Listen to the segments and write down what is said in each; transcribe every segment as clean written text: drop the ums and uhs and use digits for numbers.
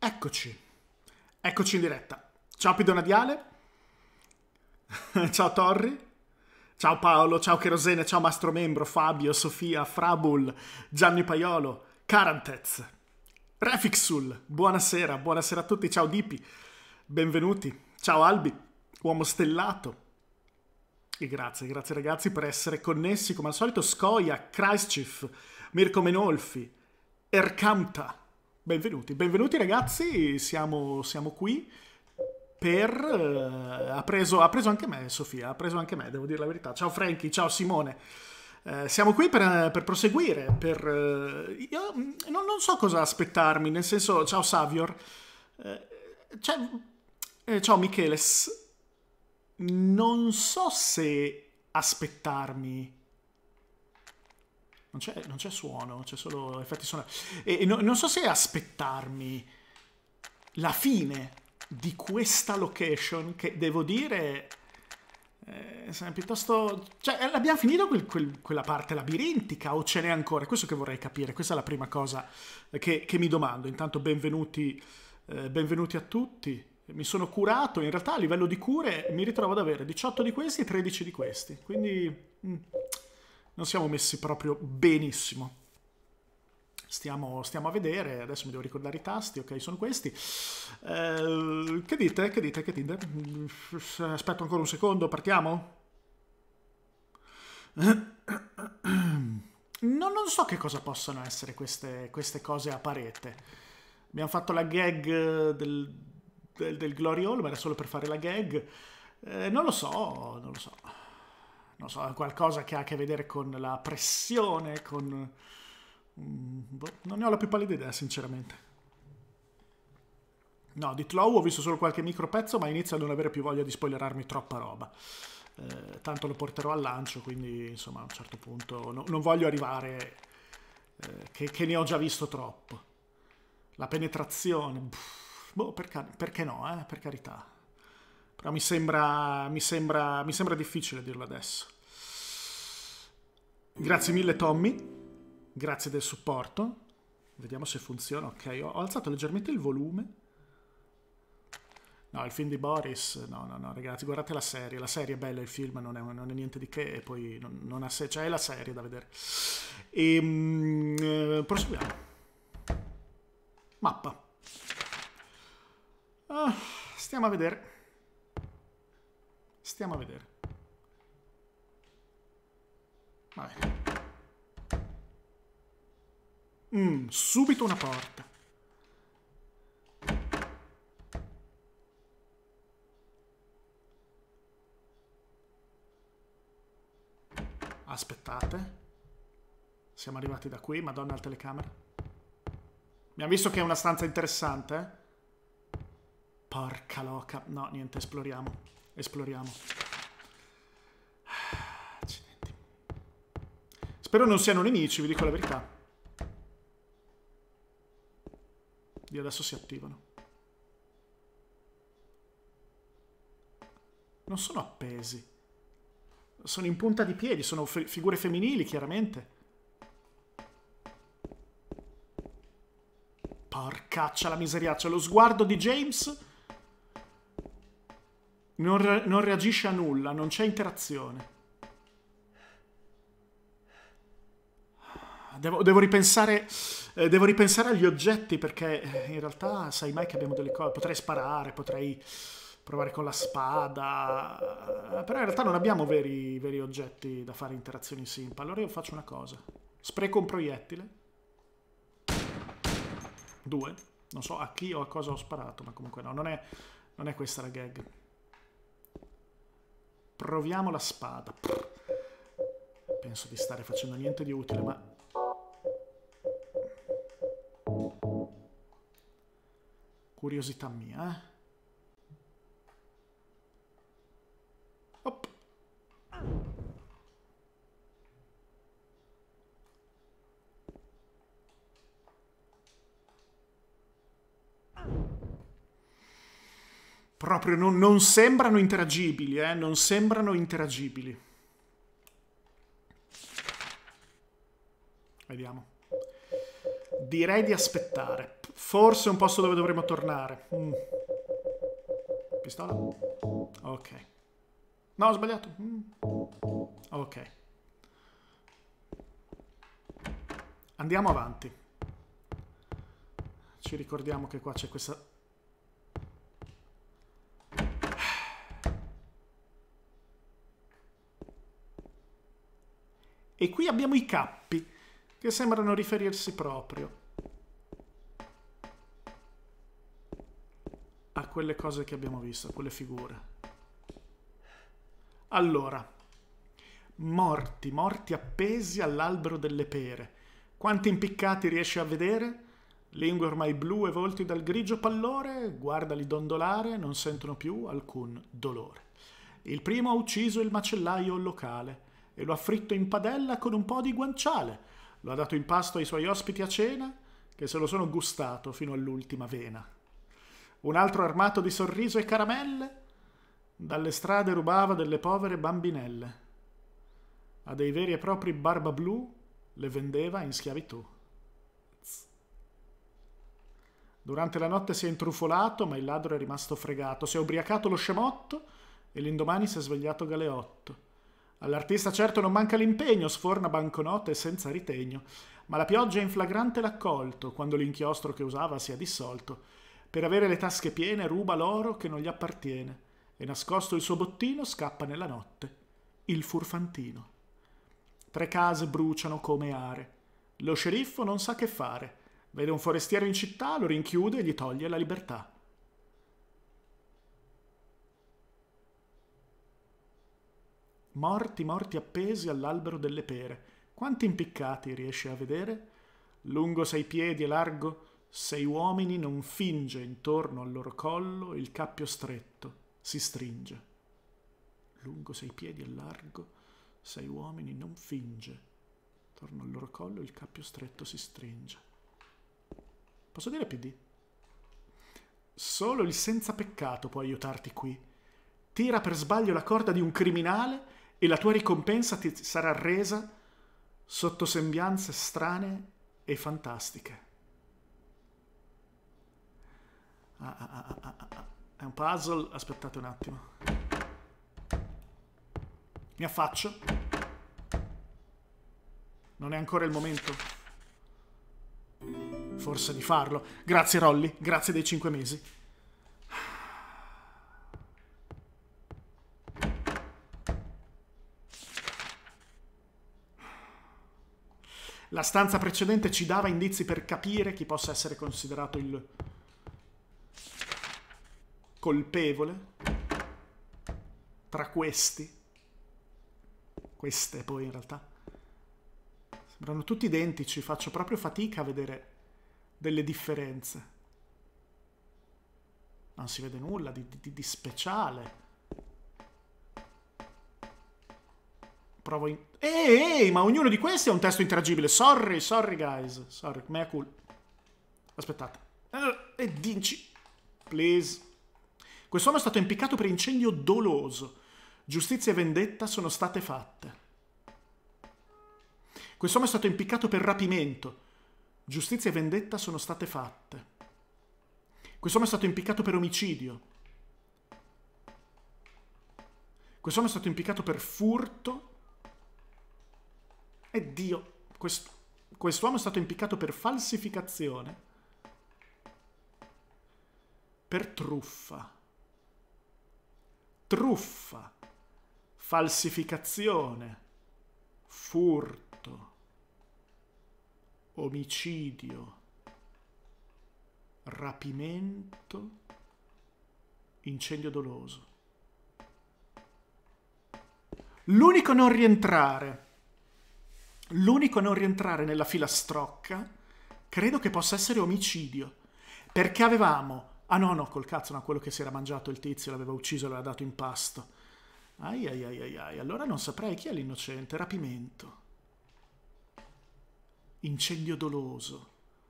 Eccoci, eccoci in diretta. Ciao Pidonadiale, ciao Torri, ciao Paolo, ciao Cherosene, ciao Mastro Membro, Fabio, Sofia, Frabul, Gianni Paiolo, Carantez, Refixul, buonasera, buonasera a tutti, ciao Dipi, benvenuti, ciao Albi, Uomo Stellato, e grazie ragazzi per essere connessi come al solito, Scoia, Christchief, Mirko Menolfi, Erkamta. Benvenuti, benvenuti ragazzi, siamo qui per... ha preso anche me, Sofia, ha preso anche me, devo dire la verità. Ciao Franky, ciao Simone. Siamo qui per proseguire, io non so cosa aspettarmi, nel senso, ciao Savior, ciao Micheles, non so se aspettarmi... Non c'è suono, c'è solo effetti sonori. E non so se aspettarmi la fine di questa location, che devo dire piuttosto... Cioè, abbiamo finito quella parte labirintica o ce n'è ancora? È questo che vorrei capire, questa è la prima cosa che mi domando. Intanto benvenuti a tutti. Mi sono curato, in realtà a livello di cure mi ritrovo ad avere 18 di questi e 13 di questi, quindi... non siamo messi proprio benissimo. Stiamo a vedere. Adesso mi devo ricordare i tasti. Ok, sono questi. Che dite? Aspetto ancora un secondo. Partiamo? Non so che cosa possano essere queste cose a parete. Abbiamo fatto la gag del Glory Hall, ma era solo per fare la gag. Non lo so. Non so, è qualcosa che ha a che vedere con la pressione, con... non ne ho la più pallida idea, sinceramente. No, di Tlow ho visto solo qualche micro pezzo, ma inizio a non avere più voglia di spoilerarmi troppa roba. Tanto lo porterò al lancio, quindi insomma a un certo punto non voglio arrivare che ne ho già visto troppo. La penetrazione, boh, perché no, per carità. Però mi sembra difficile dirlo adesso. Grazie mille Tommy, grazie del supporto. Vediamo se funziona. Ok, ho alzato leggermente il volume. No, il film di Boris, no ragazzi, guardate la serie è bella, il film non è niente di che, e poi non ha cioè è la serie da vedere. E proseguiamo. Mappa. Stiamo a vedere. Va bene. Subito una porta. Aspettate. Siamo arrivati da qui, madonna al telecamera. Abbiamo visto che è una stanza interessante, eh? Porca loca. No, niente, esploriamo. Accidenti. Spero non siano nemici, vi dico la verità. Di adesso si attivano. Non sono appesi. Sono in punta di piedi, sono figure femminili, chiaramente. Porcaccia la miseriaccia. Lo sguardo di James non reagisce a nulla, non c'è interazione. Devo ripensare agli oggetti, perché in realtà sai mai che abbiamo delle cose. Potrei sparare, potrei provare con la spada, però in realtà non abbiamo veri oggetti da fare interazioni simp. Allora io faccio una cosa: spreco un proiettile. 2. Non so a chi o a cosa ho sparato, ma comunque no, non è questa la gag. Proviamo la spada. Penso di stare facendo niente di utile, ma... curiosità mia, eh? Op. Proprio non sembrano interagibili, non sembrano interagibili. Vediamo. Direi di aspettare. Forse è un posto dove dovremmo tornare. Pistola? Ok. No, ho sbagliato. Ok. Andiamo avanti. Ci ricordiamo che qua c'è questa... E qui abbiamo i cappi, che sembrano riferirsi proprio a quelle cose che abbiamo visto, a quelle figure. Allora, morti appesi all'albero delle pere. Quanti impiccati riesci a vedere? Lingue ormai blu e volti dal grigio pallore, guardali dondolare, non sentono più alcun dolore. Il primo ha ucciso il macellaio locale e lo ha fritto in padella con un po' di guanciale. Lo ha dato in pasto ai suoi ospiti a cena, che se lo sono gustato fino all'ultima vena. Un altro armato di sorriso e caramelle, dalle strade rubava delle povere bambinelle. A dei veri e propri barbablù le vendeva in schiavitù. Durante la notte si è intrufolato, ma il ladro è rimasto fregato. Si è ubriacato lo scemotto e l'indomani si è svegliato galeotto. All'artista certo non manca l'impegno, sforna banconote senza ritegno, ma la pioggia in flagrante l'ha colto, quando l'inchiostro che usava si è dissolto. Per avere le tasche piene ruba l'oro che non gli appartiene e nascosto il suo bottino scappa nella notte il furfantino. 3 case bruciano come are. Lo sceriffo non sa che fare. Vede un forestiero in città, lo rinchiude e gli toglie la libertà. Morti appesi all'albero delle pere. Quanti impiccati riesce a vedere? Lungo 6 piedi e largo 6 uomini, non finge intorno al loro collo il cappio stretto si stringe. Lungo 6 piedi e largo 6 uomini, non finge intorno al loro collo il cappio stretto si stringe. Posso dire PD? Solo il senza peccato può aiutarti qui. Tira per sbaglio la corda di un criminale e la tua ricompensa ti sarà resa sotto sembianze strane e fantastiche. È un puzzle. Aspettate un attimo. Mi affaccio. Non è ancora il momento. Forse di farlo. Grazie Rolly, grazie dei 5 mesi. La stanza precedente ci dava indizi per capire chi possa essere considerato il colpevole. Tra queste poi in realtà sembrano tutti identici, faccio proprio fatica a vedere delle differenze. Non si vede nulla di speciale. Provo in... Ehi, ma ognuno di questi è un testo intragibile. Sorry guys. Sorry, mea culpa. Aspettate. E dici, please. Quest'uomo è stato impiccato per incendio doloso. Giustizia e vendetta sono state fatte. Quest'uomo è stato impiccato per rapimento. Giustizia e vendetta sono state fatte. Quest'uomo è stato impiccato per omicidio. Quest'uomo è stato impiccato per furto. E Dio, quest'uomo è stato impiccato per falsificazione, per truffa, falsificazione, furto, omicidio, rapimento, incendio doloso. L'unico a non rientrare nella filastrocca credo che possa essere omicidio, perché avevamo... Ah no, col cazzo, no, quello che si era mangiato il tizio, l'aveva ucciso e l'aveva dato in pasto. Ai, allora non saprei chi è l'innocente. Rapimento, incendio doloso,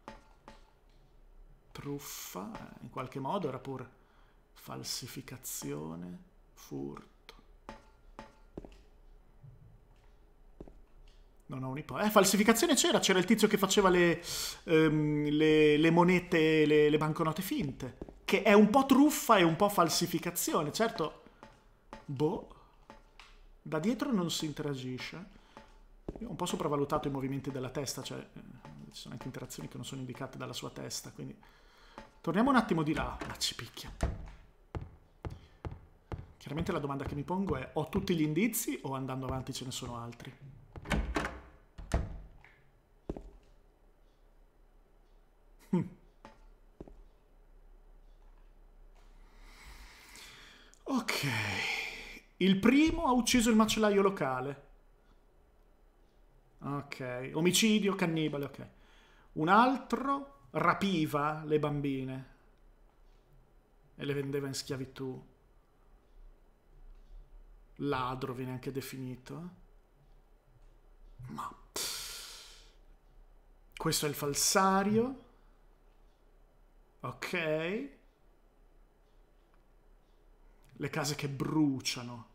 truffa, in qualche modo era pure falsificazione, furto. Non ho un'ipotesi. Falsificazione c'era il tizio che faceva le monete, le banconote finte. Che è un po' truffa e un po' falsificazione, certo. Boh. Da dietro non si interagisce. Io ho un po' sopravvalutato i movimenti della testa, cioè ci sono anche interazioni che non sono indicate dalla sua testa, quindi... Torniamo un attimo di là. Ma ci picchia. Chiaramente la domanda che mi pongo è: ho tutti gli indizi o andando avanti ce ne sono altri? Ok. Il primo ha ucciso il macellaio locale. Ok. Omicidio, cannibale, ok. Un altro rapiva le bambine e le vendeva in schiavitù. Ladro viene anche definito. Ma... Questo è il falsario. Ok. Le case che bruciano.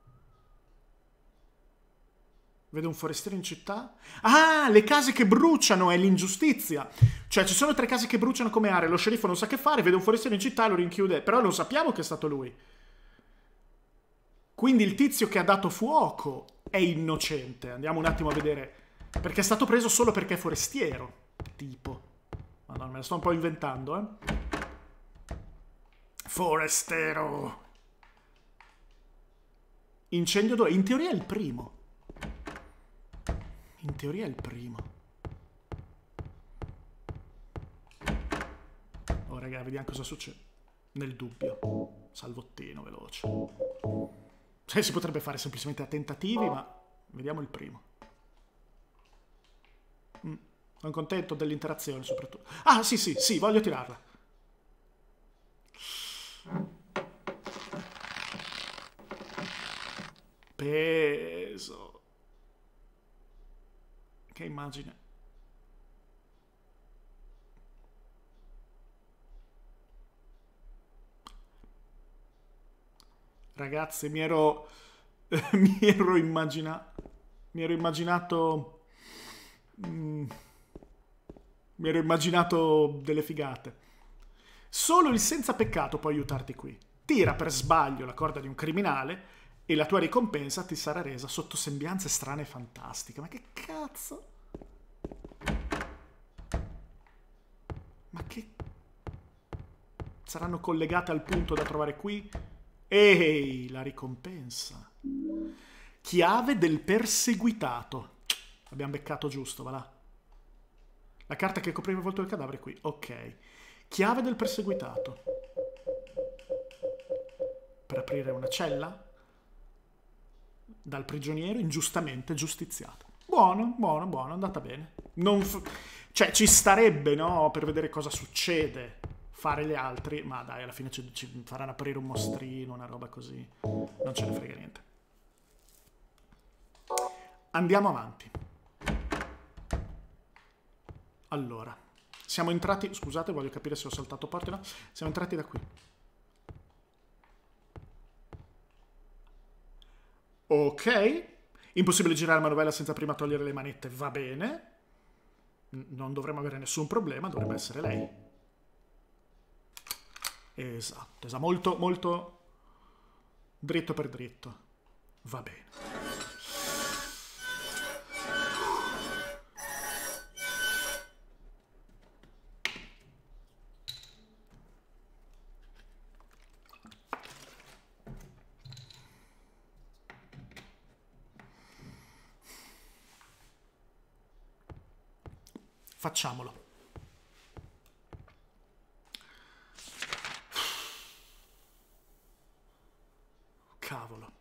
Vedo un forestiero in città. Ah, le case che bruciano è l'ingiustizia. Cioè, ci sono 3 case che bruciano come area. Lo sceriffo non sa che fare, vede un forestiero in città e lo rinchiude. Però non sappiamo che è stato lui. Quindi il tizio che ha dato fuoco è innocente. Andiamo un attimo a vedere. Perché è stato preso solo perché è forestiero. Tipo. Madonna, me la sto un po' inventando, eh. Forestiero. Incendio 2. In teoria è il primo. In teoria è il primo. Oh, raga, vediamo cosa succede. Nel dubbio. Salvottino veloce. Si potrebbe fare semplicemente a tentativi, ma vediamo il primo. Sono contento dell'interazione, soprattutto. Ah, sì, voglio tirarla. Peso. Che immagine. Ragazzi, mi ero immaginato delle figate. Solo il senza peccato può aiutarti qui. Tira per sbaglio la corda di un criminale e la tua ricompensa ti sarà resa sotto sembianze strane e fantastiche. Ma che cazzo? Ma che... Saranno collegate al punto da trovare qui? Ehi, la ricompensa. Chiave del perseguitato. Abbiamo beccato giusto, va là. La carta che copriva il volto del cadavere è qui. Ok. Chiave del perseguitato. Per aprire una cella? Dal prigioniero ingiustamente giustiziato. Buono, buono, buono, è andata bene. Cioè, ci starebbe, no? Per vedere cosa succede. Fare gli altri, ma dai, alla fine ci faranno aprire un mostrino, una roba così. Non ce ne frega niente. Andiamo avanti. Allora, siamo entrati... Scusate, voglio capire se ho saltato porte o no. Siamo entrati da qui. Ok. Impossibile girare la manovella senza prima togliere le manette. Va bene. Non dovremmo avere nessun problema, dovrebbe essere lei. Esatto, esatto. Molto, molto dritto per dritto. Va bene. Facciamolo. Cavolo.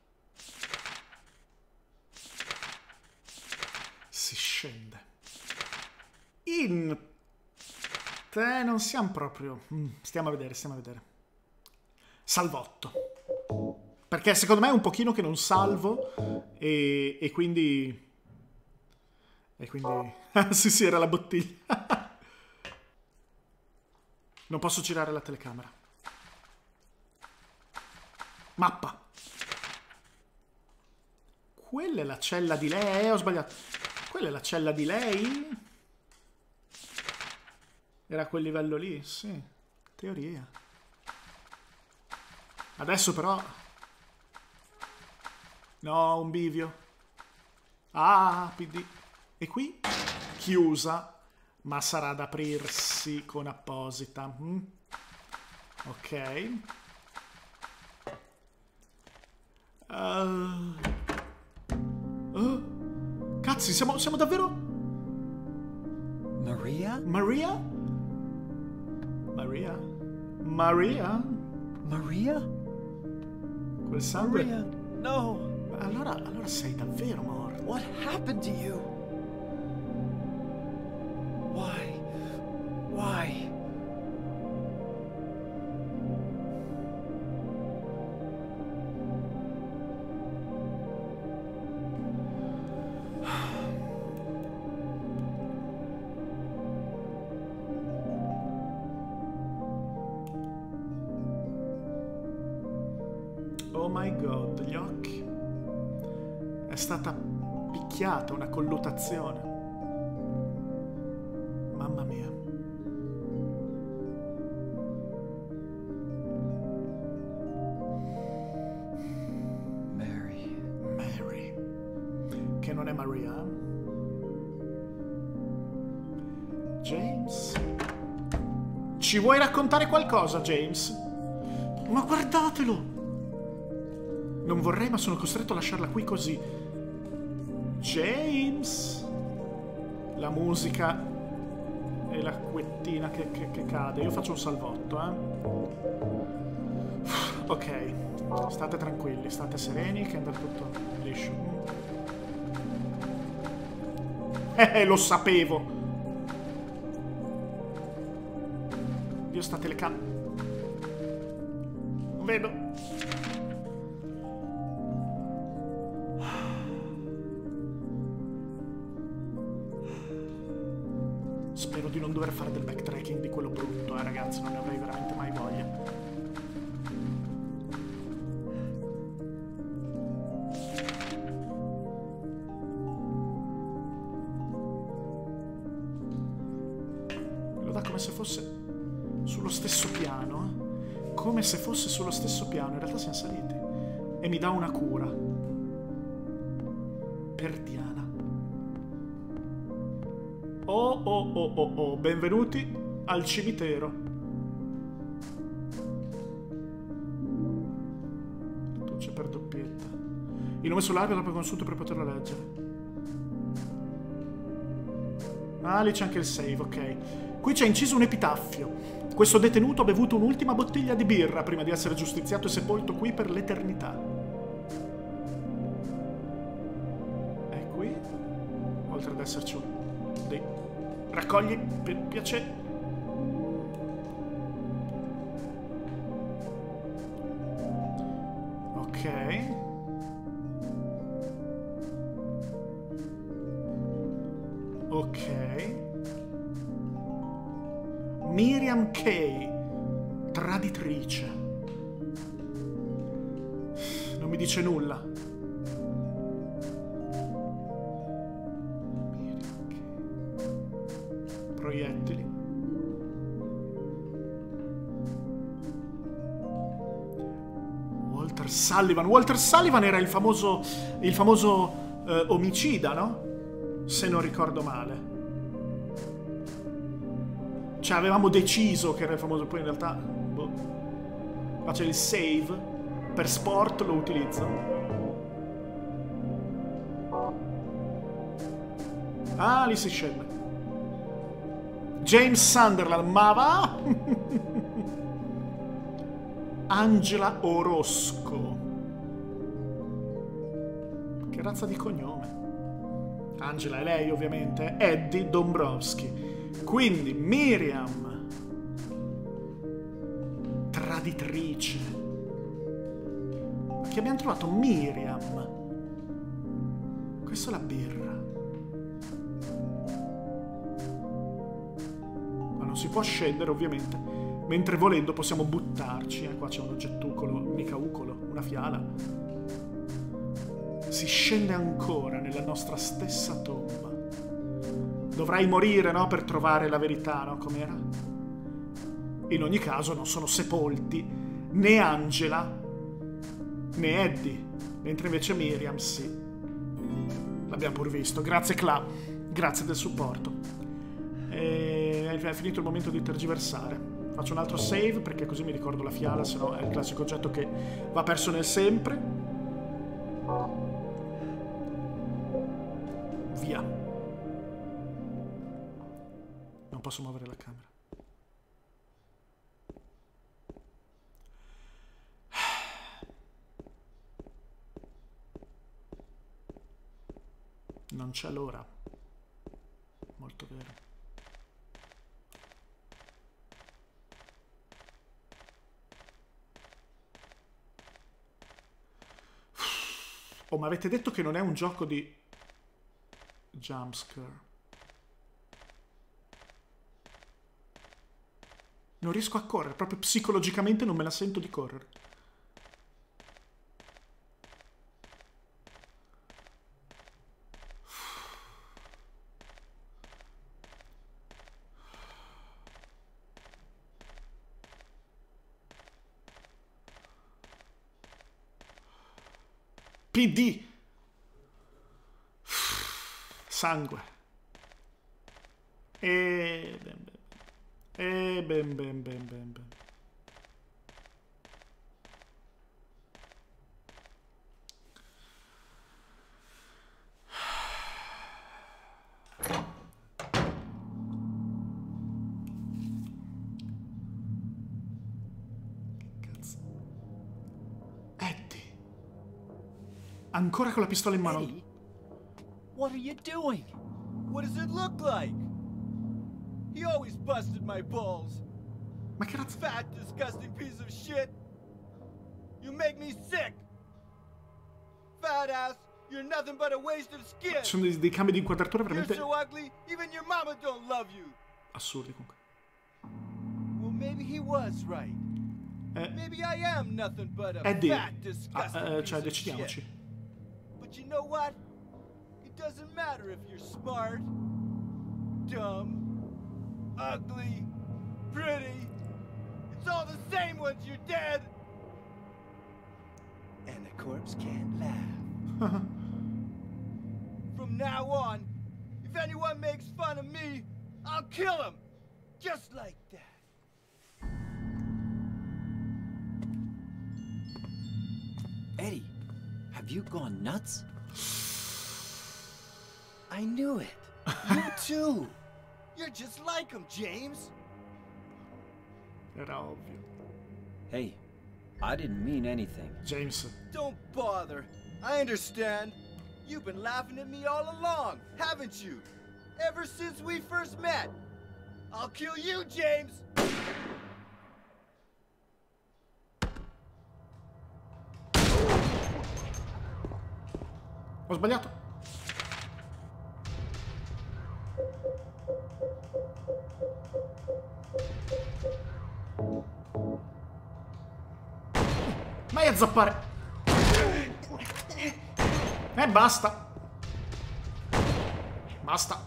Si scende. In te non siamo proprio... Stiamo a vedere, stiamo a vedere. Salvotto. Perché secondo me è un pochino che non salvo e quindi... E quindi... sì, era la bottiglia. Non posso girare la telecamera. Mappa. Quella è la cella di lei. Ho sbagliato. Quella è la cella di lei? Era a quel livello lì? Sì, teoria. Adesso però... No, un bivio. Ah, PD. E qui? Chiusa. Ma sarà da aprirsi con apposita. Ok. Cazzi, siamo davvero... Maria? Maria? Maria? Maria? Maria? Quel sangue... Maria, no. Allora sei davvero morto. What happened to you? Why? Why? Oh my god, gli occhi. È stata picchiata, una colluttazione. Mamma mia. Mary. Mary. Che non è Maria. James? Ci vuoi raccontare qualcosa, James? Ma guardatelo! Non vorrei, ma sono costretto a lasciarla qui così. James? La musica e l'acquettina che cade. Io faccio un salvotto, Ok. State tranquilli, state sereni che andrà tutto liscio. Lo sapevo! Dio, sta telecamera. Non vedo. Spero di non dover fare del backtracking di quello brutto, ragazzi, non ne avrei veramente mai voglia. Me lo dà come se fosse sullo stesso piano, come se fosse sullo stesso piano, in realtà siamo saliti. E mi dà una cura. Per Diana. Oh, benvenuti al cimitero. Luce per doppietta. Il nome sull'albero dopo consulto per poterlo leggere. Ah, lì c'è anche il save, ok. Qui c'è inciso un epitaffio. Questo detenuto ha bevuto un'ultima bottiglia di birra prima di essere giustiziato e sepolto qui per l'eternità. E qui, oltre ad esserci dei... Raccogli, per piacere. Ok. Ok. Miriam Kay, traditrice. Non mi dice nulla. Proiettili. Walter Sullivan era il famoso omicida, no? Se non ricordo male. Cioè avevamo deciso che era il famoso, poi in realtà qua c'è il save per sport, lo utilizzo. Ah, lì si scende. James Sunderland, ma va? Angela Orosco. Che razza di cognome? Angela è lei, ovviamente. Eddie Dombrowski. Quindi Miriam, traditrice. Ma che abbiamo trovato? Miriam. Questa è la birra. Ma non si può scendere, ovviamente. Mentre volendo possiamo buttarci. Qua c'è un oggettucolo, mica ucolo, una fiala. Si scende ancora nella nostra stessa tomba. Dovrai morire, no? Per trovare la verità, no? Com'era? In ogni caso non sono sepolti né Angela né Eddie, mentre invece Miriam sì. L'abbiamo pur visto. Grazie Cla, grazie del supporto. E è finito il momento di tergiversare. Faccio un altro save perché così mi ricordo la fiala, se no è il classico oggetto che va perso nel sempre. Via. Non posso muovere la camera. Non c'è l'ora. Molto vero. Oh, ma avete detto che non è un gioco di jumpscare. Non riesco a correre, proprio psicologicamente non me la sento di correre. PD. Sangue. E ben. Cazzo. Eddie. Ancora con la pistola in mano. Eddie? What are you doing? What does it look like? He always busted my balls. Ma che razza? Fat, disgusting piece of shit. You make me sick. Fat ass, you're nothing but a waste of skin. Ci sono dei cambi di inquadratura You're veramente so ugly, even your mama don't love you. assurdi comunque. Well, maybe he was right. Maybe I am nothing but a Eddie, fat, disgusting piece cioè of decidiamoci. shit. But you know what? It doesn't matter if you're smart, dumb, ugly, pretty. It's all the same once you're dead. And the corpse can't laugh. From now on, if anyone makes fun of me, I'll kill him. Just like that. Eddie, have you gone nuts? I knew it. You too. You're just like him, James. Era ovvio. Hey, I didn't mean anything. James. Don't bother. I understand. You've been laughing at me all along, haven't you? Ever since we first met. I'll kill you, James! Ho sbagliato. Vai a zappare. Basta. Basta.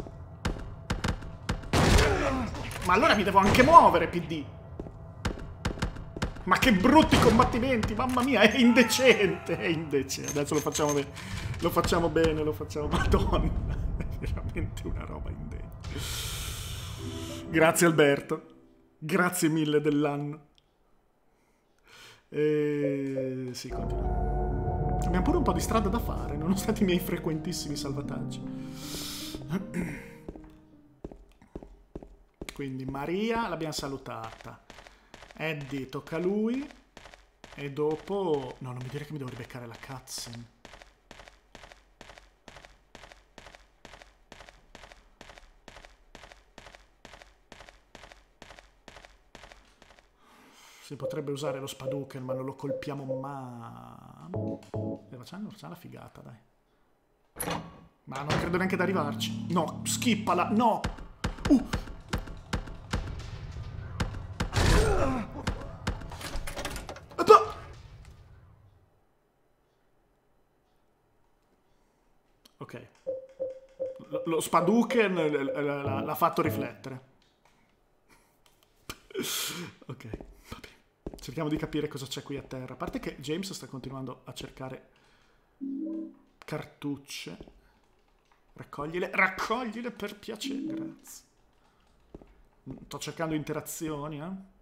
Ma allora mi devo anche muovere, PD. Ma che brutti combattimenti, mamma mia, è indecente, è indecente. Adesso lo facciamo bene, lo facciamo bene, lo facciamo, madonna. È veramente una roba indegna. Grazie Alberto, grazie mille dell'anno. Sì, continuo. Abbiamo pure un po' di strada da fare, nonostante i miei frequentissimi salvataggi. Quindi Maria l'abbiamo salutata. Eddie tocca a lui. E dopo... No, non mi dire che mi devo ribeccare la cutscene. Si potrebbe usare lo Spaduken, ma non lo colpiamo mai. Facciamo la figata, dai. Ma non credo neanche ad arrivarci. No, skippala, no! Ok. Lo Spaduken l'ha fatto riflettere. Ok, vabbè. Cerchiamo di capire cosa c'è qui a terra. A parte che James sta continuando a cercare cartucce. Raccoglile per piacere, grazie. Sto cercando interazioni,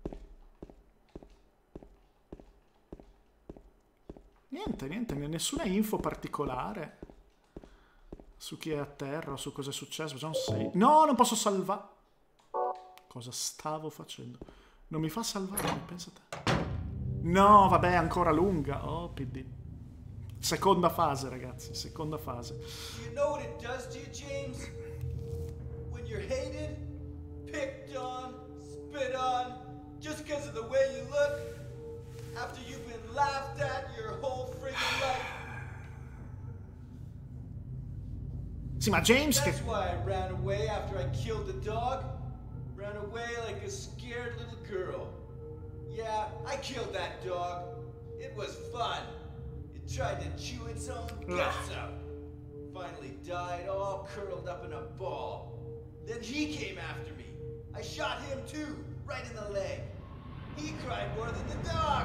Niente, nessuna info particolare su chi è a terra o su cosa è successo. Facciamo 6. No, non posso salvare. Cosa stavo facendo? Non mi fa salvare, pensa te. No, vabbè, ancora lunga. Oh, PD. Seconda fase, ragazzi, seconda fase. You know what it does to you, James? When you're hated, picked on, spit on, just because of the way you look, after you've been laughed at your whole friggin' life. Sì, ma James That's che... why I ran away after I killed the dog. Ran away like a scared little girl. Yeah, I killed that dog. It was fun. It tried to chew its own guts out. Finally died all curled up in a ball. Then he came after me. I shot him too, right in the leg. He cried more than the dog.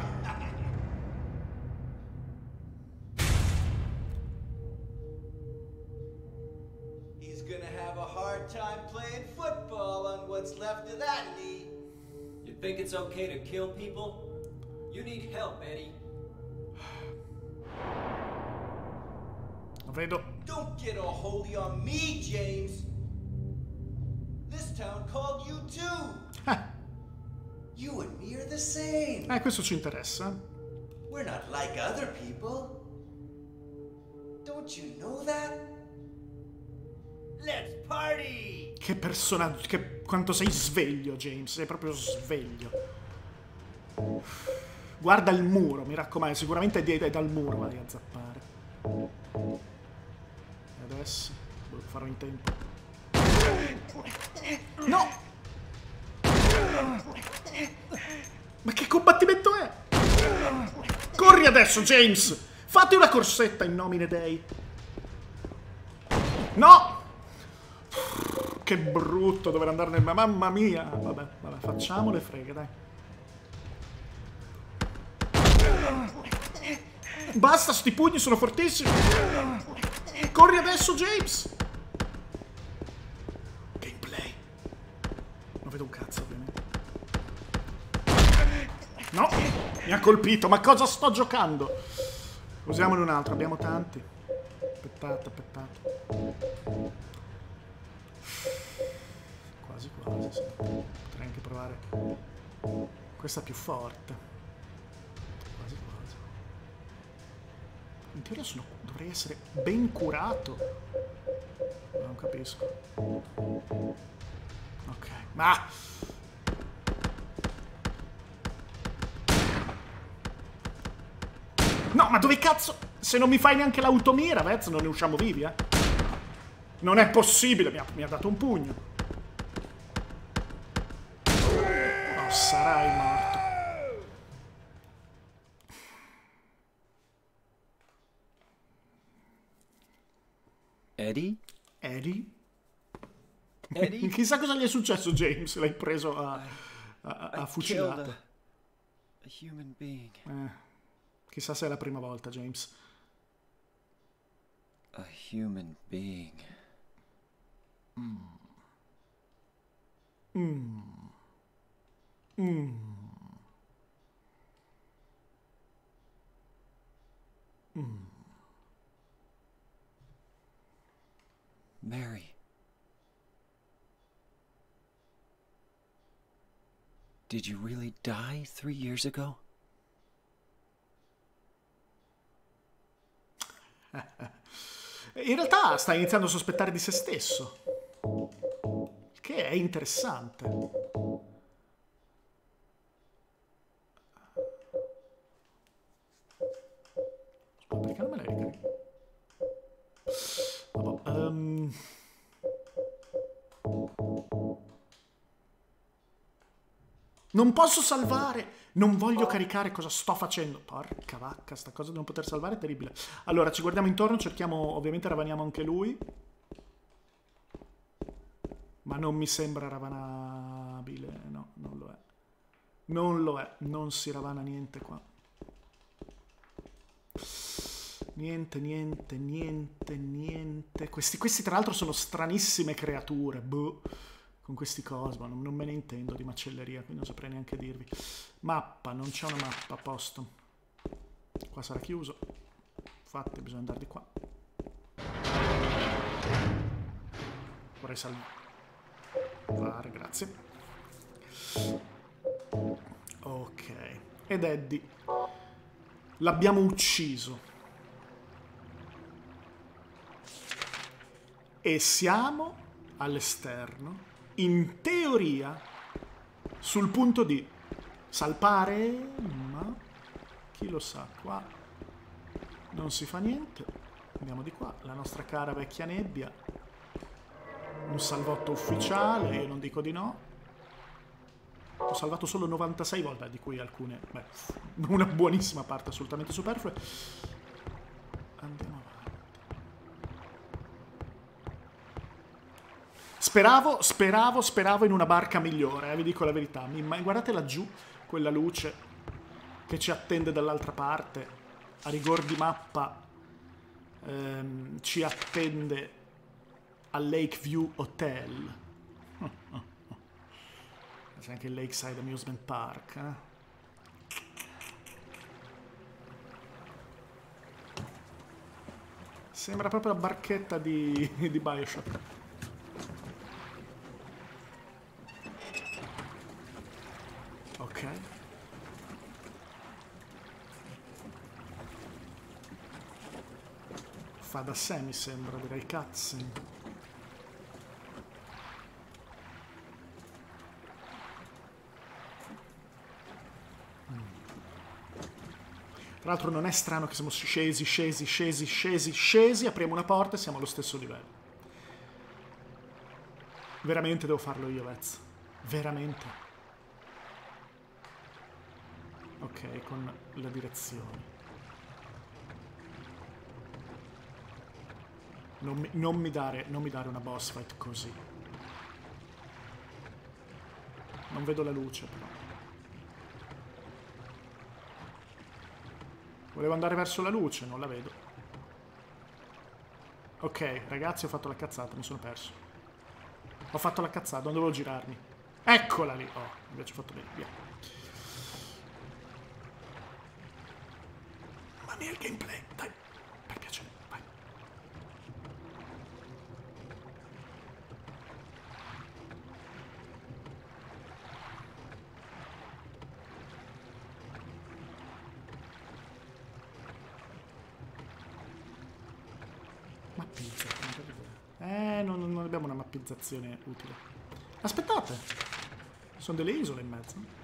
He's gonna have a hard time playing football on what's left of that knee. You think it's okay to kill people? You need help, Eddie. Vedo. Don't get all holy on me, James. This town called you too. You and me are the same. Questo ci interessa. We're not like other people. Don't you know that? Let's party! Che personaggio, quanto sei sveglio, James, sei proprio sveglio. Guarda il muro, mi raccomando, sicuramente è dal muro vai a zappare. E adesso lo farò in tempo. No! Ma che combattimento è? Corri adesso, James! Fatti una corsetta in nomine dei. No! Che brutto dover andare nel... Mamma mia! Vabbè, facciamo le freghe, dai. Basta, sti pugni sono fortissimi! Corri adesso, James! Gameplay. Non vedo un cazzo, ovviamente. No! Mi ha colpito, ma cosa sto giocando? Usiamone un altro, abbiamo tanti. Aspettate. Quasi, sì. Potrei anche provare questa più forte. Quasi. In teoria dovrei essere ben curato. Non capisco. Ok, ma... No, ma dove cazzo? Se non mi fai neanche l'automira, Vez, non ne usciamo vivi, Non è possibile, mi ha dato un pugno. Oh, sarai morto. Eddie? Eddie? Eddie? Chissà cosa gli è successo, James. L'hai preso a fucilata. A human being. Chissà se è la prima volta, James. A human being. Mary. Did you really die 3 years ago? In realtà sta iniziando a sospettare di se stesso. Che è interessante. Perché non me l'hai ricaricato? Non posso salvare. Non voglio caricare. Cosa sto facendo? Porca vacca, sta cosa di non poter salvare è terribile. Allora, ci guardiamo intorno, cerchiamo, ovviamente ravaniamo anche lui. Ma non mi sembra ravanabile. No, non lo è. Non lo è. Non si ravana niente qua. Niente, niente, niente, niente. Questi tra l'altro sono stranissime creature. Boh. Con questi cosi. Ma non me ne intendo di macelleria. Quindi non saprei neanche dirvi. Mappa. Non c'è una mappa. A posto. Qua sarà chiuso. Infatti bisogna andare di qua. Vorrei salvare, grazie. Ok. Ed Eddie. L'abbiamo ucciso. E siamo all'esterno, in teoria, sul punto di salpare, ma chi lo sa, qua non si fa niente. Andiamo di qua, la nostra cara vecchia nebbia. Un salvatto ufficiale, io non dico di no. Ho salvato solo 96 volte, di cui alcune, beh, una buonissima parte assolutamente superflue. Andiamo avanti. Speravo in una barca migliore, vi dico la verità. Ma guardate laggiù, quella luce che ci attende dall'altra parte. A rigor di mappa ci attende al Lakeview Hotel. C'è anche il Lakeside Amusement Park. Sembra proprio la barchetta di Bioshock. Ok. Fa da sé, mi sembra, direi cutscene. Tra l'altro non è strano che siamo scesi, apriamo una porta e siamo allo stesso livello. Veramente devo farlo io, Vez. Veramente. Ok, con la direzione. Non mi dare una boss fight così. Non vedo la luce, però. Volevo andare verso la luce, non la vedo. Ok, ragazzi, ho fatto la cazzata, mi sono perso. Ho fatto la cazzata, non dovevo girarmi. Eccola lì! Oh, invece ho fatto bene, via. Mamma mia, il gameplay, dai, per piacere, vai. Mappizza, non abbiamo una mappizzazione utile. Aspettate! Sono delle isole in mezzo.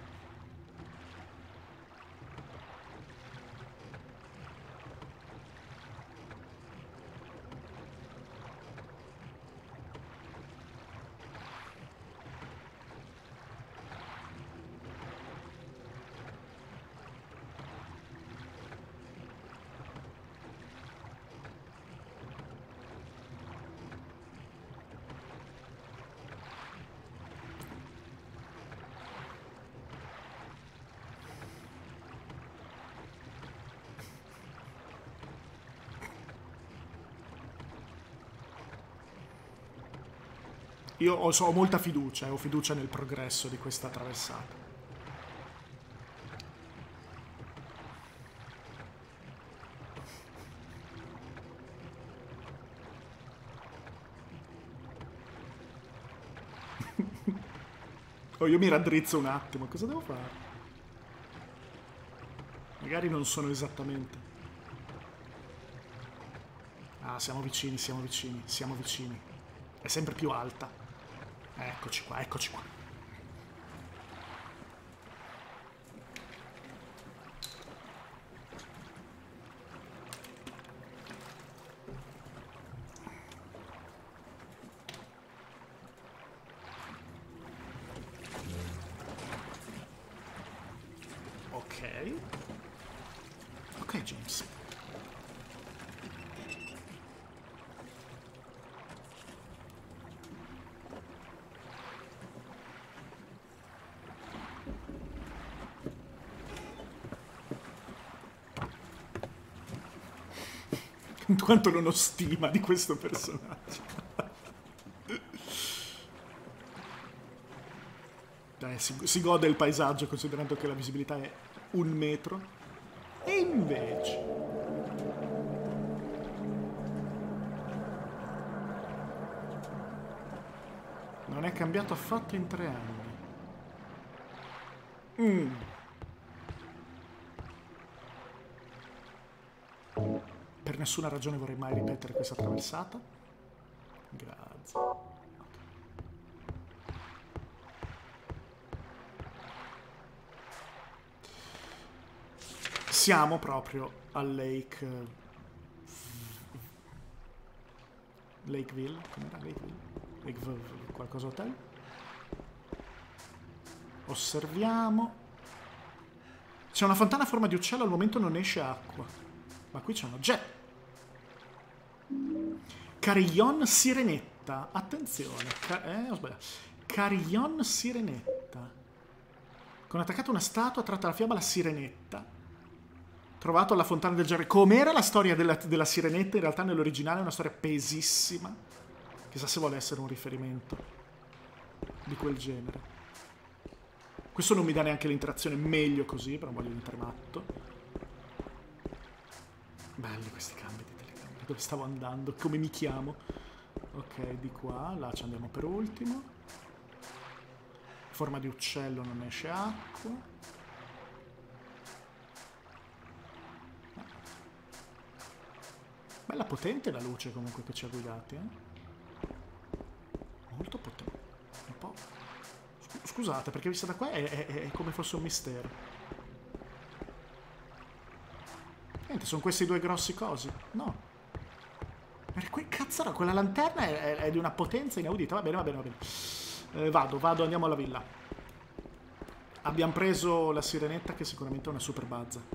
Io ho molta fiducia, ho fiducia nel progresso di questa traversata. Oh, io mi raddrizzo un attimo, cosa devo fare? Magari non sono esattamente. Ah, siamo vicini, siamo vicini, siamo vicini. È sempre più alta. Eccoci qua, eccoci qua. Ok. Ok, James. Quanto non ho stima di questo personaggio. Si gode il paesaggio considerando che la visibilità è 1 metro. E invece... non è cambiato affatto in 3 anni. Per nessuna ragione vorrei mai ripetere questa traversata. Grazie. Siamo proprio al Lakeville. Com'era Lakeville? Qualcosa hotel. Osserviamo. C'è una fontana a forma di uccello, al momento non esce acqua. Ma qui c'è un oggetto. Carillon Sirenetta. Attenzione. Ho sbagliato. Carillon Sirenetta. Con attaccata una statua tratta la fiamma la Sirenetta. Trovato alla fontana del Gerre. Com'era la storia della Sirenetta? In realtà nell'originale è una storia pesissima. Chissà se vuole essere un riferimento di quel genere. Questo non mi dà neanche l'interazione meglio così, però voglio diventare matto. Belli questi cambi di telecamera. Dove stavo andando? Come mi chiamo? Ok, di qua. Là ci andiamo per ultimo. Forma di uccello, non esce acqua. Bella potente la luce comunque che ci ha guidati, Molto potente. Un po'... Scusate, perché vista da qua è come fosse un mistero. Niente, sono questi 2 grossi cosi. No. Cazzo, quella lanterna è di una potenza inaudita. Va bene, va bene, va bene. Vado, andiamo alla villa. Abbiamo preso la Sirenetta, che sicuramente è una super bazza.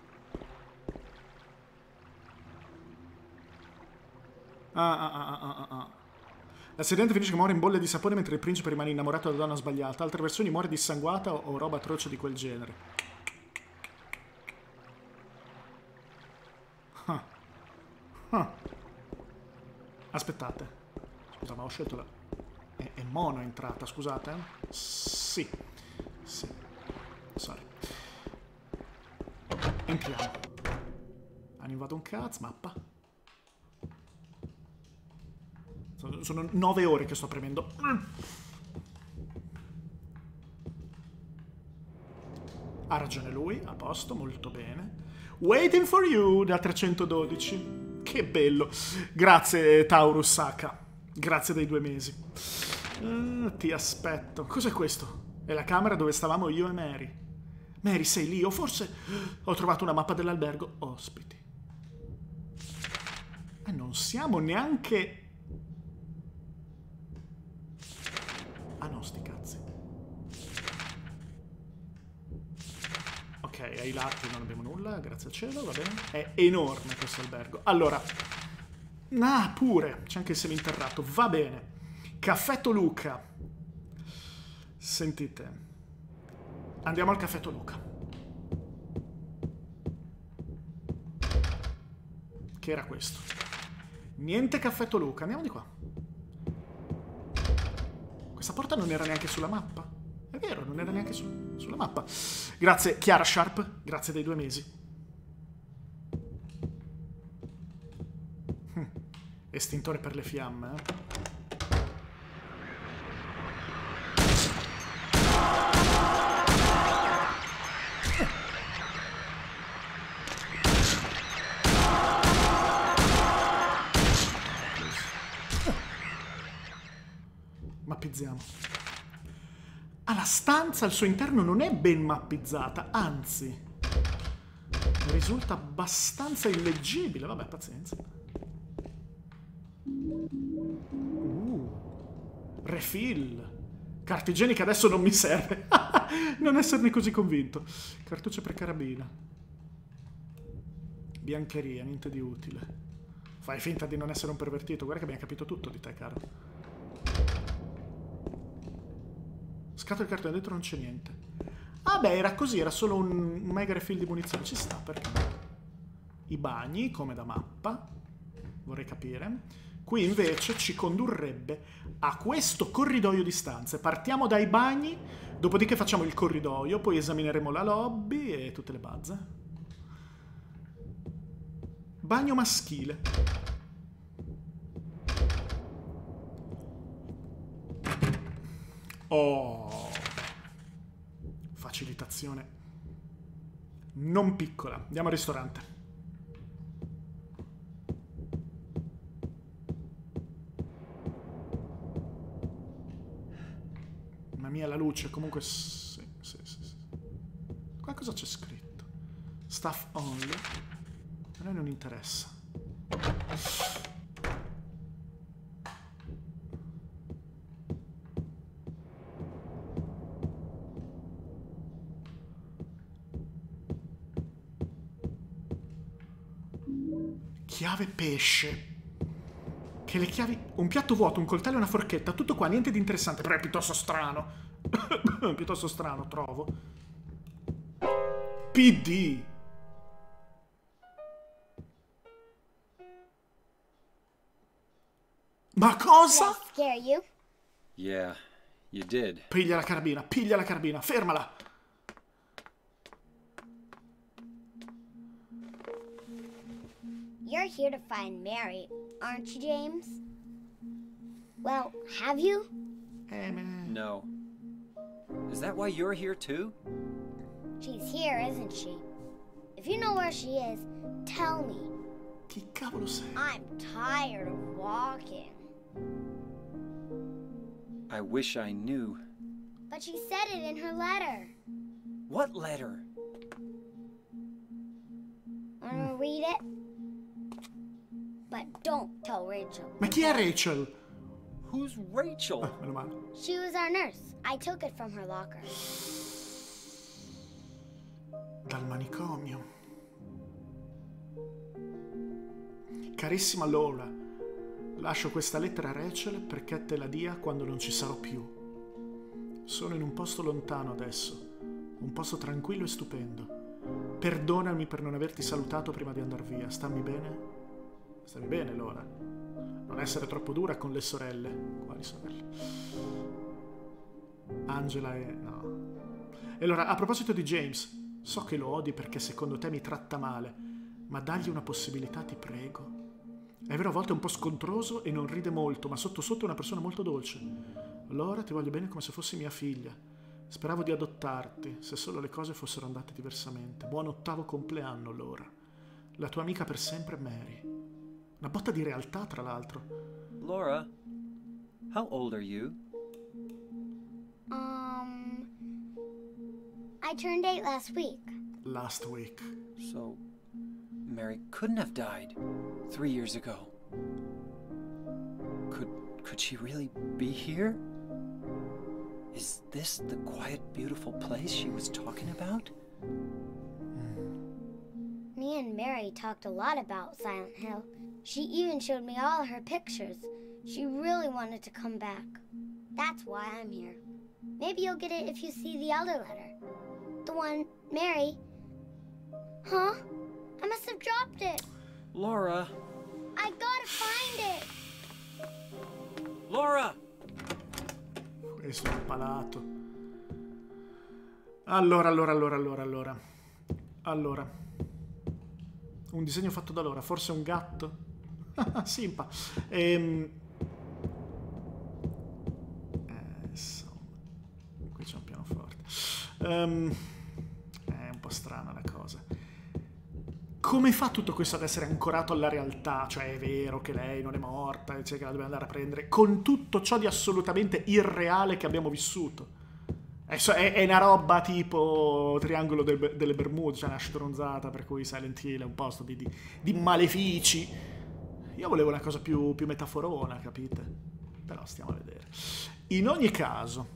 La Sirenetta finisce che muore in bolle di sapone mentre il principe rimane innamorato della donna sbagliata. Altre versioni muore dissanguata o roba atroce di quel genere. Aspettate. Scusa, ma ho scelto la... È mono entrata, scusate. Sì. Sì. Sorry. Entriamo. Hanno invaso un cazzo, mappa. Sono 9 ore che sto premendo. Ha ragione lui, a posto, molto bene. Waiting for you da 312. Che bello. Grazie Taurus Saka. Grazie dei 2 mesi. Ti aspetto. Cos'è questo? È la camera dove stavamo io e Mary. Mary, sei lì? O forse ho trovato una mappa dell'albergo ospiti. Non siamo neanche... Ah no, sti cazzi. Ok, ai lati non abbiamo nulla, grazie al cielo, va bene. È enorme questo albergo. Allora, pure, c'è anche il seminterrato, va bene. Caffè Toluca. Sentite. Andiamo al Caffè Toluca. Che era questo. Niente Caffè Toluca, andiamo di qua. Questa porta non era neanche sulla mappa. È vero, non era neanche sulla mappa. Grazie, Chiara Sharp. Grazie dei 2 mesi. Estintore per le fiamme, Mappizziamo. La stanza al suo interno non è ben mappizzata, anzi risulta abbastanza illeggibile. Vabbè, pazienza. Refill. Carta igienica adesso non mi serve. Non esserne così convinto. Cartucce per carabina. Biancheria, niente di utile. Fai finta di non essere un pervertito. Guarda che abbiamo capito tutto di te, caro. Scatola di cartone, dentro non c'è niente. Ah beh, era così, era solo un mega refill di munizioni. Ci sta, perché no? I bagni, come da mappa. vorrei capire. Qui invece ci condurrebbe a questo corridoio di stanze. Partiamo dai bagni, dopodiché facciamo il corridoio, poi esamineremo la lobby e tutte le bazze. Bagno maschile. Oh, facilitazione non piccola. Andiamo al ristorante. Mamma mia, la luce. Comunque sì. Qua cosa c'è scritto? Staff only. A noi non interessa. Chiave pesce. Che le chiavi... Un piatto vuoto, un coltello e una forchetta. Tutto qua, niente di interessante. Però è piuttosto strano. Piuttosto strano, trovo. PD. Ma cosa? Scare you? Yeah, you did. Piglia la carabina, fermala. You're here to find Mary, aren't you, James? Well, have you? No. Is that why you're here too? She's here, isn't she? If you know where she is, tell me. Chi cavolo sei? I'm tired of walking. I wish I knew. But she said it in her letter. What letter? Wanna read it? But don't tell Rachel. Ma chi è Rachel? Who's Rachel? Meno male. She was our nurse. I took it from her locker. Dal manicomio. Carissima Laura, lascio questa lettera a Rachel perché te la dia quando non ci sarò più. Sono in un posto lontano adesso, un posto tranquillo e stupendo. Perdonami per non averti salutato prima di andar via. Stammi bene? Stammi bene, Laura. Non essere troppo dura con le sorelle. Quali sorelle? Angela e... no. E allora, a proposito di James, so che lo odi perché secondo te mi tratta male, ma dagli una possibilità, ti prego. È vero, a volte è un po' scontroso e non ride molto, ma sotto sotto è una persona molto dolce. Laura, ti voglio bene come se fossi mia figlia. Speravo di adottarti, se solo le cose fossero andate diversamente. Buon 8° compleanno, Laura. La tua amica per sempre, Mary. Una botta di realtà, tra l'altro. Laura, how old are you? I turned 8 last week. Last week. So, Mary couldn't have died 3 years ago. Could she really be here? Is this the quiet, beautiful place she was talking about? Me and Mary talked a lot about Silent Hill. She even showed me all her pictures. She really wanted to come back. That's why I'm here. Maybe you'll get it if you see the other letter. The one Mary... Huh? I must have dropped it. Laura! I gotta find it. Laura! Questo è un palato. Allora. Un disegno fatto da Laura, forse un gatto? Simpa. Insomma, qui c'è un pianoforte. È un po' strana la cosa. Come fa tutto questo ad essere ancorato alla realtà? Cioè è vero che lei non è morta, cioè che la dobbiamo andare a prendere, con tutto ciò di assolutamente irreale che abbiamo vissuto. È una roba tipo Triangolo delle Bermude, cioè una stronzata per cui Silent Hill è un posto di malefici. Io volevo una cosa più metaforona, capite? Però stiamo a vedere. In ogni caso,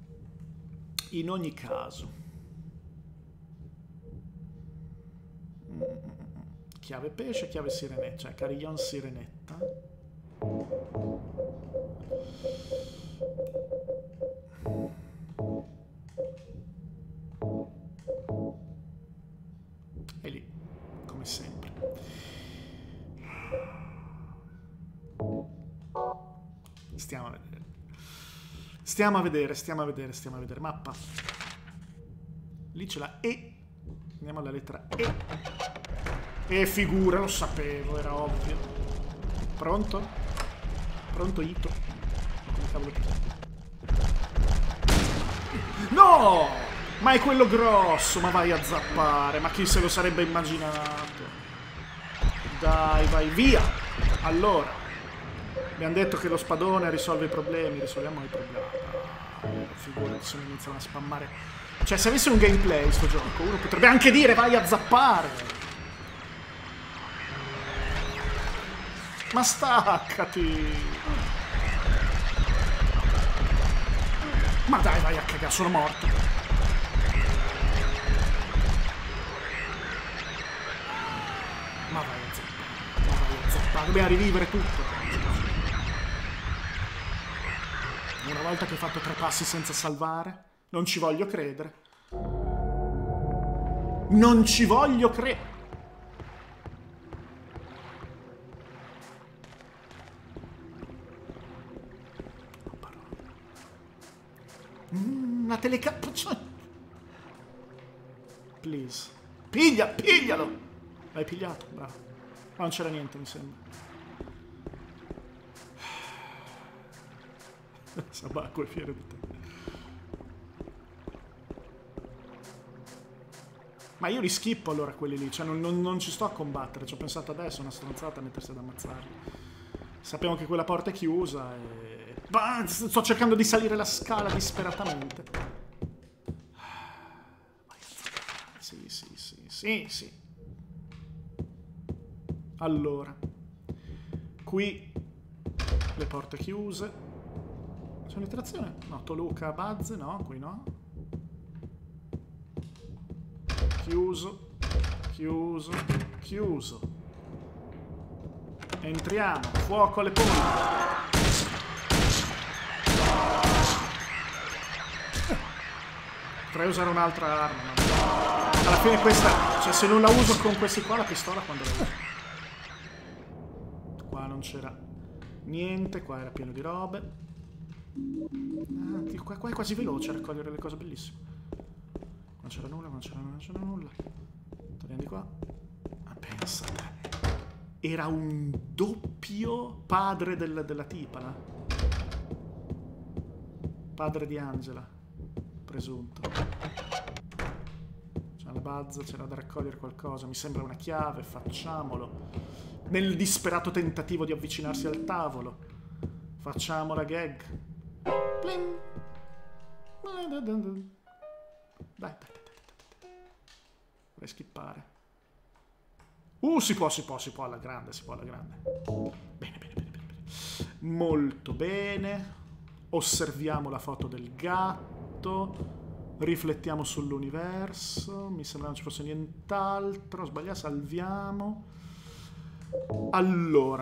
chiave pesce, chiave sirenetta, cioè carillon sirenetta. E lì, come sempre. Stiamo a vedere. Stiamo a vedere, stiamo a vedere, stiamo a vedere. Mappa. Lì c'è la E. Andiamo alla lettera E. E figura, lo sapevo, era ovvio. Pronto? Pronto Ito? Come cavolo ti chiami? No! Ma è quello grosso, ma vai a zappare. Ma chi se lo sarebbe immaginato? Dai, vai via! Allora, abbiamo detto che lo spadone risolve i problemi. Risolviamo i problemi. Figurati se mi iniziano a spammare. Cioè, se avesse un gameplay sto gioco, uno potrebbe anche dire vai a zappare. Ma staccati! Ma dai, vai a cagare, sono morto. Ma vai a zappare, ma vai a zappare, dobbiamo rivivere tutto. Una volta che ho fatto 3 passi senza salvare, non ci voglio credere. Non ci voglio credere. Una telecamera. Please. Piglialo. L'hai pigliato, bravo. Ma non c'era niente, mi sembra. Sabacco è fiero di te. Ma io li schippo allora quelli lì. Cioè non ci sto a combattere. Ci ho pensato adesso, una stronzata a mettersi ad ammazzarli. Sappiamo che quella porta è chiusa e... sto cercando di salire la scala disperatamente. Sì. Allora. Qui le porte chiuse. C'è un'interazione? No, Toluca, Buzz, no, qui no. Chiuso. Entriamo, fuoco alle punte. Potrei usare un'altra arma, ma alla fine questa, cioè se non la uso con questi qua, la pistola quando la uso? Qua non c'era niente, qua era pieno di robe. Qua è quasi veloce a raccogliere le cose bellissime. Non c'era nulla. Torniamo di qua. Ma pensa a te. Era un doppio padre della tipa, no? Padre di Angela, presunto. C'è la Buzz, c'era da raccogliere qualcosa. Mi sembra una chiave, facciamolo. Nel disperato tentativo di avvicinarsi al tavolo. Facciamo la gag. Pling. Dai. Vorrei skippare. Si può alla grande, Bene. Molto bene. Osserviamo la foto del gatto. Riflettiamo sull'universo. Mi sembra non ci fosse nient'altro. Sbagliato, salviamo. Allora.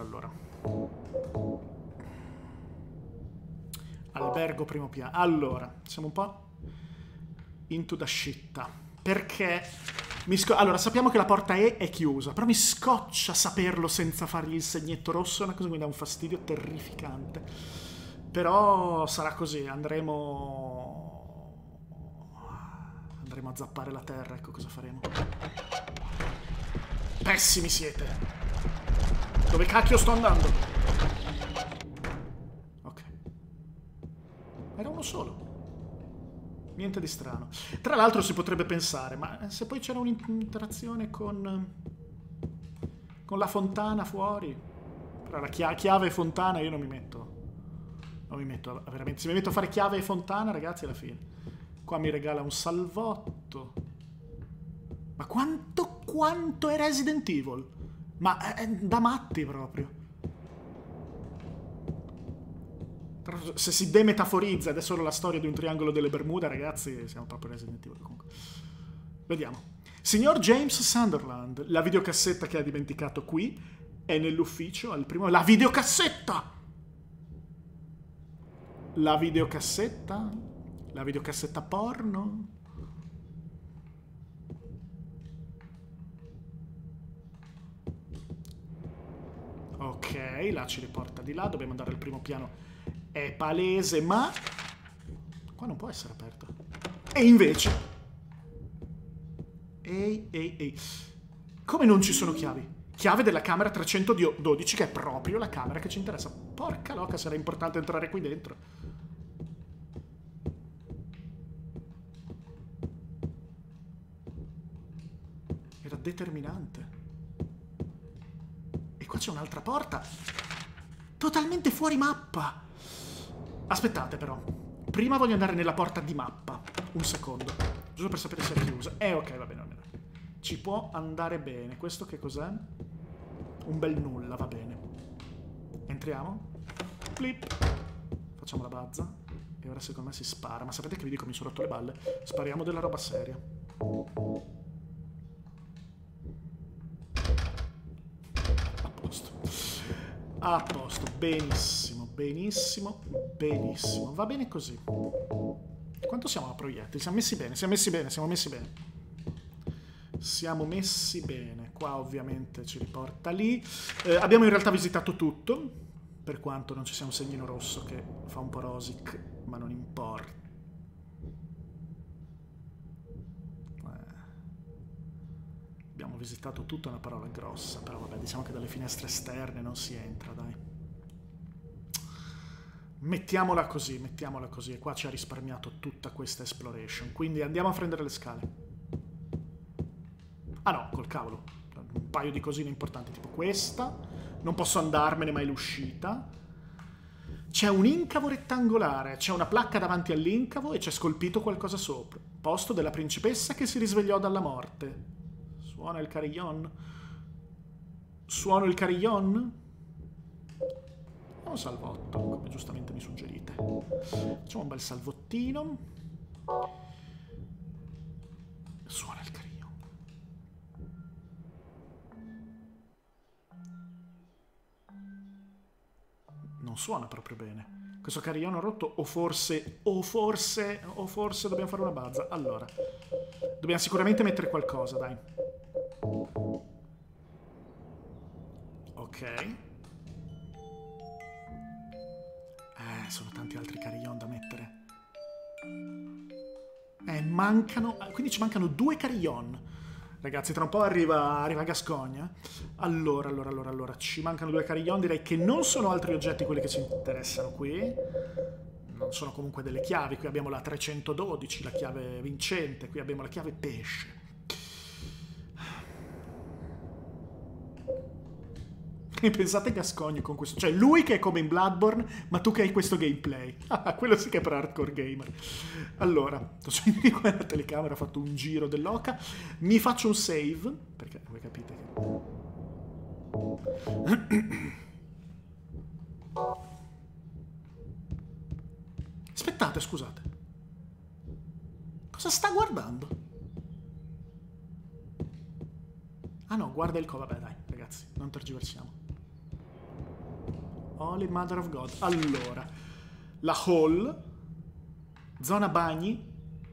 Albergo primo piano. Allora, siamo un po' into the shit. Perché allora, sappiamo che la porta E è chiusa, però mi scoccia saperlo senza fargli il segnetto rosso, è una cosa che mi dà un fastidio terrificante. Però sarà così, andremo a zappare la terra, ecco cosa faremo. Pessimi siete. Dove cacchio sto andando? Ok. Era uno solo. Niente di strano. Tra l'altro si potrebbe pensare, ma se poi c'era un'interazione con la fontana fuori? Però la chiave e fontana io non mi metto. Veramente. Se mi metto a fare chiave e fontana, ragazzi, alla fine. Qua mi regala un salvotto. Ma quanto è Resident Evil? Ma è da matti proprio. Se si demetaforizza ed è solo la storia di un triangolo delle Bermuda, ragazzi, siamo proprio Resident Evil comunque. Vediamo. Signor James Sunderland, la videocassetta che ha dimenticato qui è nell'ufficio al primo... La videocassetta! La videocassetta? La videocassetta porno? Ok, là ci riporta di là, dobbiamo andare al primo piano è palese, ma... Qua non può essere aperto. E invece... Ehi. Come non ci sono chiavi? Chiave della camera 312, che è proprio la camera che ci interessa. Porca loca, sarà importante entrare qui dentro. Era determinante. E qua c'è un'altra porta. Totalmente fuori mappa. Aspettate però. Prima voglio andare nella porta di mappa. Un secondo. Giusto per sapere se è chiusa. Ok, va bene, va bene. Ci può andare bene. Questo che cos'è? Un bel nulla, va bene. Entriamo. Flip. Facciamo la bazza. E ora secondo me si spara. Ma sapete che vi dico, mi sono rotto le balle. Spariamo della roba seria. A posto. A posto. Benissimo, benissimo, benissimo. Va bene così. Quanto siamo a proiettili? Siamo messi bene, siamo messi bene, siamo messi bene. Siamo messi bene. Qua ovviamente ci riporta lì. Abbiamo in realtà visitato tutto, per quanto non ci sia un segnino rosso che fa un po' rosic, ma non importa. Abbiamo visitato tutto, è una parola grossa, però vabbè, diciamo che dalle finestre esterne non si entra, dai. Mettiamola così, e qua ci ha risparmiato tutta questa exploration, quindi andiamo a prendere le scale. Ah no, col cavolo, un paio di cosine importanti, tipo questa, non posso andarmene, ma è l'uscita. C'è un incavo rettangolare, c'è una placca davanti all'incavo e c'è scolpito qualcosa sopra. Posto della principessa che si risvegliò dalla morte. Suona il carillon? Suono il carillon? Un salvotto, come giustamente mi suggerite. Facciamo un bel salvottino. Suona il carillon. Non suona proprio bene. Questo carillon è rotto o forse dobbiamo fare una bazza. Allora, dobbiamo sicuramente mettere qualcosa, dai. Ok. Sono tanti altri carillon da mettere. Mancano... quindi ci mancano 2 carillon. Ragazzi, tra un po' arriva Gascogna. Allora, ci mancano 2 carillon. Direi che non sono altri oggetti quelli che ci interessano qui. Non sono comunque delle chiavi. Qui abbiamo la 312, la chiave vincente. Qui abbiamo la chiave pesce. E pensate Gascogna con questo, cioè lui che è come in Bloodborne, ma tu che hai questo gameplay. Quello sì che è per hardcore gamer. Allora, di qua la telecamera ha fatto un giro dell'oca. Mi faccio un save, perché voi capite che... Aspettate, scusate. Cosa sta guardando? Ah no, guarda il covo. Vabbè dai, ragazzi, non tergiversiamo. Holy Mother of God. Allora, la hall, zona bagni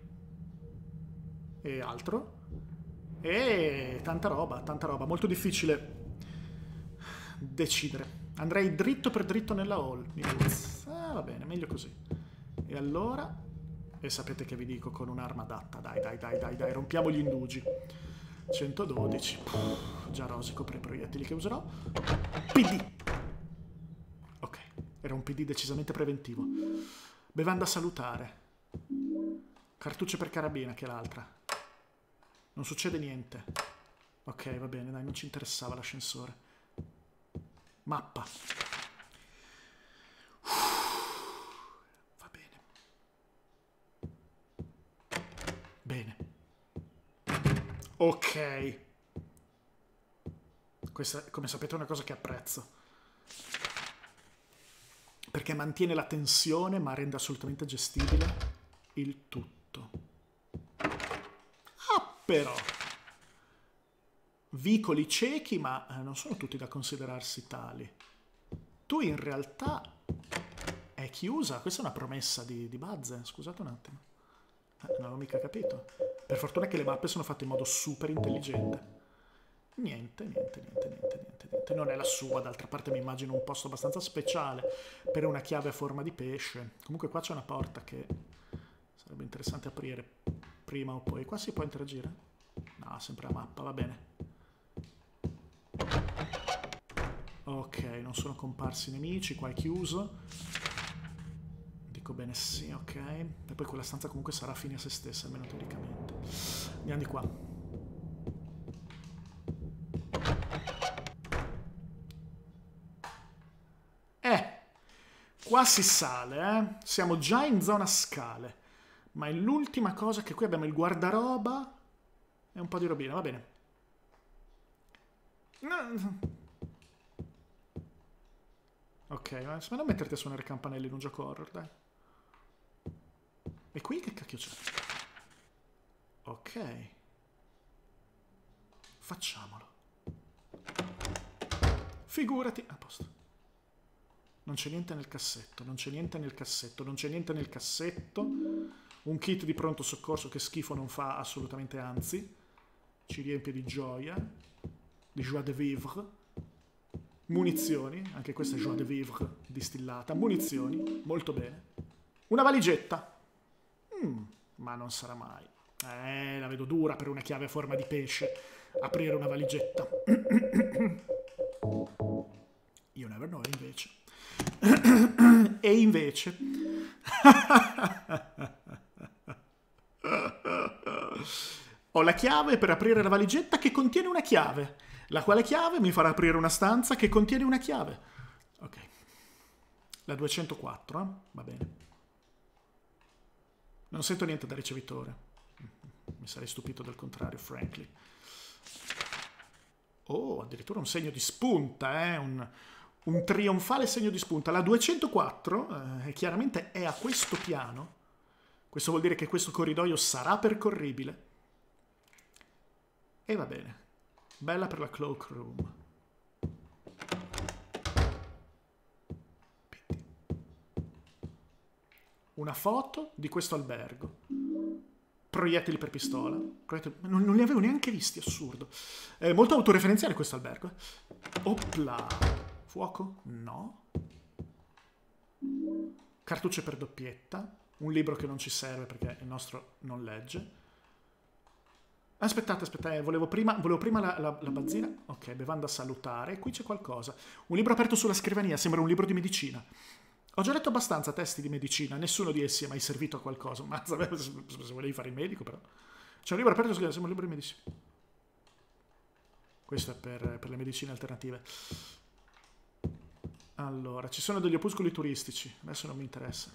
e altro. E tanta roba, molto difficile decidere. Andrei dritto per dritto nella hall. Va bene, meglio così. E allora, e sapete che vi dico con un'arma adatta. Dai, rompiamo gli indugi. 112. Già rosico per i proiettili che userò. PD. Ok, era un PD decisamente preventivo. Bevanda salutare. Cartucce per carabina, che è l'altra. Non succede niente. Ok, va bene, dai, non ci interessava l'ascensore. Mappa. Va bene. Bene. Ok. Questa, come sapete, è una cosa che apprezzo. Perché mantiene la tensione, ma rende assolutamente gestibile il tutto. Ah, però. Vicoli ciechi, ma non sono tutti da considerarsi tali. Tu in realtà è chiusa. Questa è una promessa di Buzz. Scusate un attimo. Non avevo mica capito. Per fortuna che le mappe sono fatte in modo super intelligente. Niente. Non è la sua, d'altra parte mi immagino un posto abbastanza speciale per una chiave a forma di pesce. Comunque qua c'è una porta che sarebbe interessante aprire prima o poi. Qua si può interagire? No, sempre la mappa, va bene. Ok, non sono comparsi nemici, qua è chiuso. Dico bene sì, ok. E poi quella stanza comunque sarà fine a se stessa, almeno teoricamente. Andiamo di qua. Qua si sale, eh? Siamo già in zona scale. Ma è l'ultima cosa che qui abbiamo il guardaroba e un po' di robina, va bene. Ok, ma non metterti a suonare campanelli in un gioco horror, dai. E qui che cacchio c'è? Ok. Facciamolo. Figurati. A posto. Non c'è niente nel cassetto, non c'è niente nel cassetto, non c'è niente nel cassetto. Un kit di pronto soccorso che schifo non fa assolutamente, anzi. Ci riempie di gioia, di joie de vivre. Munizioni, anche questa è joie de vivre distillata. Munizioni, molto bene. Una valigetta. Ma non sarà mai. La vedo dura per una chiave a forma di pesce. Aprire una valigetta. You never know, invece. E invece ho la chiave per aprire la valigetta che contiene una chiave, la quale chiave mi farà aprire una stanza che contiene una chiave. Ok, la 204, va bene. Non sento niente da ricevitore, mi sarei stupito del contrario, frankly. Oh, addirittura un segno di spunta, un trionfale segno di spunta. La 204 chiaramente è a questo piano. Questo vuol dire che questo corridoio sarà percorribile. E va bene. Bella per la cloak room. Una foto di questo albergo. Proiettili per pistola. Non li avevo neanche visti, assurdo. Molto autoreferenziale questo albergo. Opla. Fuoco? No. Cartucce per doppietta. Un libro che non ci serve perché il nostro non legge. Aspettate, volevo prima la bazzina. Ok, bevanda salutare. Qui c'è qualcosa. Un libro aperto sulla scrivania, sembra un libro di medicina. Ho già letto abbastanza testi di medicina, nessuno di essi è mai servito a qualcosa. Ma se volevi fare il medico, però. C'è un libro aperto sulla scrivania, sembra un libro di medicina. Questo è per le medicine alternative. Allora, ci sono degli opuscoli turistici, adesso non mi interessa.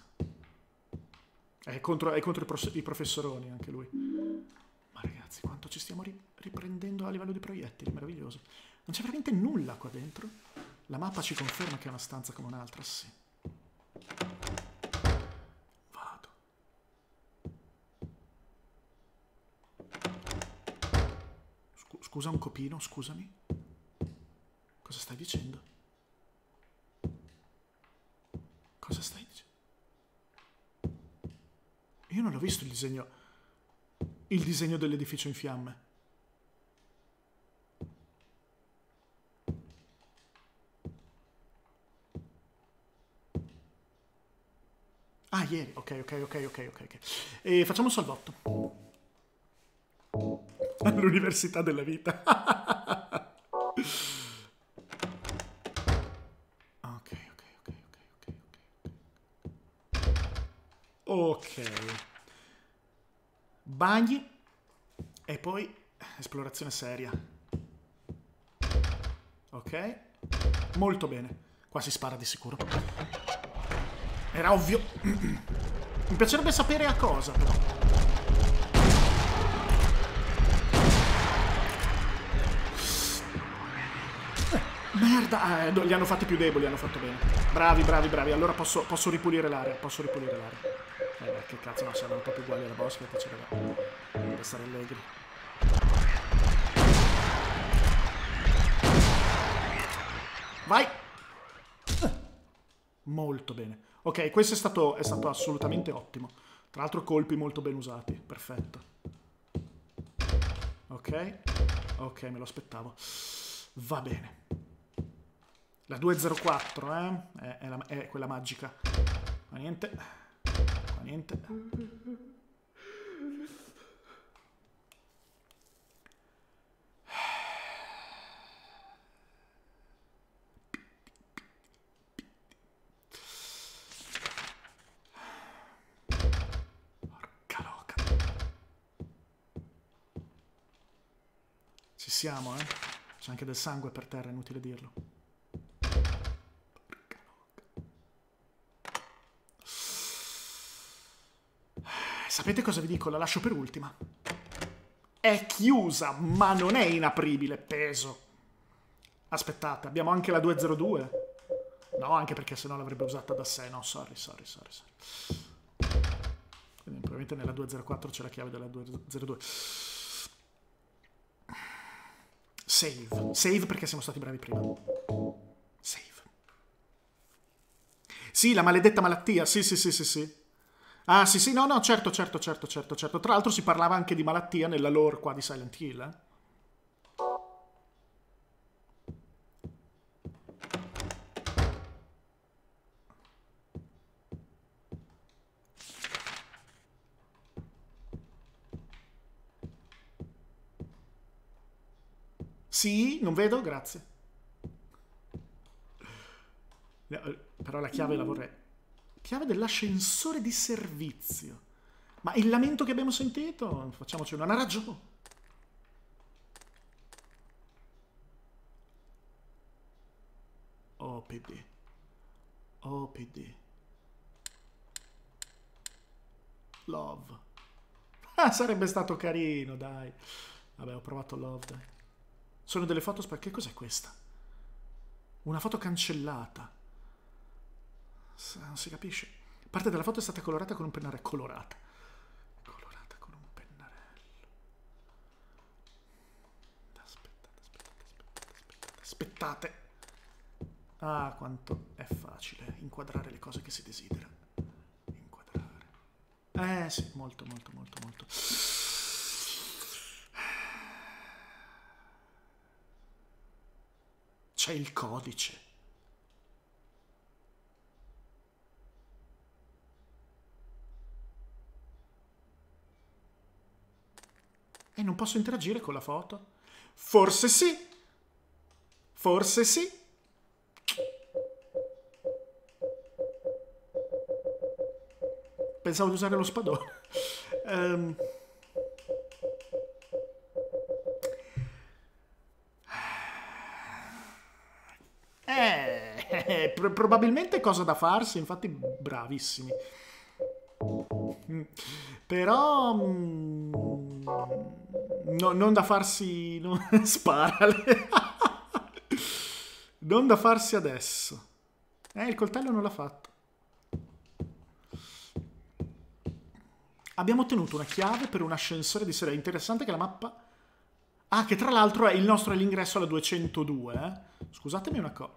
È contro i professoroni anche lui. Ma ragazzi, quanto ci stiamo riprendendo a livello di proiettili, meraviglioso. Non c'è veramente nulla qua dentro. La mappa ci conferma che è una stanza come un'altra, sì. Vado. Scusa un copino, scusami. Cosa stai dicendo? Cosa stai dicendo? Io non ho visto il disegno dell'edificio in fiamme. Ah, ieri. Ok. E facciamo un salvotto. All'università della vita. Ok. Bagni. E poi esplorazione seria. Ok. Molto bene. Qua si spara di sicuro. Era ovvio. Mi piacerebbe sapere a cosa, però. Merda. Li hanno fatti più deboli, hanno fatto bene. Bravi. Allora posso ripulire l'area. Che cazzo, no, siamo proprio uguali alla boss, che piaceva. Deve stare allegri. Vai! Molto bene. Ok, questo è stato assolutamente ottimo. Tra l'altro colpi molto ben usati. Perfetto. Ok. Ok, me lo aspettavo. Va bene. La 204, è quella magica. Ma niente. Ma niente. Porca loca. Ci siamo, eh? C'è anche del sangue per terra, è inutile dirlo. Sapete cosa vi dico? La lascio per ultima. È chiusa, ma non è inapribile, peso. Aspettate, abbiamo anche la 202? No, anche perché sennò l'avrebbe usata da sé. No, sorry. Quindi probabilmente nella 204 c'è la chiave della 202. Save perché siamo stati bravi prima. Save. Sì, la maledetta malattia. Sì. Ah, sì, no, certo. Tra l'altro si parlava anche di malattia nella lore qua di Silent Hill, eh? Sì, non vedo, grazie. Però la chiave la vorrei. Chiave dell'ascensore di servizio. Ma il lamento che abbiamo sentito? Facciamoci una ragione. OPD. Love. Ah, sarebbe stato carino, dai. Vabbè, ho provato Love, dai. Sono delle foto... Che cos'è questa? Una foto cancellata. Non si capisce. Parte della foto è stata colorata con un pennarello. Colorata con un pennarello. Aspettate. Ah, quanto è facile inquadrare le cose che si desidera. Inquadrare. Sì, molto. C'è il codice. E non posso interagire con la foto? Forse sì. Pensavo di usare lo spadone. Probabilmente cosa da farsi, infatti bravissimi. Però non da farsi... Sparale. Non da farsi adesso. Il coltello non l'ha fatto. Abbiamo ottenuto una chiave per un ascensore di serie. Interessante che la mappa... Ah, che tra l'altro il nostro è l'ingresso alla 202, Scusatemi una cosa.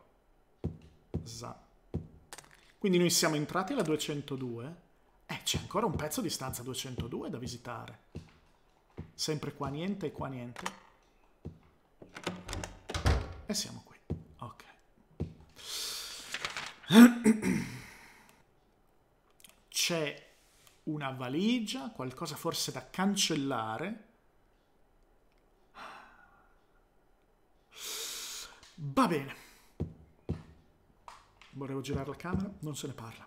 Quindi noi siamo entrati alla 202. C'è ancora un pezzo di stanza 202 da visitare. Sempre qua niente e qua niente. E siamo qui. Ok. C'è una valigia, qualcosa forse da cancellare. Va bene. Volevo girare la camera, non se ne parla.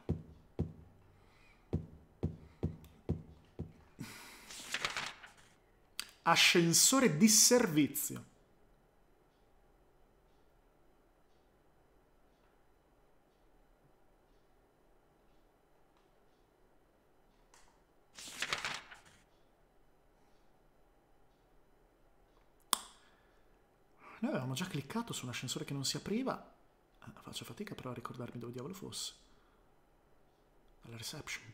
Ascensore di servizio. Noi avevamo già cliccato su un ascensore che non si apriva. Faccio fatica però a ricordarmi dove diavolo fosse. Alla reception.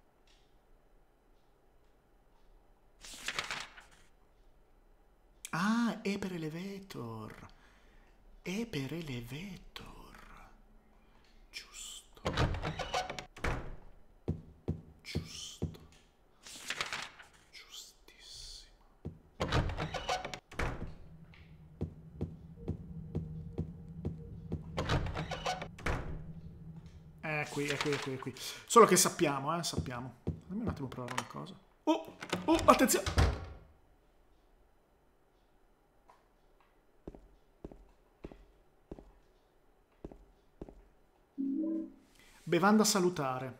Ah, è per elevator. È per elevator. Giusto. Giustissimo. qui, è qui, è qui, è qui. Solo che sappiamo, sappiamo. Fammi un attimo provare una cosa. Oh, attenzione! Bevanda salutare.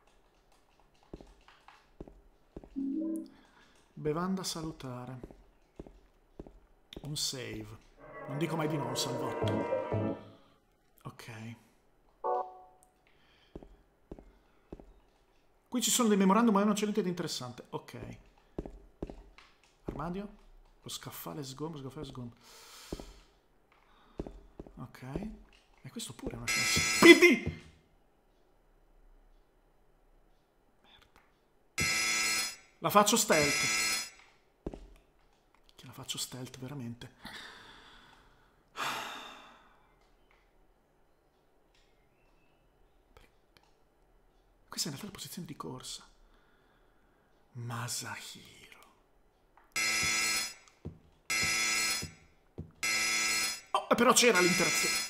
Bevanda salutare. Un save. Non dico mai di no, un salvotto. Ok. Qui ci sono dei memorandum, ma non c'è niente di interessante. Ok. Armadio. Lo scaffale sgombro, Ok. E questo pure è una chance. PD! Merda. La faccio stealth. Che la faccio stealth, veramente. Questa è in realtà la posizione di corsa. Masahiro. Oh, però c'era l'interazione.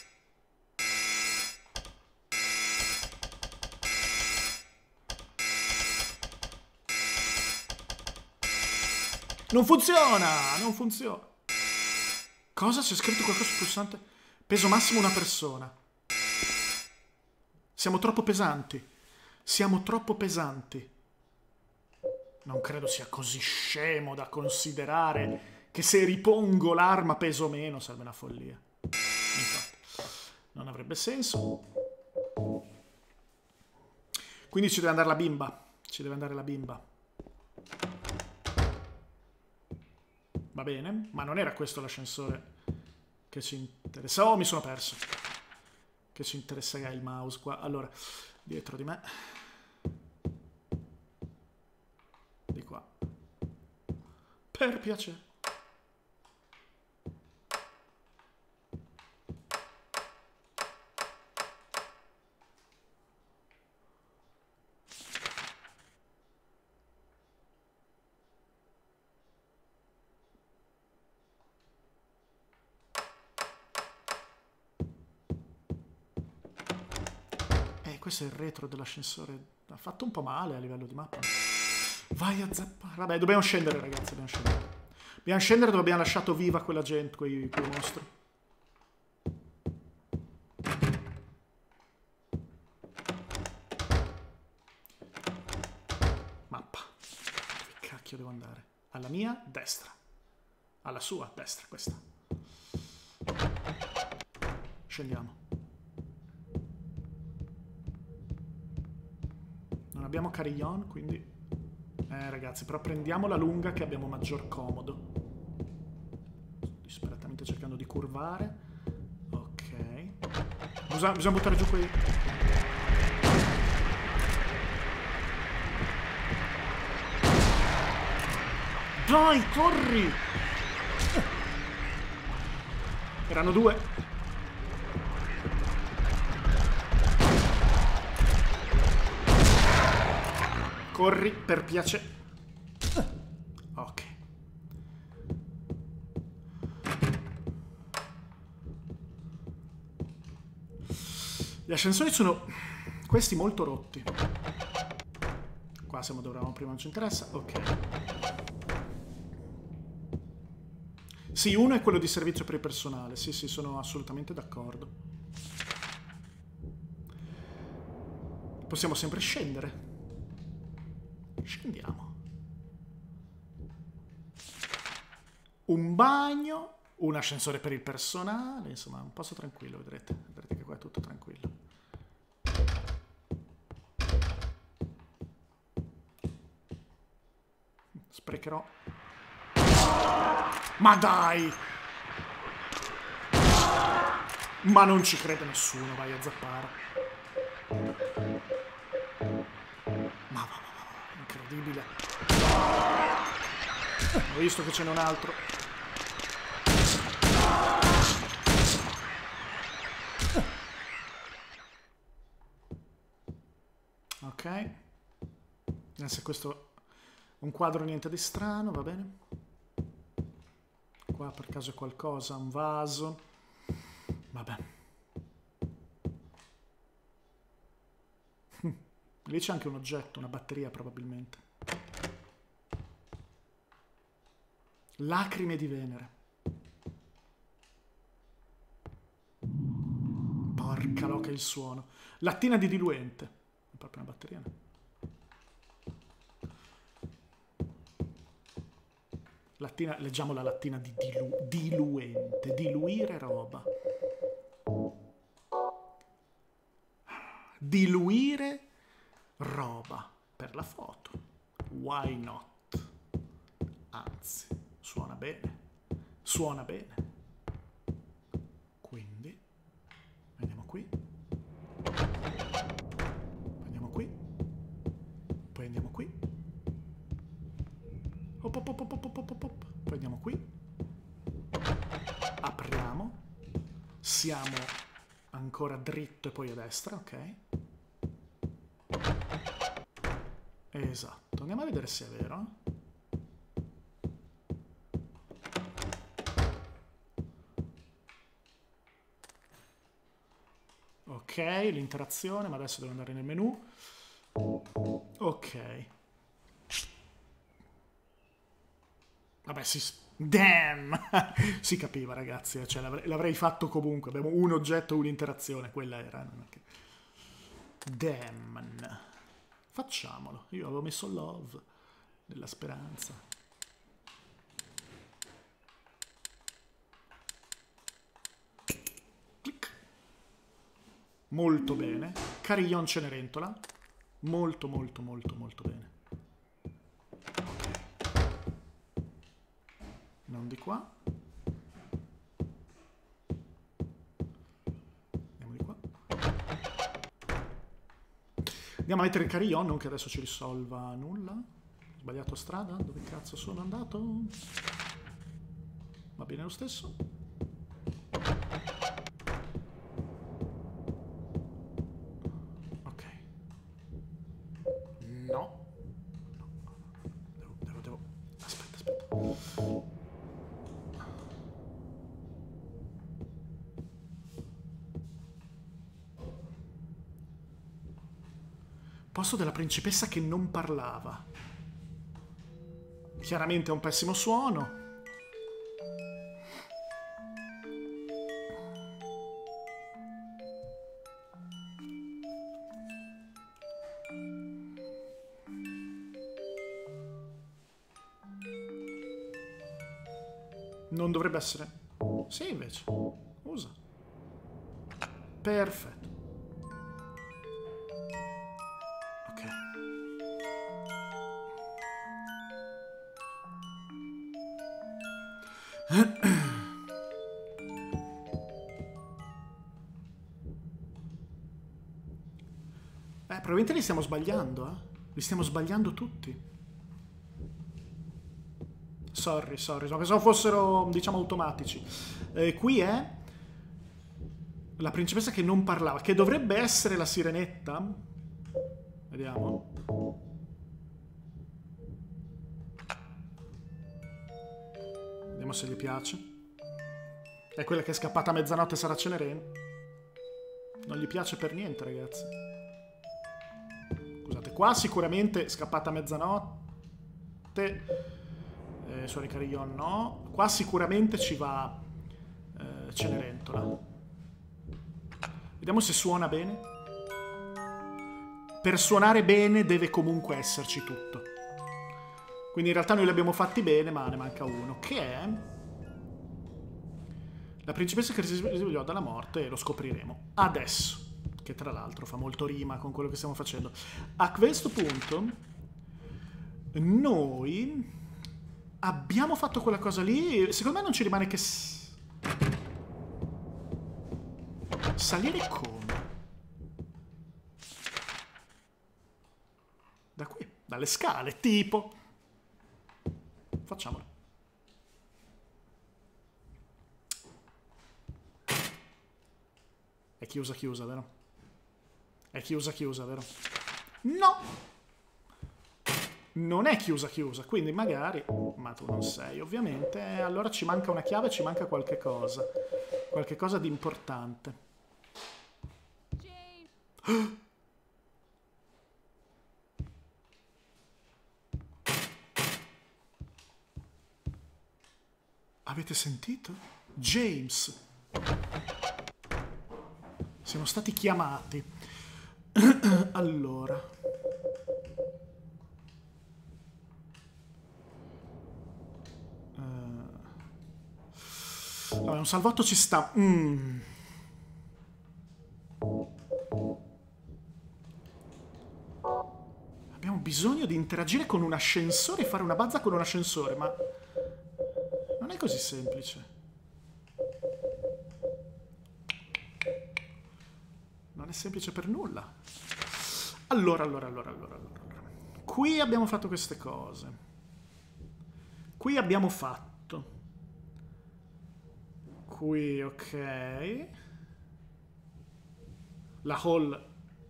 Non funziona! Non funziona. Cosa? C'è scritto qualcosa sul pulsante? Peso massimo una persona. Siamo troppo pesanti. Siamo troppo pesanti. Non credo sia così scemo da considerare che se ripongo l'arma peso meno, sarebbe una follia. Infatti, non avrebbe senso. Quindi ci deve andare la bimba. Ci deve andare la bimba. Va bene, ma non era questo l'ascensore che ci interessa. Oh, mi sono perso. Che ci interessa il mouse qua. Allora, dietro di me. Di qua. Per piacere. Questo è il retro dell'ascensore. Ha fatto un po' male a livello di mappa. Vai a zappare. Vabbè, dobbiamo scendere, ragazzi. Dobbiamo scendere. Dobbiamo scendere dove abbiamo lasciato viva quella gente, quei mostri. Mappa. Dove cacchio devo andare? Alla mia destra. Alla sua destra, questa. Scendiamo. Non abbiamo carillon, quindi... ragazzi, però prendiamo la lunga che abbiamo maggior comodo. Sto disperatamente cercando di curvare. Ok. Bisogna buttare giù quei... Dai, corri! Erano due. Corri, per piacere. Ok. Gli ascensori sono questi molto rotti. Qua siamo dove eravamo prima, non ci interessa. Ok. Sì, uno è quello di servizio per il personale. Sì, sì, sono assolutamente d'accordo. Possiamo sempre scendere. Scendiamo. Un bagno, un ascensore per il personale, insomma, un posto tranquillo, vedrete. Vedrete che qua è tutto tranquillo. Sprecherò. Ma dai! Ma non ci crede nessuno, vai a zappare. Ma va. Incredibile. Ho visto che ce n'è un altro. Ok. Se questo è un quadro, niente di strano, va bene. Qua per caso è qualcosa, un vaso. Vabbè. Lì c'è anche un oggetto, una batteria probabilmente. Lacrime di Venere. Porca loca il suono. Lattina di diluente. È proprio una batteria. Lattina, leggiamo la lattina di diluente. Diluire roba. Diluire roba per la foto. Why not? Anzi, suona bene. Suona bene. Quindi andiamo qui. Andiamo qui. Poi andiamo qui. Op, op, op, op, op, op, op, op. Poi andiamo qui. Apriamo. Siamo ancora dritto e poi a destra, ok? Esatto, andiamo a vedere se è vero. Ok, l'interazione, ma adesso devo andare nel menu. Ok. Vabbè, damn! Si capiva, ragazzi, cioè, l'avrei fatto comunque. Abbiamo un oggetto, un'interazione, quella era. Non è che... Damn. Facciamolo. Io avevo messo love, nella speranza. Clic. Molto bene. Carillon Cenerentola. Molto, molto, molto, molto bene. Non di qua. Andiamo di qua. Andiamo a mettere il carillon, non che adesso ci risolva nulla. Ho sbagliato strada? Dove cazzo sono andato? Va bene lo stesso. Ok. No. Devo... Aspetta. Posto della principessa che non parlava. Chiaramente è un pessimo suono. Non dovrebbe essere. Sì, invece. Usa. Perfetto. Probabilmente li stiamo sbagliando, eh? Li stiamo sbagliando tutti. Sorry, no, pensavo fossero, diciamo, automatici. Qui è la principessa che non parlava, che dovrebbe essere la sirenetta. Vediamo. Vediamo se gli piace. È quella che è scappata a mezzanotte, sarà Cenerentola. Non gli piace per niente, ragazzi. Scusate, qua sicuramente scappata a mezzanotte. Suoni Carillon no. Qua sicuramente ci va Cenerentola. Vediamo se suona bene. Per suonare bene deve comunque esserci tutto. Quindi in realtà noi li abbiamo fatti bene, ma ne manca uno, che è la principessa che si svegliò dalla morte, e lo scopriremo adesso. Che tra l'altro fa molto rima con quello che stiamo facendo. A questo punto noi abbiamo fatto quella cosa lì. Secondo me non ci rimane che salire come? Da qui, dalle scale, tipo. Facciamolo. È chiusa, vero? È chiusa, vero? No! Non è chiusa, quindi magari... Ma tu non sei, ovviamente. Allora ci manca una chiave, ci manca qualche cosa. Qualche cosa di importante. Avete sentito? James. Siamo stati chiamati. Allora. Vabbè, un salvatto ci sta. Abbiamo bisogno di interagire con un ascensore e fare una bazza con un ascensore, ma non è così semplice. Non è semplice per nulla. Allora. Qui abbiamo fatto queste cose. Qui abbiamo fatto. Qui, ok. La hall.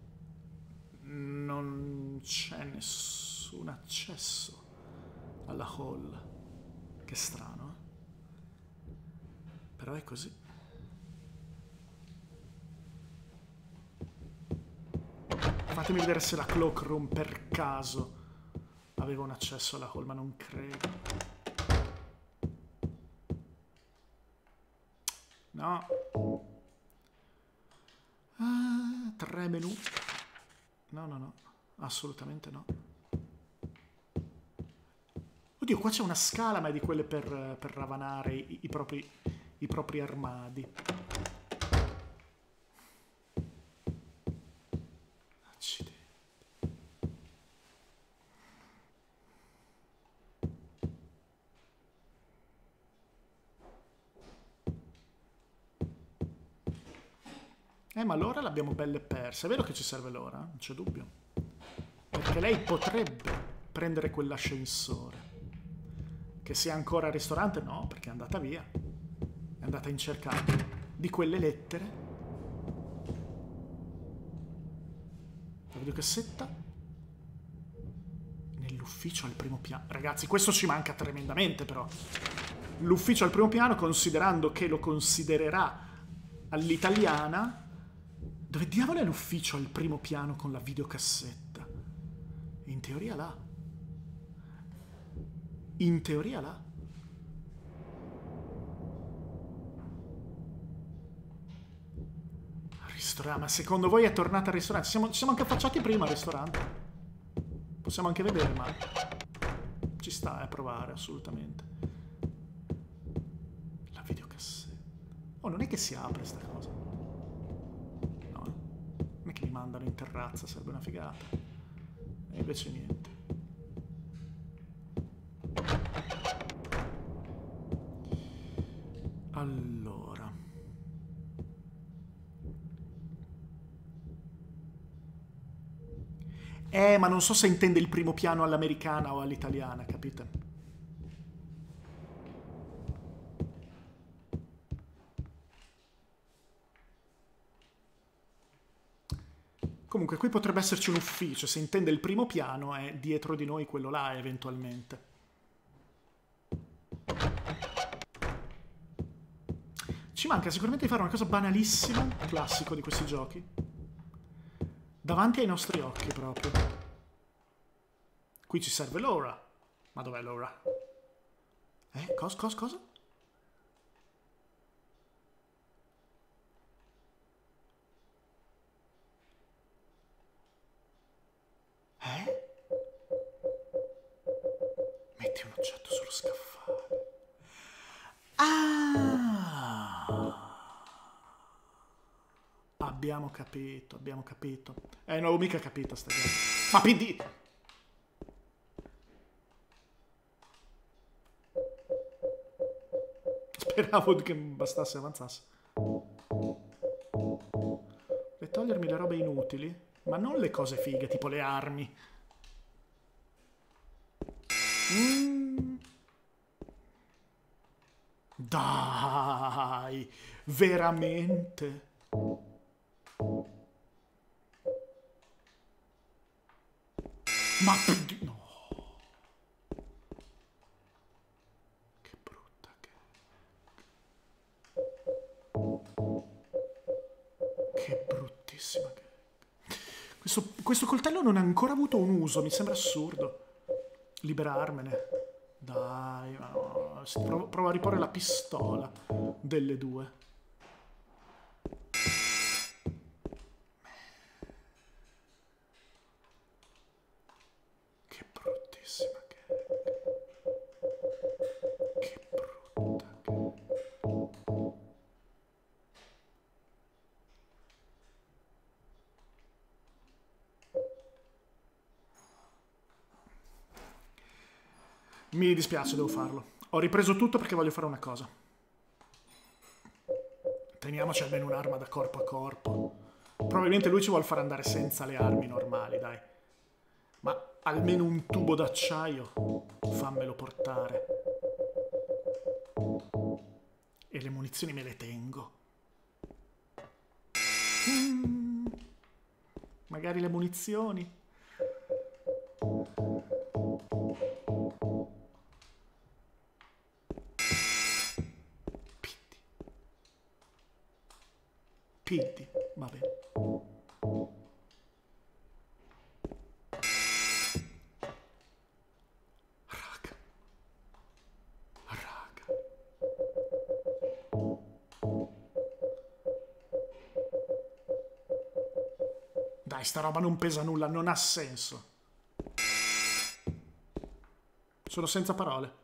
Non c'è nessun accesso alla hall. Che strano, eh? Però è così. Fatemi vedere se la cloakroom per caso aveva un accesso alla hall, ma non credo. No. 3 menu. No. Assolutamente no. Oddio, qua c'è una scala, ma è di quelle per ravanare i propri armadi. Accidenti. Ma l'ora l'abbiamo belle perse. È vero che ci serve l'ora, non c'è dubbio. Perché lei potrebbe prendere quell'ascensore. Che sia ancora al ristorante? No, perché è andata via. È andata in cerca di quelle lettere. La videocassetta. Nell'ufficio al primo piano. Ragazzi, questo ci manca tremendamente, però. L'ufficio al primo piano, considerando che lo considererà all'italiana. Dove diavolo è l'ufficio al primo piano con la videocassetta? In teoria là. In teoria là. Ristorante. Ma secondo voi è tornata al ristorante? Ci siamo anche affacciati prima al ristorante. Possiamo anche vedere, ma ci sta a provare, assolutamente. La videocassetta. Oh, non è che si apre sta cosa. Non è che mi mandano in terrazza, sarebbe una figata. E invece niente. Allora. Ma non so se intende il primo piano all'americana o all'italiana, capite? Comunque qui potrebbe esserci un ufficio, se intende il primo piano è dietro di noi quello là eventualmente. Ci manca sicuramente di fare una cosa banalissima, classico di questi giochi. Davanti ai nostri occhi proprio. Qui ci serve Laura. Ma dov'è Laura? Cosa? Metti un oggetto sullo scaffale. Abbiamo capito. Non avevo mica capito sta cosa. Ma PD! Speravo che bastasse e avanzasse. E togliermi le robe inutili, ma non le cose fighe, tipo le armi. Dai, veramente? Ma no. Che brutta che. Che bruttissima che. Questo coltello non ha ancora avuto un uso, mi sembra assurdo. Liberarmene. dai, ma no. Provo a riporre la pistola delle due. Che bruttissima gag. Che brutta gag. Mi dispiace, devo farlo. Ho ripreso tutto perché voglio fare una cosa. Teniamoci almeno un'arma da corpo a corpo. Probabilmente lui ci vuole far andare senza le armi normali, dai. Ma almeno un tubo d'acciaio fammelo portare. E le munizioni me le tengo. Magari le munizioni. Pitti, va bene. Raga. Dai, sta roba non pesa nulla, non ha senso. Sono senza parole.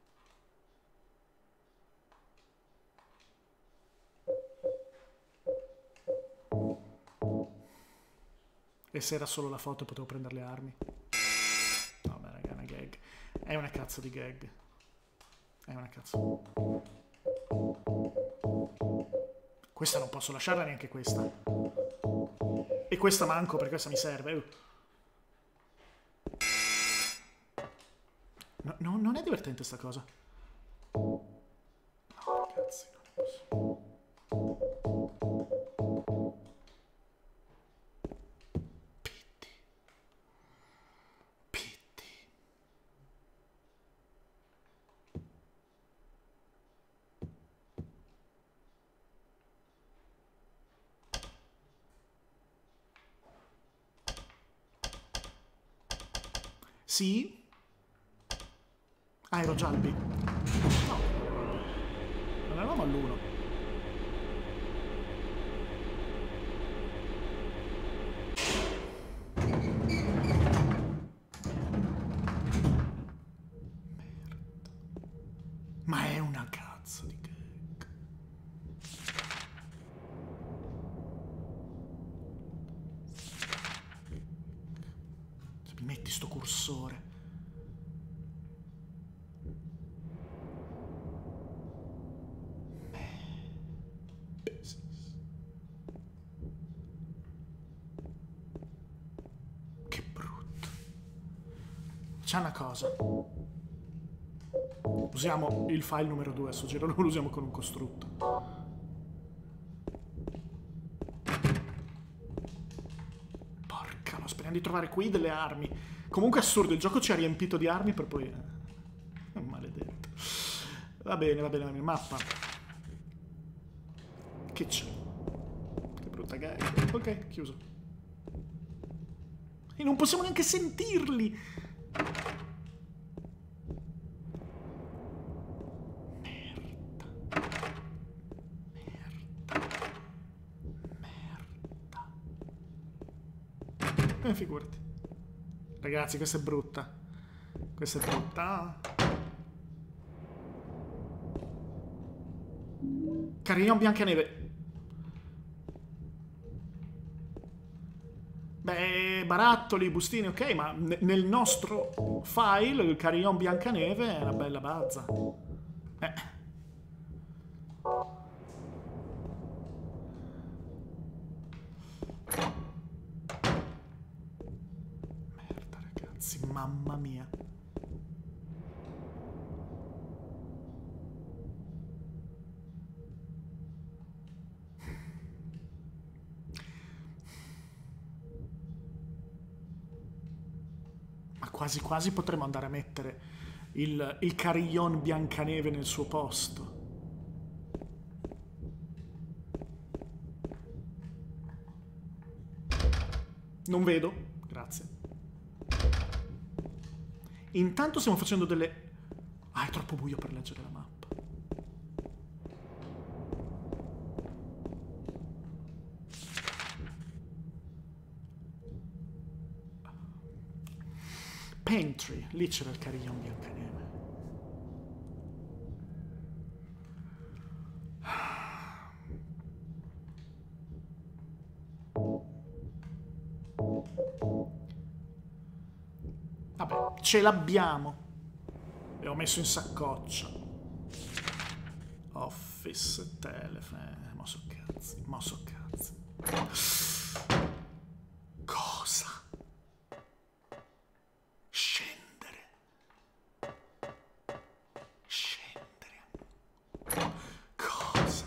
E se era solo la foto potevo prendere le armi. No, beh, raga, è una gag. È una cazzo di gag. È una cazzo. Questa non posso lasciarla, neanche questa. E questa manco, perché questa mi serve. No, no, non è divertente sta cosa. No, ragazzi, non è possibile. Sì? Ah, ero già al B. No. Non eravamo all'1. Merda. Ma è una cazzo di gag. Se mi metti sto cursore. Che brutto. C'è una cosa. Usiamo il file numero 2 a sto giro, non lo usiamo con un costrutto. Porca, speriamo di trovare qui delle armi. Comunque è assurdo, il gioco ci ha riempito di armi per poi... Maledetto. Va bene, va bene, mappa. Che c'è? Che brutta gag. Ok, chiuso. E non possiamo neanche sentirli. Merda. Figurati. Ragazzi, questa è brutta. Questa è brutta. Carillon Biancaneve. Beh, barattoli, bustini, ok, ma nel nostro file il Carillon Biancaneve è una bella bazza. Merda, ragazzi, mamma mia. Quasi quasi potremmo andare a mettere il Carillon Biancaneve nel suo posto. Non vedo, grazie. Intanto stiamo facendo delle Ah, è troppo buio per leggere la mappa. Pantry, lì c'era il carillon Biancaneve. Vabbè, ce l'abbiamo. E ho messo in saccoccia. Office, telefono. Mo so cazzi, mo so cazzi. Cosa? Scendere. Scendere. Cosa?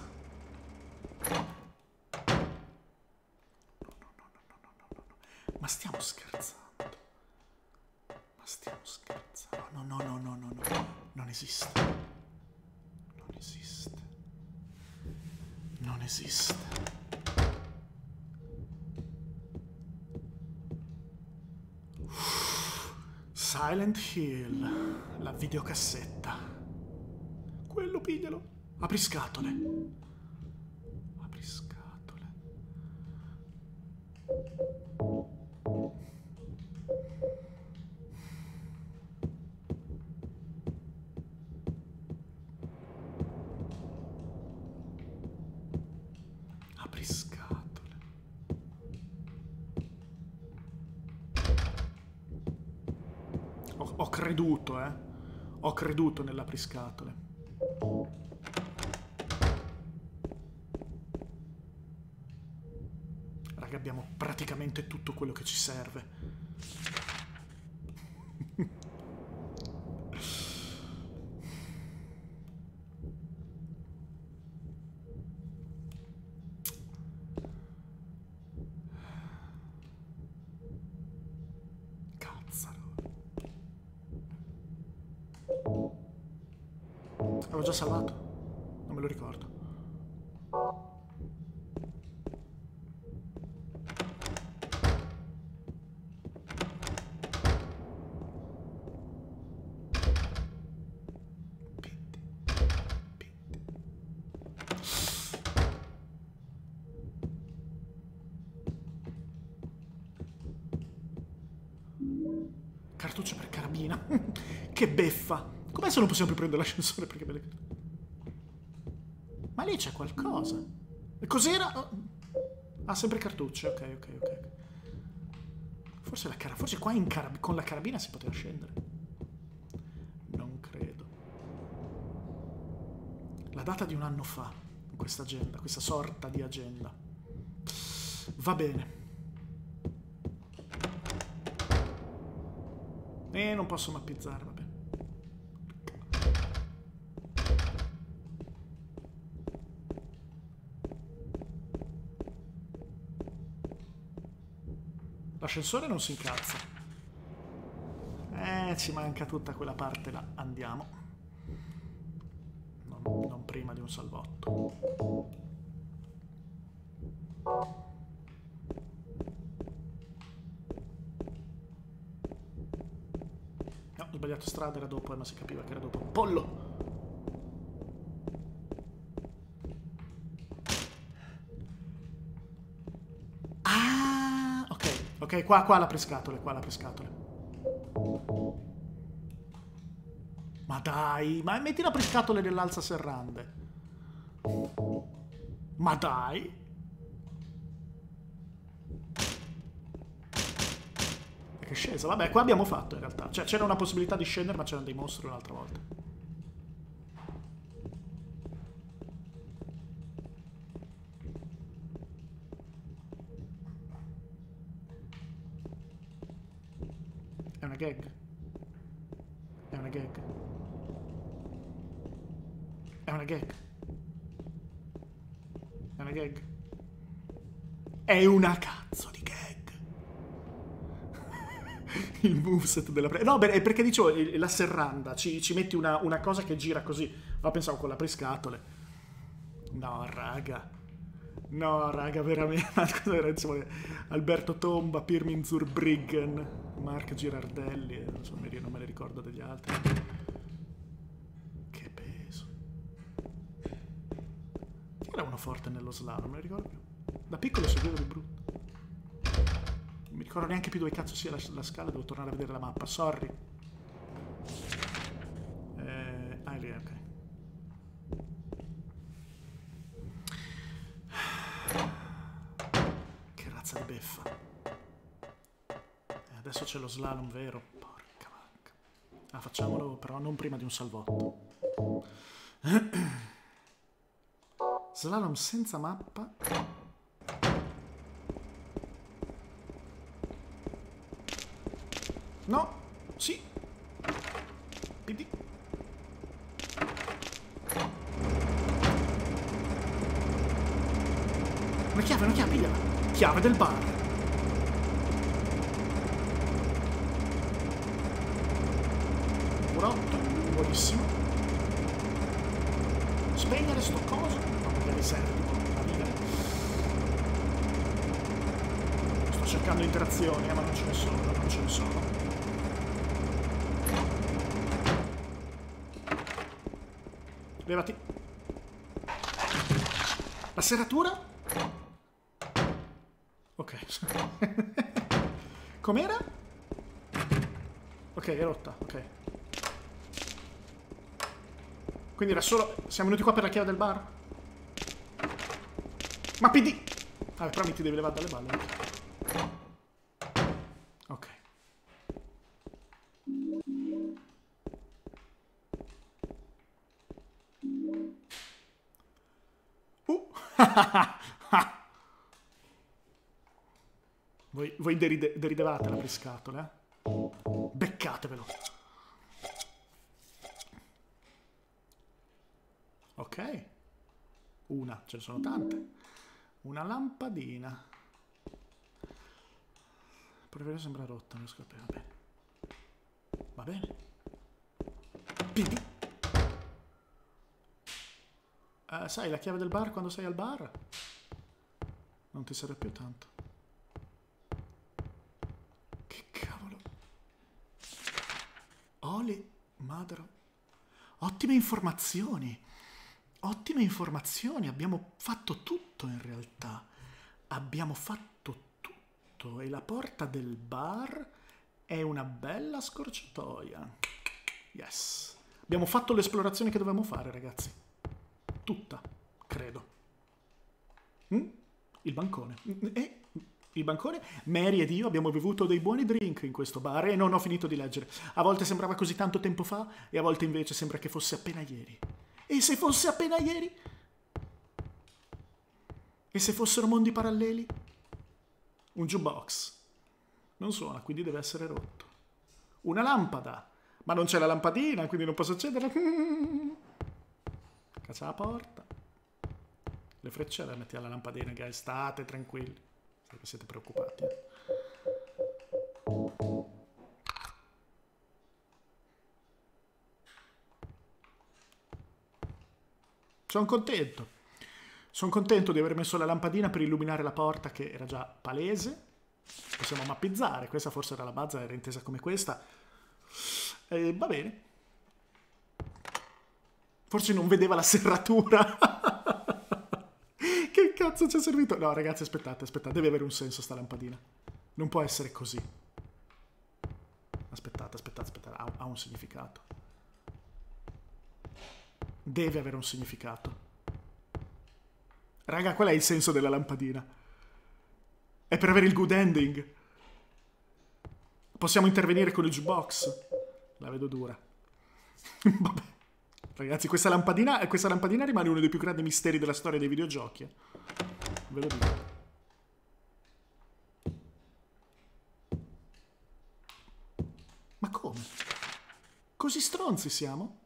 No. Ma stiamo scherzando. Stiamo scherzando. No. Non esiste. Non esiste. Non esiste. Silent Hill. La videocassetta. Quello, piglialo. Apri scatole. Apri scatole. Ho creduto, Ho creduto nell'apriscatole. Raga, abbiamo praticamente tutto quello che ci serve. Avevo già salvato. Non me lo ricordo. Cartuccio per carabina. Che beffa. Come se non possiamo più prendere l'ascensore perché me le... Ma lì c'è qualcosa. E cos'era? Ah, sempre cartucce. Ok. Forse la forse qua con la carabina si poteva scendere. Non credo. La data di un anno fa. In questa agenda. Questa sorta di agenda. Va bene. Non posso mappizzare, va bene. L'ascensore non si incazza. Ci manca tutta quella parte là. Andiamo. Non prima di un salvotto. No, ho sbagliato strada, era dopo, ma si capiva che era dopo. Pollo! Ok, qua l'apriscatole, Ma dai, ma metti l'apriscatole nell'alza serrande. Ma dai. Che scesa, vabbè, qua abbiamo fatto in realtà. Cioè, c'era una possibilità di scendere, ma c'erano dei mostri un'altra volta. È una gag. È una gag. È una gag. È una gag. È una cazzo di gag. Il moveset della... No, beh, è perché dicevo, la serranda, ci metti una cosa che gira così. Ma pensavo con l'apriscatole. No, raga. No, raga, veramente. Cosa era? Insomma, Alberto Tomba, Pirmin Zurbriggen, Mark Girardelli, non me ne ricordo degli altri. forte nello slalom, me lo ricordo più. Da piccolo seguivo di brutto. Non mi ricordo neanche più dove cazzo sia la scala, devo tornare a vedere la mappa, sorry. Ah, è lì, ok. Che razza di beffa. Adesso c'è lo slalom vero. Porca vacca. Ah, facciamolo però non prima di un salvotto. Slalom senza mappa. No. Sì. PD. Una chiave, pigliala. Chiave del bar. Burotto, buonissimo. Spegnere sto coso. No, magari serve tipo a vivere. Sto cercando interazioni, ma non ce ne sono, non ce ne sono. Levati. La serratura? Ok. Com'era? Ok, è rotta, ok. Quindi era solo... Siamo venuti qua per la chiave del bar? Ma PD! Ah, però mi ti devi levare dalle balle. Ok. Voi deridevate la briscatola, eh? Beccatevelo. Ok. Una, ce ne sono tante. Una lampadina. Però sembra rotta, non riesco a capire. Va bene. PD. Sai, la chiave del bar quando sei al bar non ti serve più tanto. Che cavolo. Oli, madro. Ottime informazioni. Ottime informazioni. Abbiamo fatto tutto in realtà. Abbiamo fatto tutto. E la porta del bar è una bella scorciatoia. Yes. Abbiamo fatto l'esplorazione che dovevamo fare, ragazzi. Tutta, credo. Il bancone. Il bancone? Mary ed io abbiamo bevuto dei buoni drink in questo bar e non ho finito di leggere. A volte sembrava così tanto tempo fa e a volte invece sembra che fosse appena ieri. E se fosse appena ieri? E se fossero mondi paralleli? Un jukebox. Non suona, quindi deve essere rotto. Una lampada. Ma non c'è la lampadina, quindi non posso accendere. Caccia la porta. Le frecce le metti alla lampadina, guys. State tranquilli. Se siete preoccupati. Sono contento. Sono contento di aver messo la lampadina per illuminare la porta, che era già palese. Possiamo mappizzare. Questa forse era la base, era intesa come questa. Va bene. Forse non vedeva la serratura. Che cazzo ci è servito? No, ragazzi, aspettate. Deve avere un senso sta lampadina. Non può essere così. Aspettate. Ha un significato. Deve avere un significato. Raga, qual è il senso della lampadina? È per avere il good ending. Possiamo intervenire con il jukebox. La vedo dura. Vabbè. Ragazzi, questa lampadina rimane uno dei più grandi misteri della storia dei videogiochi. Ve lo dico. Ma come? Così stronzi siamo?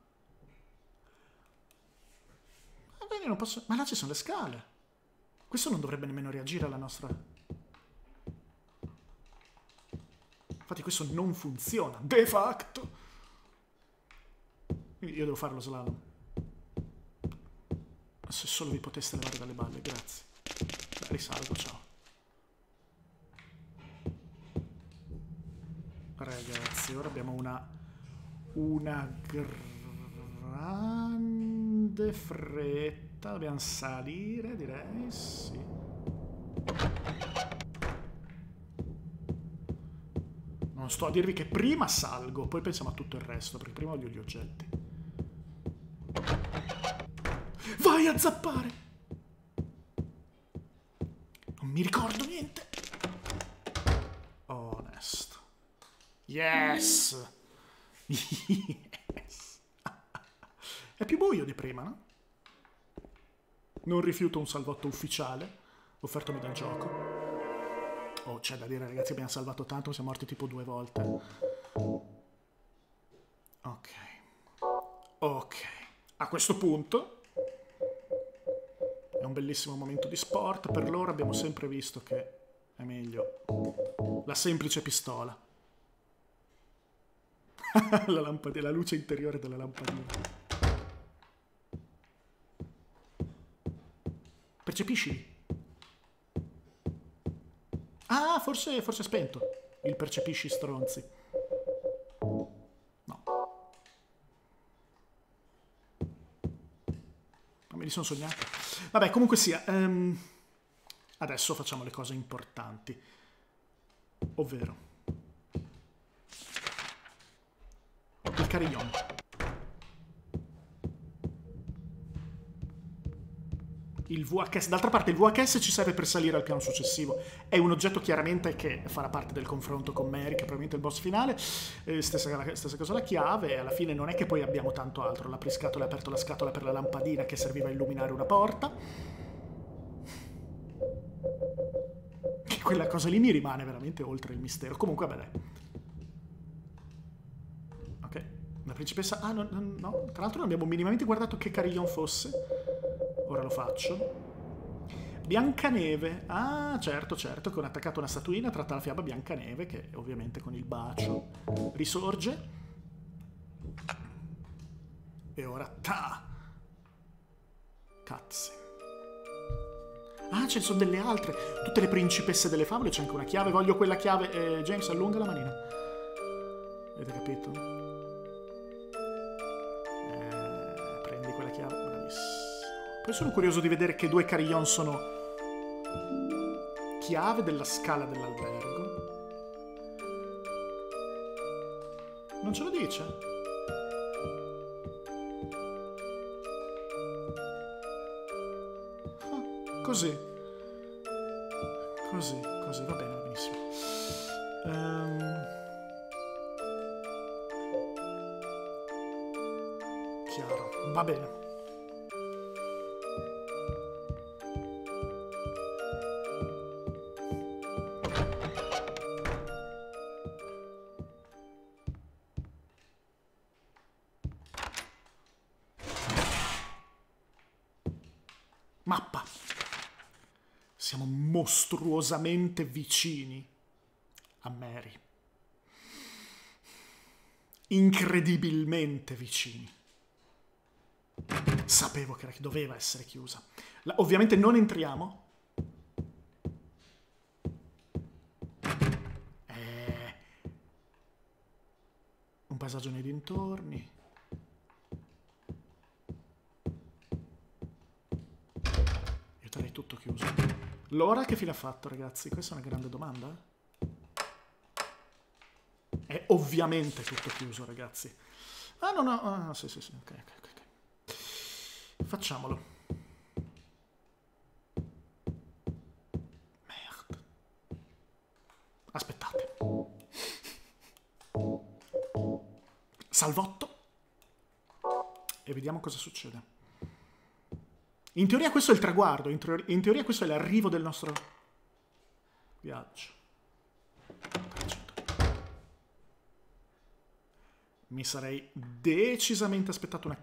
Va bene, non posso... Ma là ci sono le scale. Questo non dovrebbe nemmeno reagire alla nostra... Infatti questo non funziona. De facto. Io devo fare lo slalom. Se solo vi poteste levare dalle balle, grazie. Risalgo, ciao. Ragazzi, ora abbiamo una grande grande fretta. Dobbiamo salire, direi, sì. Non sto a dirvi che prima salgo, poi pensiamo a tutto il resto, perché prima voglio gli oggetti. Vai a zappare! Non mi ricordo niente. Onesto. Yes! Yes! È più buio di prima, no? Non rifiuto un salvatto ufficiale offertomi dal gioco. Oh, c'è da dire, ragazzi, abbiamo salvato tanto, siamo morti tipo 2 volte. Ok. Ok. A questo punto è un bellissimo momento di sport. Per l'ora abbiamo sempre visto che è meglio la semplice pistola. La lampadina, la luce interiore della lampadina. Percepisci? Ah, forse è spento. Il percepisci, stronzi. No. Ma me li sono sognati. Vabbè, comunque sia. Adesso facciamo le cose importanti. Ovvero il carillon. Il VHS, d'altra parte il VHS ci serve per salire al piano successivo, è un oggetto chiaramente che farà parte del confronto con Mary, che è probabilmente il boss finale. Stessa cosa la chiave, e alla fine non è che poi abbiamo tanto altro. L'apriscatola ha aperto la scatola per la lampadina che serviva a illuminare una porta. E quella cosa lì mi rimane veramente oltre il mistero. Comunque vabbè, dai. Ok, la principessa... Ah, no, tra l'altro non abbiamo minimamente guardato che carillon fosse. Ora lo faccio. Biancaneve. Ah, certo, con attaccato una statuina tratta la fiaba Biancaneve, che ovviamente con il bacio risorge. E ora ta! Cazzi. Ah, ce ne sono delle altre. Tutte le principesse delle favole, c'è anche una chiave. Voglio quella chiave. James, allunga la manina. Avete capito? Prendi quella chiave. Bravissimo. Poi sono curioso di vedere che 2 carillon sono chiave della scala dell'albergo. Non ce lo dice? Ah, così. Così, va bene, va benissimo. Chiaro, va bene. Mappa. Siamo mostruosamente vicini a Mary. Incredibilmente vicini. Sapevo che doveva essere chiusa. Ovviamente non entriamo. Un paesaggio nei dintorni. Terrei tutto chiuso. L'ora che fine ha fatto, ragazzi? Questa è una grande domanda. È ovviamente tutto chiuso, ragazzi. Ah, no. Ah, sì. Ok. Facciamolo. Merda. Aspettate. Salvotto. E vediamo cosa succede. In teoria questo è il traguardo, in teoria questo è l'arrivo del nostro viaggio. Mi sarei decisamente aspettato una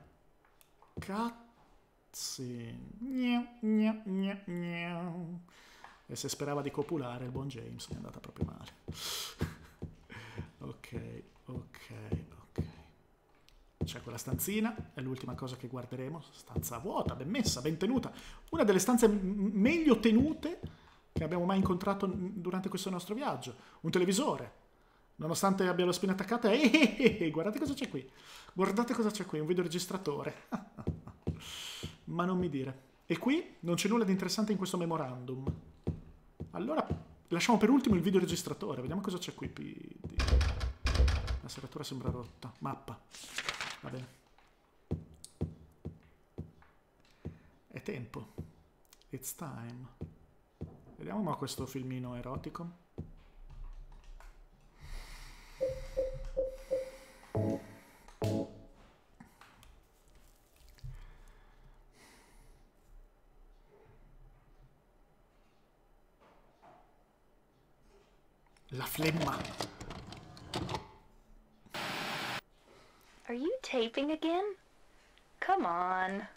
e se sperava di copulare il buon James mi è andata proprio male. Ok. C'è quella stanzina, è l'ultima cosa che guarderemo. Stanza vuota, ben messa, ben tenuta. Una delle stanze meglio tenute che abbiamo mai incontrato durante questo nostro viaggio. Un televisore, nonostante abbia la spina attaccata. Guardate cosa c'è qui. Guardate cosa c'è qui, un videoregistratore. Ma non mi dire. E qui non c'è nulla di interessante in questo memorandum. Allora lasciamo per ultimo il videoregistratore. Vediamo cosa c'è qui. La serratura sembra rotta. Mappa. Va bene. È tempo. It's time. Vediamo ma questo filmino erotico. La flemma. Are you taping again? Come on.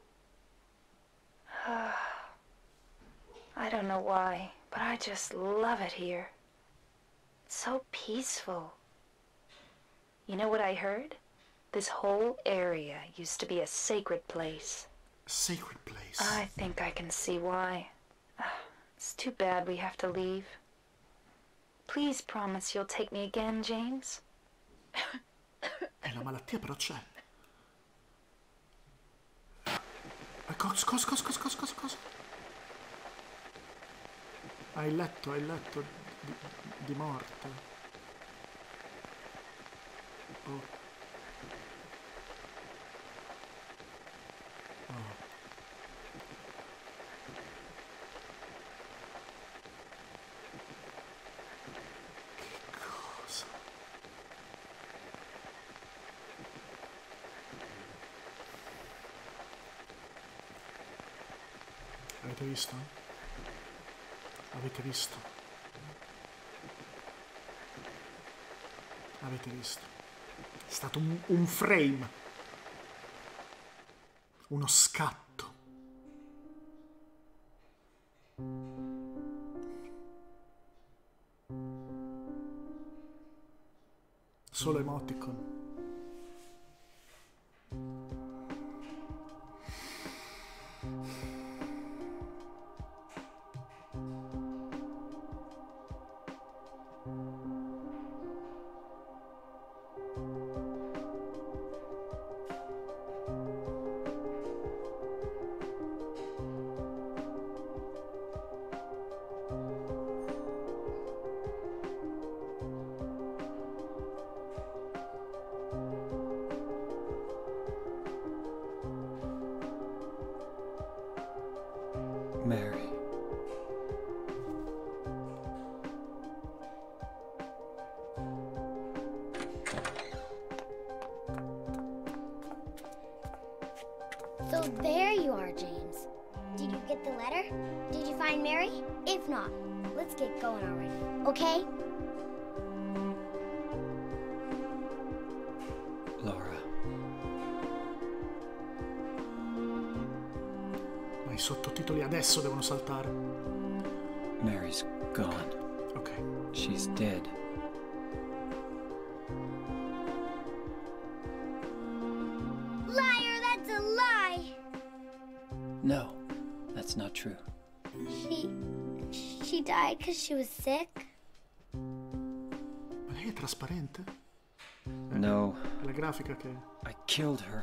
I don't know why, but I just love it here. It's so peaceful. You know what I heard? This whole area used to be a sacred place. Sacred place. I think I can see why. It's too bad we have to leave. Please promise you'll take me again, James. La malattia però c'è. Cosa? Hai letto di morte. Oh. Che cosa? Avete visto? Avete visto? Avete visto? È stato un frame. Uno scatto. Solo emoticon. Mary. So there you are, James. Did you get the letter? Did you find Mary? If not, let's get going already, okay? Laura. Ma i sottotitoli adesso devono saltare. Mary's gone. Ok. She's dead. Liar, that's a lie! No, that's not true. She died because she was sick? Ma lei è trasparente? No, È la grafica che... I killed her.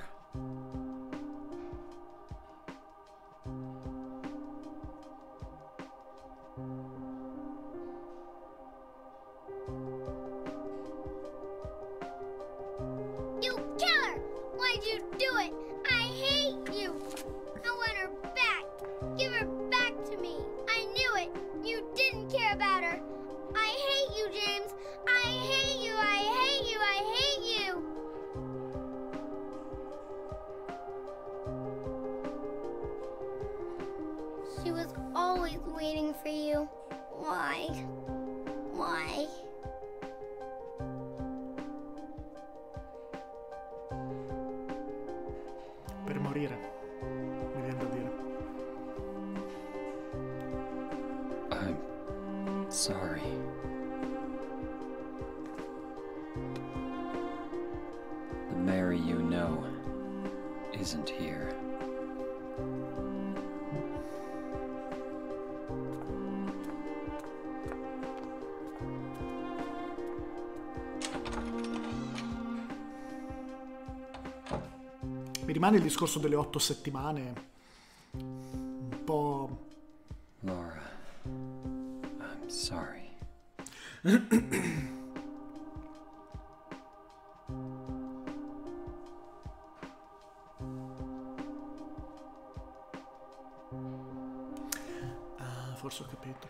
You killer! Why'd you do it? I hate you! I want her back! Give her back to me! I knew it! You didn't care about her! I hate you, James! I hate you! I hate you! I hate you! She was always waiting for you. Why? Why? Per morire. Mi viene da dire. I'm sorry. The Mary you know isn't here. Mi rimane il discorso delle 8 settimane. Ah, forse ho capito.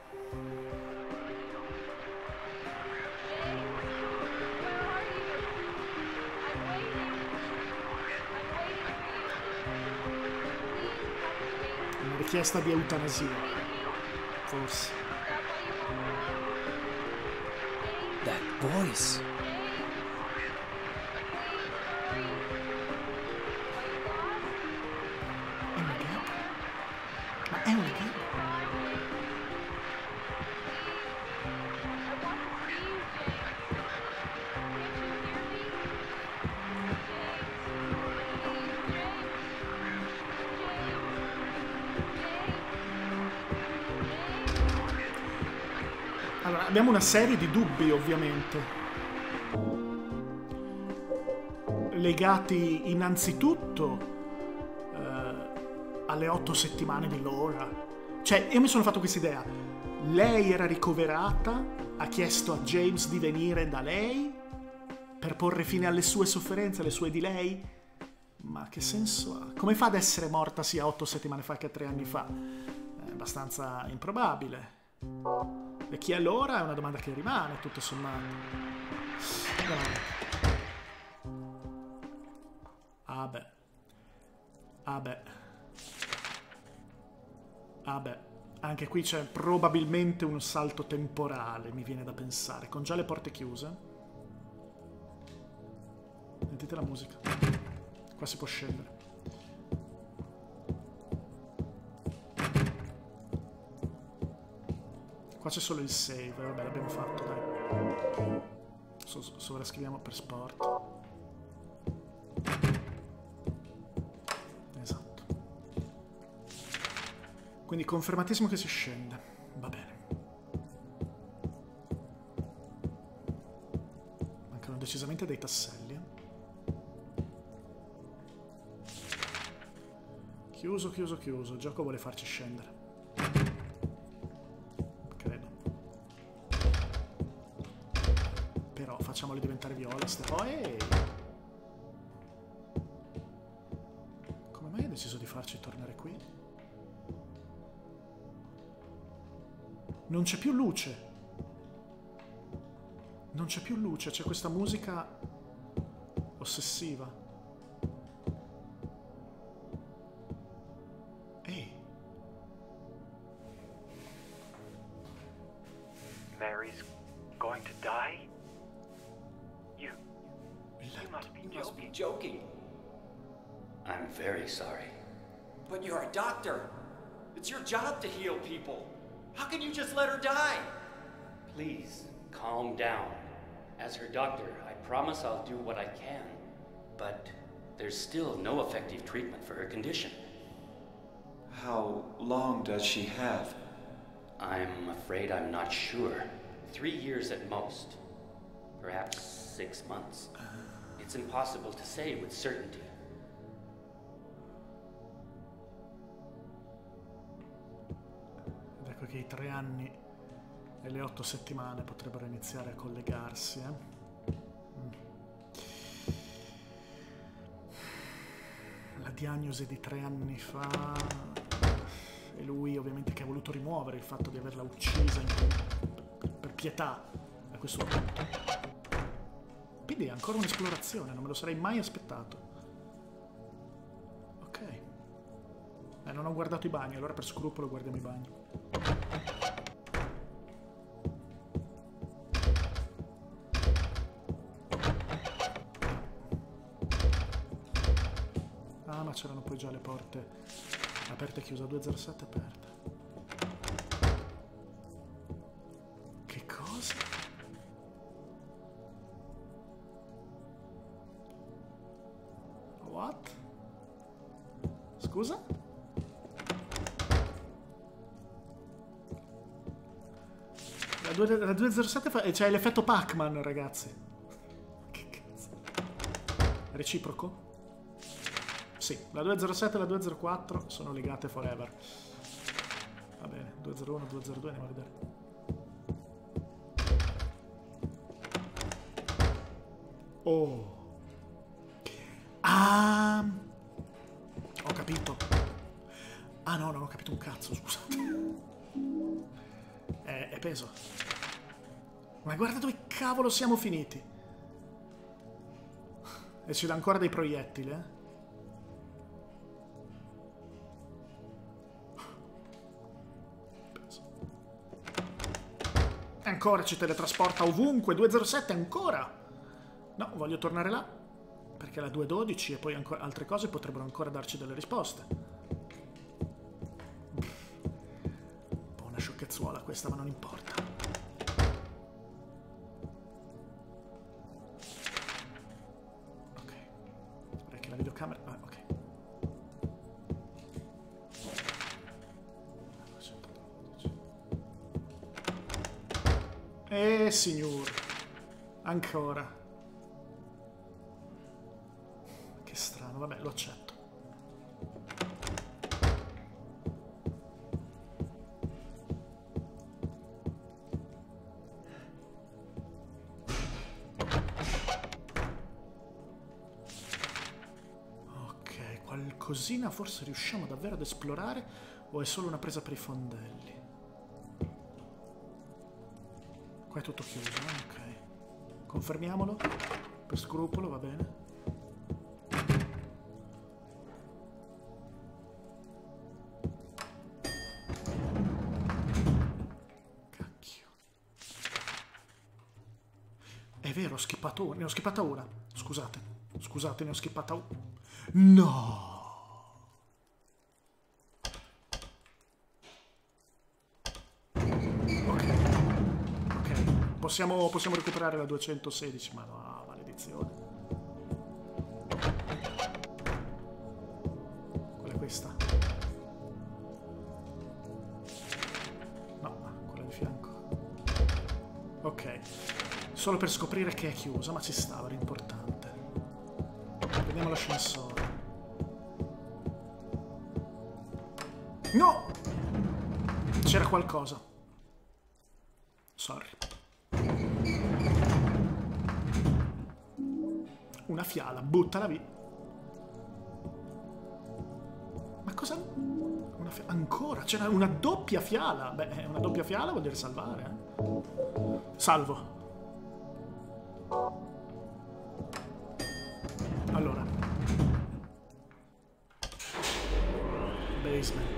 Una richiesta di eutanasia, forse. That voice. È una gag? Ma è una gag? Allora, abbiamo una serie di dubbi, ovviamente, legati innanzitutto alle 8 settimane di Laura. Cioè, io mi sono fatto questa idea. Lei era ricoverata, ha chiesto a James di venire da lei per porre fine alle sue sofferenze, alle sue di lei. Ma che senso ha? Come fa ad essere morta sia 8 settimane fa che 3 anni fa? È abbastanza improbabile. E chi è Laura è una domanda che rimane, tutto sommato. Ah beh. Ah beh. Ah beh. Anche qui c'è probabilmente un salto temporale, mi viene da pensare. Con già le porte chiuse. Sentite la musica. Qua si può scendere. Qua c'è solo il save, vabbè, l'abbiamo fatto, dai. Sovrascriviamo per sport. Esatto. Quindi confermatissimo che si scende. Va bene. Mancano decisamente dei tasselli. Chiuso, chiuso, chiuso. Il gioco vuole farci scendere. Facciamoli diventare viola ste poi. Come mai hai deciso di farci tornare qui? Non c'è più luce. Non c'è più luce, c'è questa musica ossessiva. Ehi. Mary's going to die? You must be joking. I'm very sorry. But you're a doctor. It's your job to heal people. How can you just let her die? Please, calm down. As her doctor, I promise I'll do what I can. But there's still no effective treatment for her condition. How long does she have? I'm afraid I'm not sure. 3 years at most. Perhaps 6 months. It's impossible to say with certainty. Ed ecco che i 3 anni e le 8 settimane potrebbero iniziare a collegarsi, La diagnosi di 3 anni fa. E lui ovviamente che ha voluto rimuovere il fatto di averla uccisa per pietà a questo punto. Quindi è ancora un'esplorazione, non me lo sarei mai aspettato. Ok. Non ho guardato i bagni, allora per scrupolo guardiamo i bagni. Ah, ma c'erano poi già le porte aperte e chiuse. 207 aperta. Che cosa? What? Scusa? La 207 fa... c'è l'effetto Pac-Man, ragazzi. Che cazzo? Reciproco? Sì, la 207 e la 204 sono legate forever. Va bene, 201, 202, andiamo a vedere. Oh. Ah. Ho capito. Ah no, non ho capito un cazzo, scusate. È peso. Ma guarda dove cavolo siamo finiti. E ci dà ancora dei proiettili, eh. Ancora ci teletrasporta ovunque. 207 ancora. No, voglio tornare là. Perché la 212 e poi ancora altre cose potrebbero ancora darci delle risposte. Un po' una sciocchezzuola questa, ma non importa. Ok. Vorrei che la videocamera... Ah, ok. Signor. Ancora. Che strano, vabbè, lo accetto. Ok, qualcosina forse riusciamo davvero ad esplorare o è solo una presa per i fondelli? Qua è tutto chiuso, ok. Confermiamolo. Per scrupolo, va bene. Cacchio. È vero, ho skippato una. Ne ho skippata una. Scusate. Scusate, ne ho skippata una. No! Possiamo recuperare la 216, ma no, maledizione. Quella è questa? No, quella di fianco. Ok. Solo per scoprire che è chiusa, ma ci stava, era importante. Vediamo l'ascensore. No! C'era qualcosa. Sorry. Una fiala, buttala via. Ma cosa? Una fiala? Ancora? C'era una doppia fiala. Beh, una doppia fiala vuol dire salvare, eh? Salvo. Allora. Basement.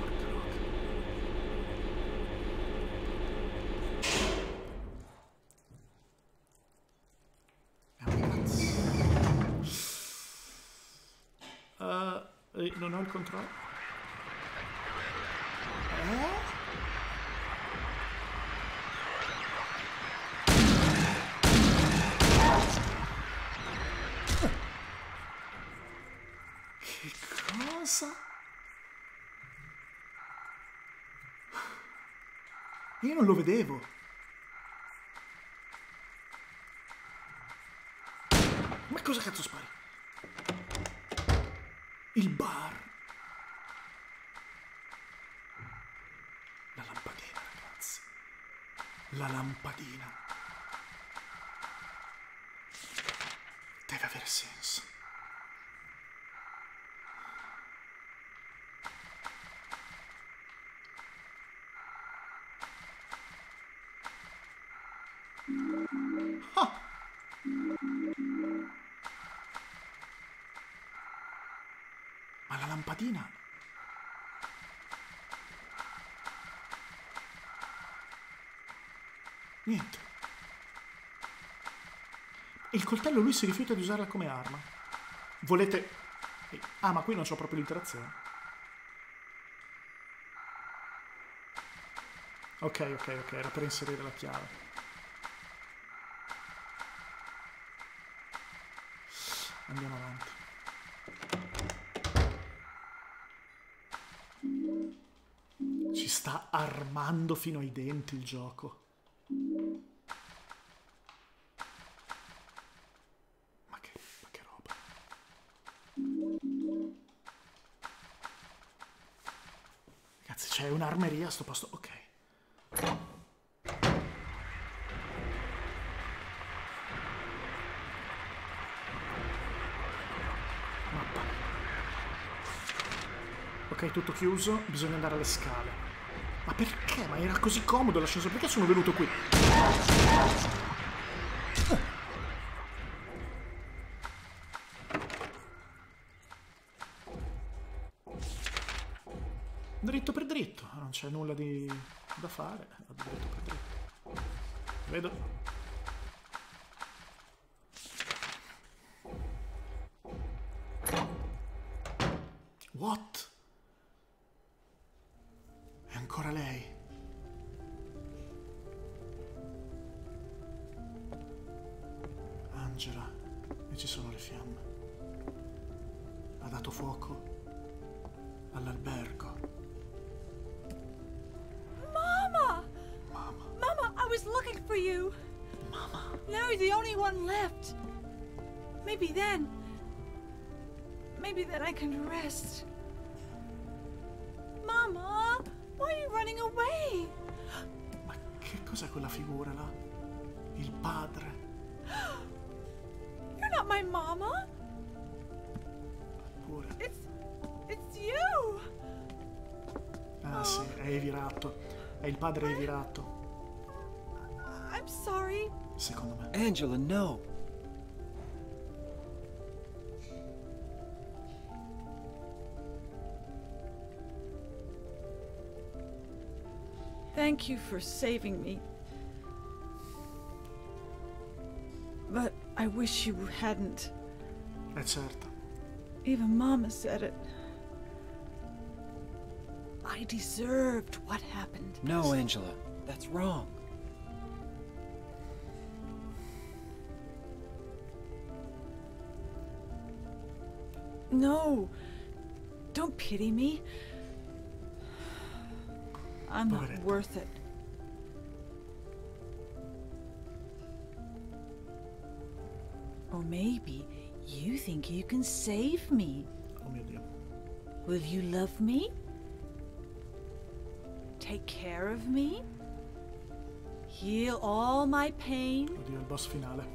Non ho il controllo. Che cosa? Io non lo vedevo. Ma cosa cazzo spari? Il bar. La lampadina, ragazzi. La lampadina. Deve avere senso. Ah! Ma la lampadina? Niente. Il coltello lui si rifiuta di usarla come arma. Volete... Ah, ma qui non c'ho proprio l'interazione. Ok, era per inserire la chiave. Andiamo avanti. Ci sta armando fino ai denti il gioco. Ma che roba. Ragazzi, c'è un'armeria a sto posto. Ok. Ok, tutto chiuso, bisogna andare alle scale. Ma perché? Ma era così comodo l'ascensore, perché sono venuto qui? Dritto per dritto, non c'è nulla da fare, vado dritto per dritto. Vedo. What? È ancora lei. Angela. E ci sono le fiamme. Ha dato fuoco all'albergo. Mama! Mama, I was looking for you. Mama. Now you're the only one left. Maybe then I can rest. Mama, why are you running away? Ma che cos'è quella figura là? Il padre. You're not my mama. Pure. It's you. Ah sì, è Evie Ratto. È il padre Evie Ratto. I'm sorry. Secondo me. Angela, no. Thank you for saving me. But I wish you hadn't. Certo. Even Mama said it. I deserved what happened. No, Angela, that's wrong. No, don't pity me. I'm not Poveretta. worth it. Or maybe you think you can save me. Oh mio Dio. Will you love me? Take care of me? Heal all my pain? Oddio, il boss finale.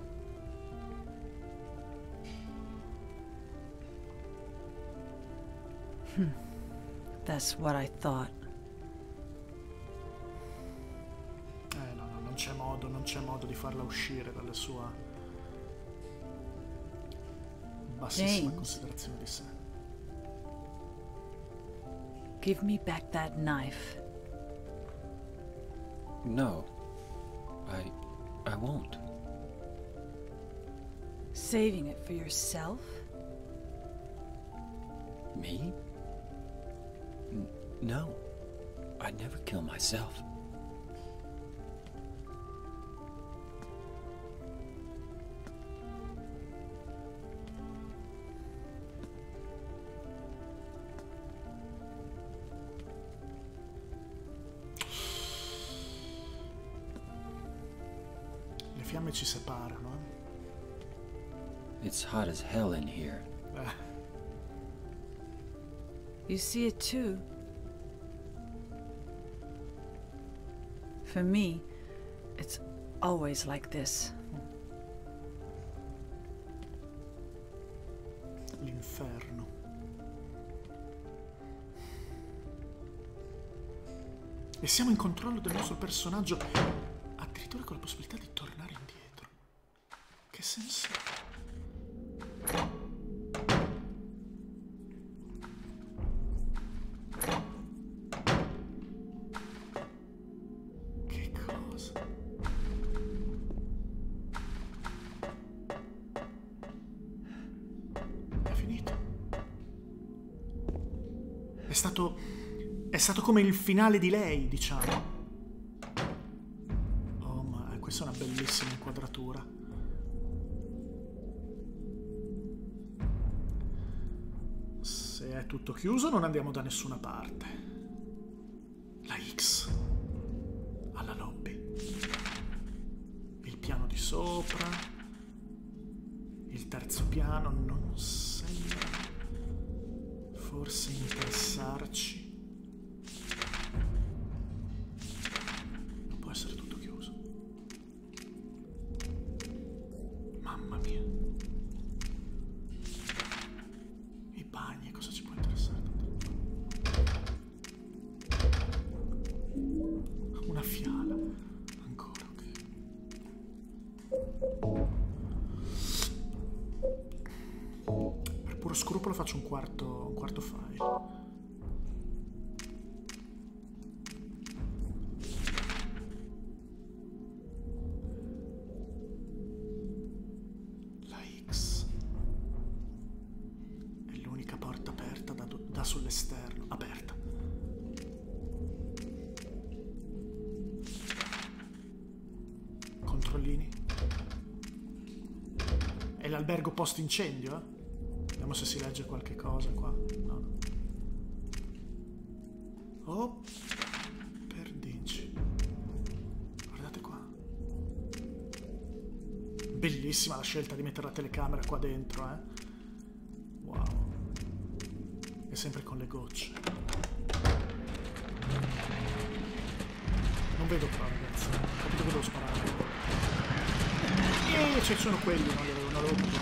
That's what I thought. No, non c'è modo di farla uscire dalla sua bassissima James. considerazione di sé. Give me back that knife. No, I won't. Saving it for yourself? Me? No, I'd never kill myself. Le fiamme ci separano, It's hot as hell in here. You see it too. For me, it's always like this. L'inferno. E siamo in controllo del nostro personaggio, addirittura con la possibilità di tornare indietro. Che senso ha? Che cosa? È finito. È stato come il finale di lei, diciamo. Oh, ma questa è una bellissima inquadratura. Se è tutto chiuso non andiamo da nessuna parte. La X. Alla lobby. Il piano di sopra. Il terzo piano non sembra forse interessarci. Non può essere tutto chiuso. Mamma mia. I bagni, cosa ci può interessare? puro scrupolo faccio un quarto file. La X è l'unica porta aperta da sull'esterno. Aperta. Controllini. È l'albergo post incendio, eh? Vediamo se si legge qualche cosa qua. No. Oh, perdinci. Guardate qua. Bellissima la scelta di mettere la telecamera qua dentro, eh? Wow. E sempre con le gocce. Non vedo qua, ragazzi. Ho capito che devo sparare. Ci sono quelli, non l'avevo capito.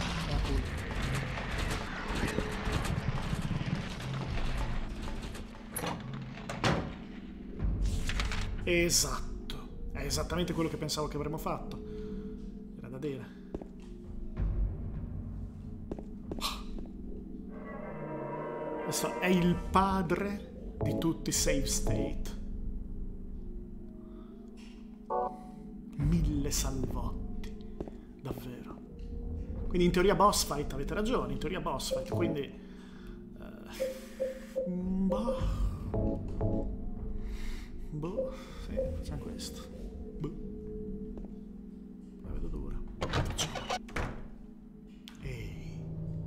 Esatto, è esattamente quello che pensavo che avremmo fatto. Era da dire. Questo è il padre di tutti i save state. 1000 salvotti, davvero. Quindi in teoria boss fight, avete ragione, in teoria boss fight, quindi boh, sì, facciamo questo. Boh. La vedo dura. Facciamo. Ehi.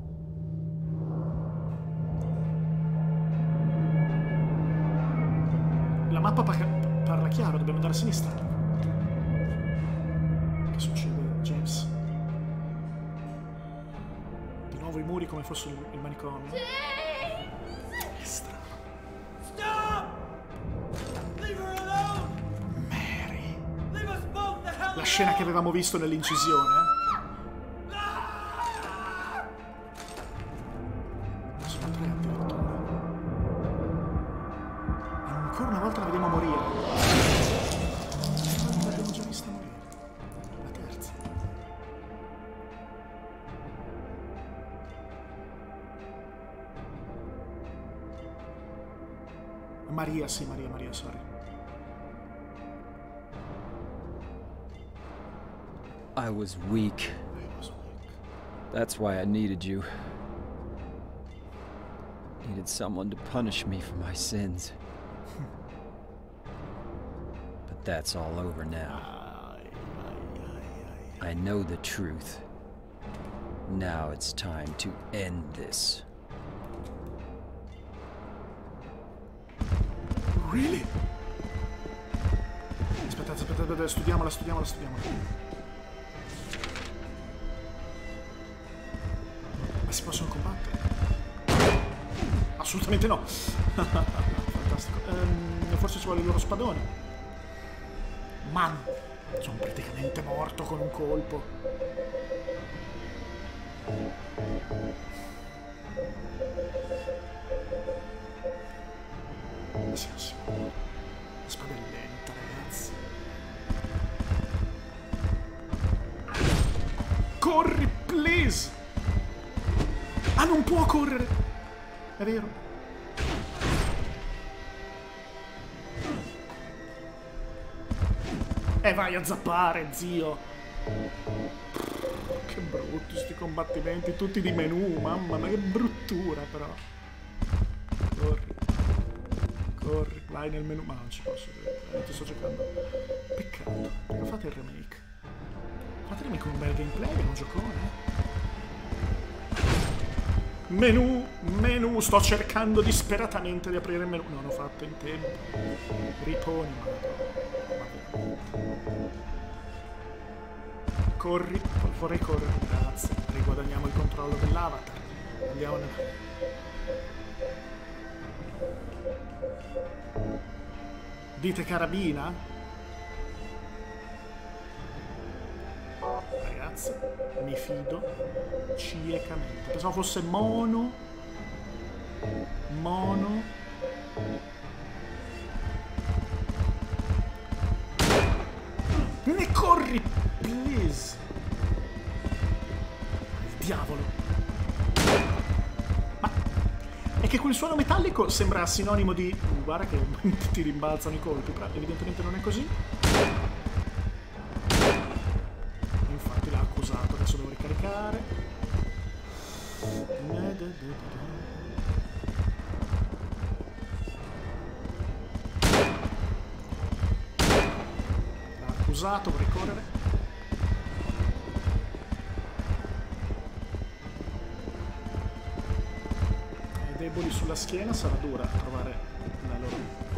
La mappa parla chiaro, dobbiamo andare a sinistra. Che succede, James? Di nuovo i muri come fosse il manicomio. È strano. La scena che avevamo visto nell'incisione. Sono 3 addirittura. Ancora una volta la vediamo morire. L'abbiamo già vista morire. La terza. Maria, sì, Maria, sorry. I was weak. That's why I needed you. Needed someone to punish me for my sins. But that's all over now. I know the truth. Now it's time to end this. Really? Aspetta, studiamola. Ma si possono combattere? Assolutamente no. Fantastico. Forse ci vuole il loro spadone. Man, sono praticamente morto con un colpo. Siamo sicuri. La spada è lenta, ragazzi. Corri, please! Ah, non può correre! È vero. Vai a zappare, zio! Che brutti sti combattimenti, tutti di menù, mamma mia, che bruttura però. Corri, vai nel menù. Ma non ci posso vedere, ti sto giocando. Peccato, perché fate il remake? Fate il remake con un bel gameplay, un giocone. Menù, sto cercando disperatamente di aprire il menù. Non ho fatto in tempo. Riponi, corri, vorrei correre, grazie. Riguadagniamo il controllo dell'avatar. Andiamo nel... Dite carabina? Ragazzi, mi fido ciecamente. Pensavo fosse mono. Ne corri, please. Il diavolo. che quel suono metallico sembra sinonimo di... guarda che ti rimbalzano i colpi, però evidentemente non è così. Infatti l'ha accusato, adesso devo ricaricare. L'ha accusato, vorrei correre. Deboli sulla schiena, sarà dura trovare la loro.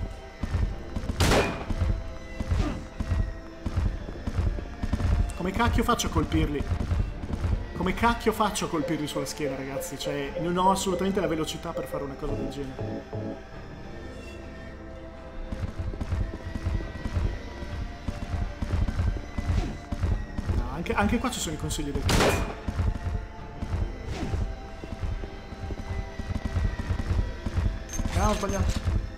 Come cacchio faccio a colpirli? Come cacchio faccio a colpirli sulla schiena, ragazzi? Cioè, non ho assolutamente la velocità per fare una cosa del genere. No, anche qua ci sono i consigli del cazzo. No, ho sbagliato.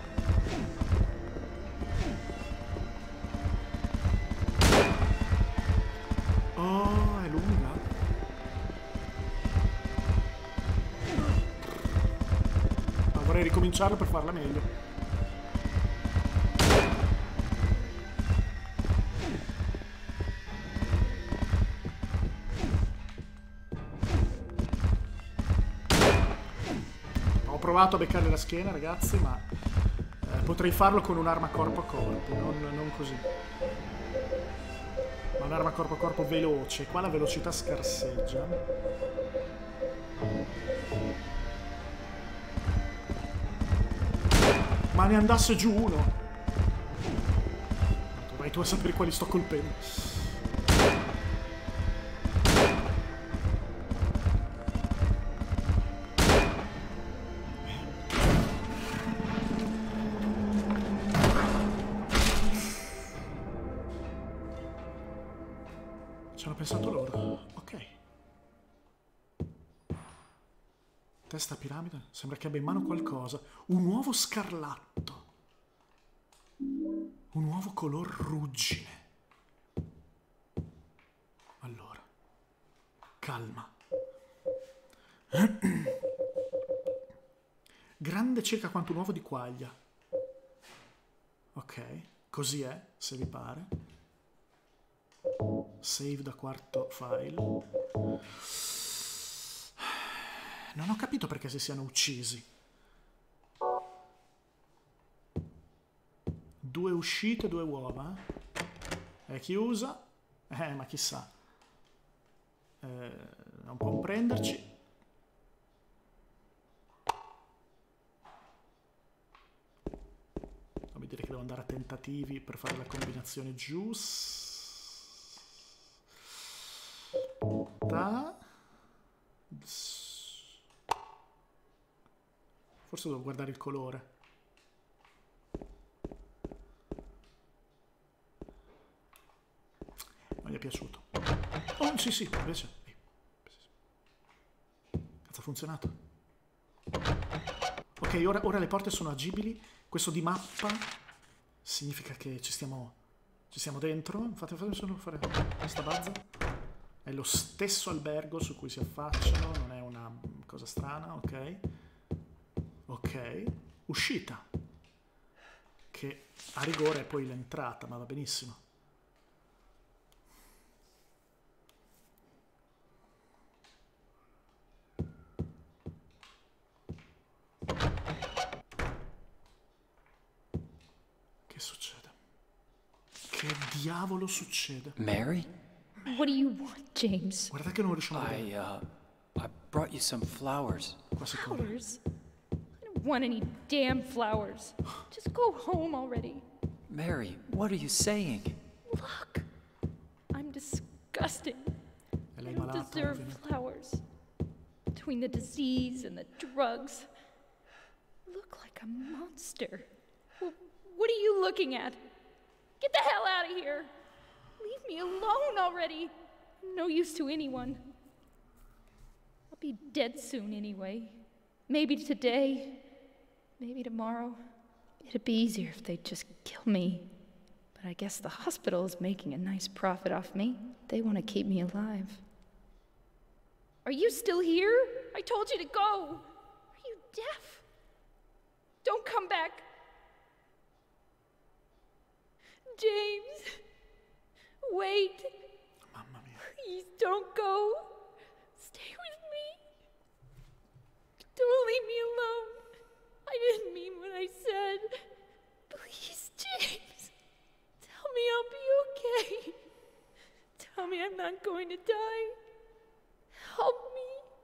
Oh, è lunga. Ma vorrei ricominciarlo per farla meglio. Ho provato a beccare la schiena, ragazzi, ma potrei farlo con un'arma corpo a corpo, non così. Ma un'arma corpo a corpo veloce. Qua la velocità scarseggia. Ma ne andasse giù uno. Vai tu a sapere quali sto colpendo. Ci hanno pensato loro. Ok. Testa piramide. Sembra che abbia in mano qualcosa. Un uovo scarlatto. Un uovo color ruggine. Allora. Calma. Grande circa quanto un uovo di quaglia. Ok. Così è, se vi pare. Save da quarto file. Non ho capito perché si siano uccisi. 2 uscite, 2 uova. È chiusa. Ma chissà. Non può prenderci. Fammi dire che devo andare a tentativi per fare la combinazione giusta. Forse devo guardare il colore. Non gli è piaciuto. Oh, sì, invece. Cazzo, ha funzionato. Ok, ora le porte sono agibili. Questo di mappa significa che ci stiamo dentro. Fate solo fare questa bazza. È lo stesso albergo su cui si affacciano, non è una cosa strana, ok? Ok, uscita. Che a rigore è poi l'entrata, ma va benissimo. Che succede? Che diavolo succede? Mary? What do you want, James? Guarda che non riusciamo a vedere. I brought you some flowers. Flowers? I don't want any damn flowers. Just go home already. Mary, what are you saying? Look, I'm disgusting. I don't deserve flowers. Between the disease and the drugs, I look like a monster. What are you looking at? Get the hell out of here! Leave me alone already! I'm no use to anyone. I'll be dead soon anyway. Maybe today, maybe tomorrow. It'd be easier if they'd just kill me. But I guess the hospital is making a nice profit off me. They want to keep me alive. Are you still here? I told you to go! Are you deaf? Don't come back. James, wait. Mamma mia. Please don't go. Stay with me. Don't leave me alone. I didn't mean what I said. Please, James. Tell me I'll be okay. Tell me I'm not going to die. Help me.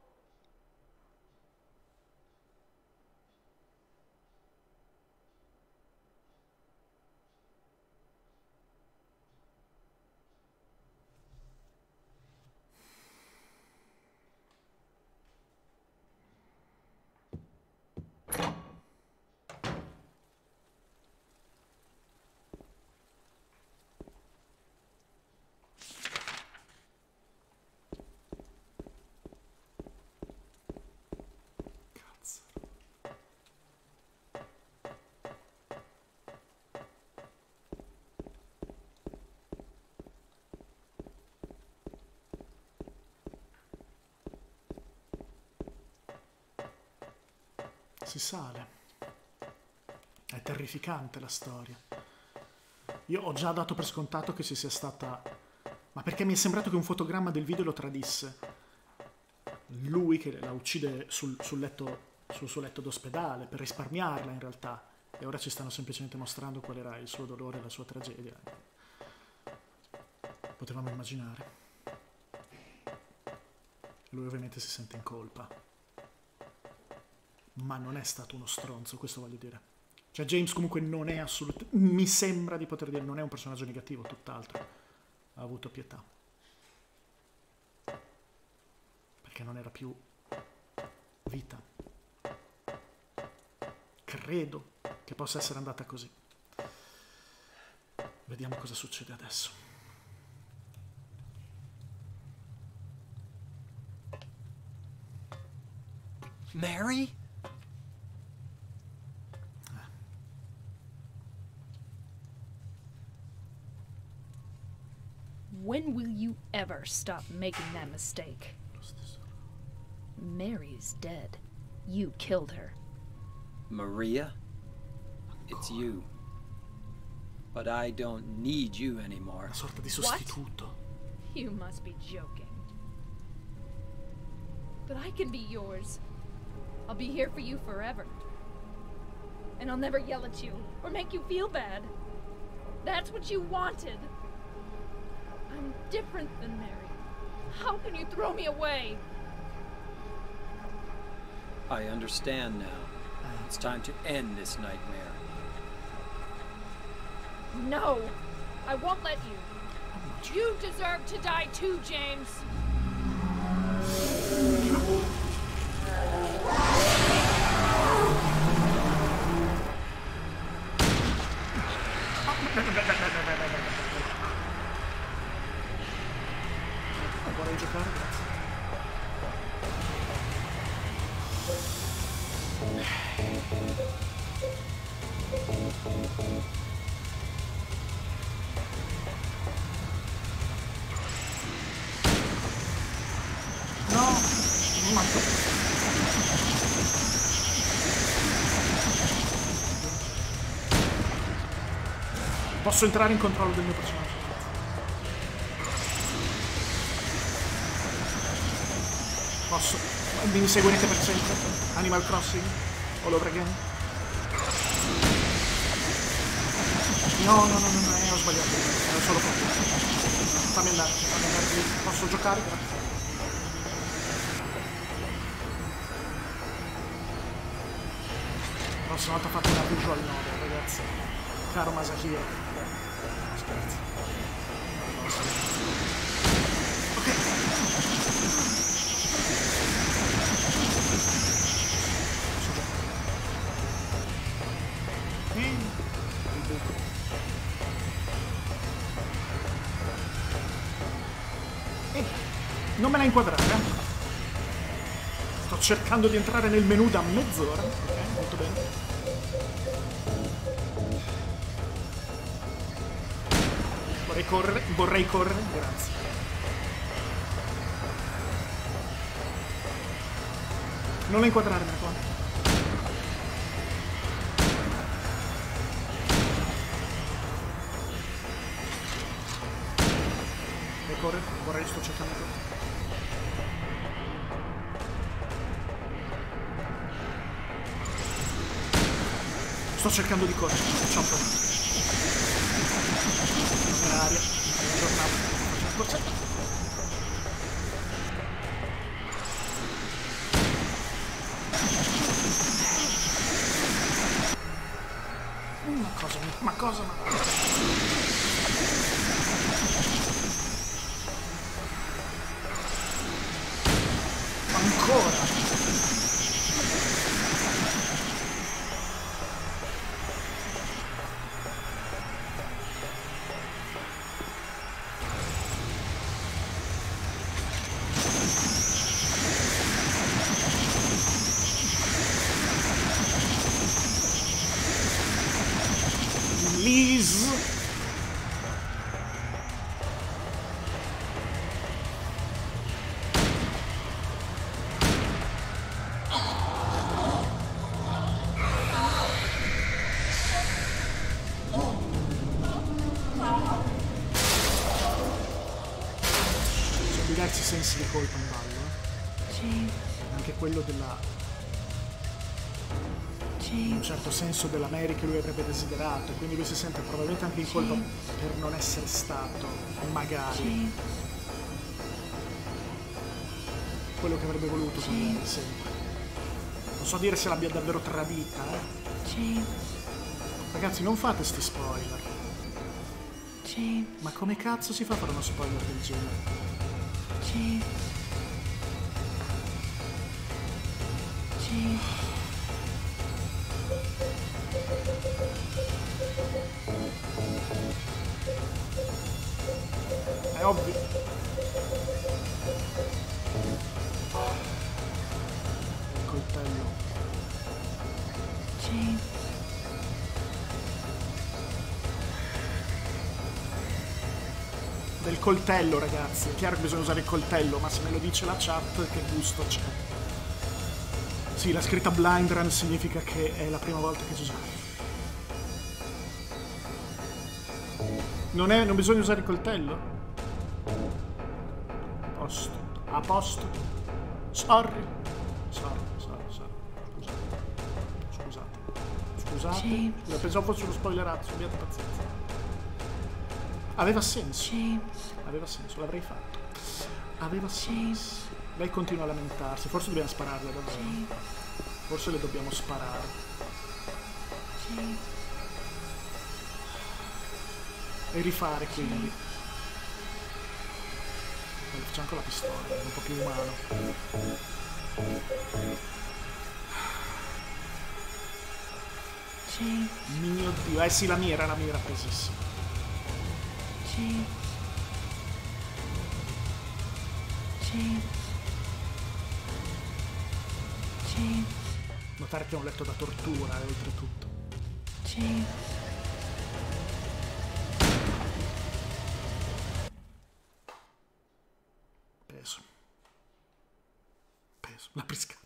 Si sale. È terrificante la storia. Io ho già dato per scontato che ci sia stata... Ma perché mi è sembrato che un fotogramma del video lo tradisse. Lui che la uccide sul suo letto d'ospedale per risparmiarla in realtà. E ora ci stanno semplicemente mostrando qual era il suo dolore, la sua tragedia. Potevamo immaginare. Lui ovviamente si sente in colpa. Ma non è stato uno stronzo, questo voglio dire. Cioè James comunque non è assolutamente... Mi sembra di poter dire, non è un personaggio negativo, tutt'altro. Ha avuto pietà. Perché non era più vita. Credo che possa essere andata così. Vediamo cosa succede adesso. Mary? When will you ever stop making that mistake? Mary's dead. You killed her. Maria? It's you. But I don't need you anymore. Una sorta di sostituto. What? You must be joking. But I can be yours. I'll be here for you forever. And I'll never yell at you or make you feel bad. That's what you wanted. I'm different than Mary. How can you throw me away? I understand now. It's time to end this nightmare. No! I won't let you. You deserve to die too, James. Vorrei giocare, grazie. No! Posso entrare in controllo del mio personaggio. Posso? Mi seguirete per sempre? Animal Crossing? All over again? No, ho sbagliato. Ero solo qua. Fammi andare, please. Posso giocare? Grazie. La prossima volta fate una visual novel, ragazzi. Caro Masahiro. No, scherzo. Ok. Non me la inquadrare. Sto cercando di entrare nel menu da mezz'ora. Ok, molto bene. Vorrei correre, grazie. Non la inquadrare, me qua. correre, vorrei, sto cercando di correre. Sto cercando di correre, ciao provato. Non è aria, è una giornata. Ma cosa? Ancora? Liz. Sono diversi sensi di colpa in ballo, Anche quello della... in un certo senso dell'America lui avrebbe desiderato, quindi lui si sente probabilmente anche in colpa per non essere stato magari quello che avrebbe voluto con lei sempre. Non so dire se l'abbia davvero tradita, Ragazzi, non fate sti spoiler. Ma come cazzo si fa a fare uno spoiler del genere? È ovvio. Il coltello. Del coltello, ragazzi. È chiaro che bisogna usare il coltello, ma se me lo dice la chat, che gusto c'è. Sì, la scritta blind run significa che è la prima volta che si usa. Non bisogna usare il coltello? A posto. Sorry. Scusate. Pensavo fosse uno spoilerato, abbiate pazienza. Aveva senso. Aveva senso, l'avrei fatto. Aveva senso. Lei continua a lamentarsi, forse dobbiamo spararle davvero. Forse le dobbiamo sparare. E rifare quindi. Facciamo con la pistola, è un po' più umano. Mio Dio, sì, la mira pesissima. Notare che è un letto da tortura, oltretutto. Peso, l'apriscatola.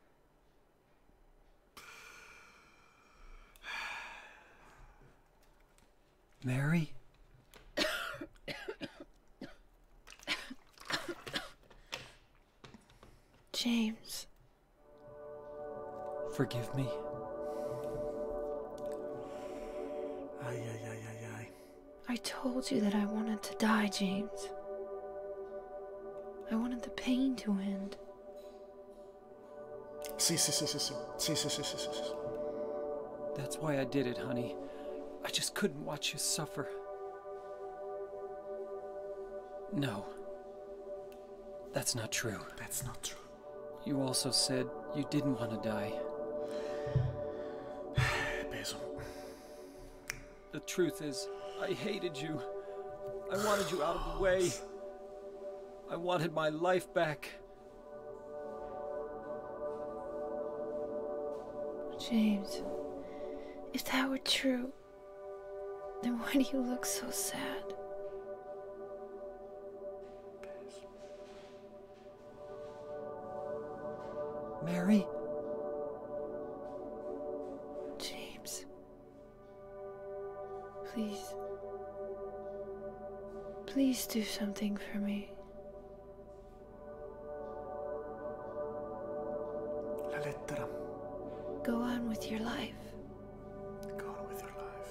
Mary? James. Forgive me. Ai. I told you that I wanted to die, James. I wanted the pain to end. Sì. That's why I did it, honey. I just couldn't watch you suffer. No. That's not true. That's not true. You also said you didn't want to die. Peso. The truth is, I hated you. I wanted you out of the way. I wanted my life back. James, if that were true, then why do you look so sad? Mary? James. Please. Please do something for me. La lettera. Go on with your life. Go on with your life.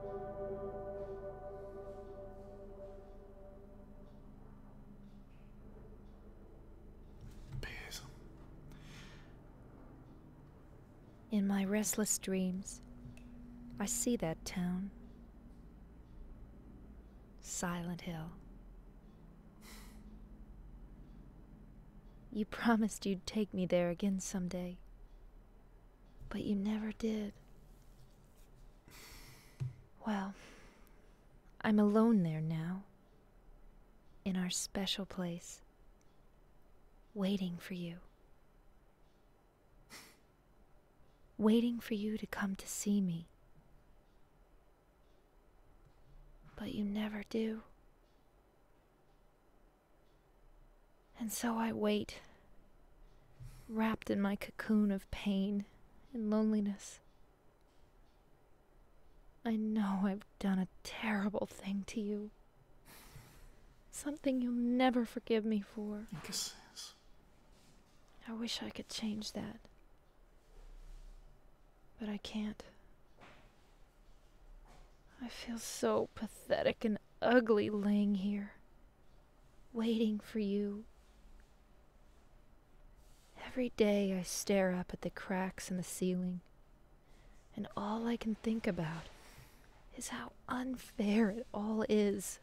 Peso. In my restless dreams, I see that town. Silent Hill. You promised you'd take me there again someday, but you never did. Well, I'm alone there now, in our special place, waiting for you. Waiting for you to come to see me. But you never do. And so I wait, wrapped in my cocoon of pain and loneliness. I know I've done a terrible thing to you. Something you'll never forgive me for. In che senso? I wish I could change that. But I can't. I feel so pathetic and ugly laying here, waiting for you. Every day I stare up at the cracks in the ceiling, and all I can think about is how unfair it all is.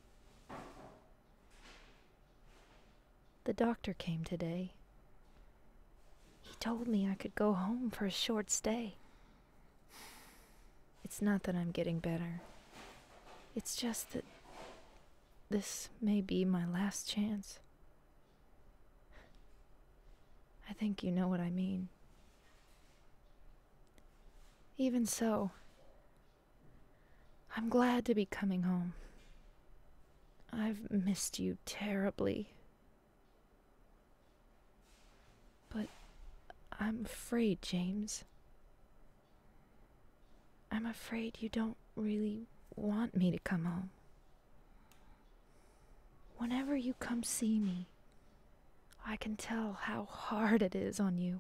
The doctor came today. He told me I could go home for a short stay. It's not that I'm getting better. It's just that this may be my last chance. I think you know what I mean. Even so, I'm glad to be coming home. I've missed you terribly. But I'm afraid, James. I'm afraid you don't really want me to come home. Whenever you come see me, I can tell how hard it is on you.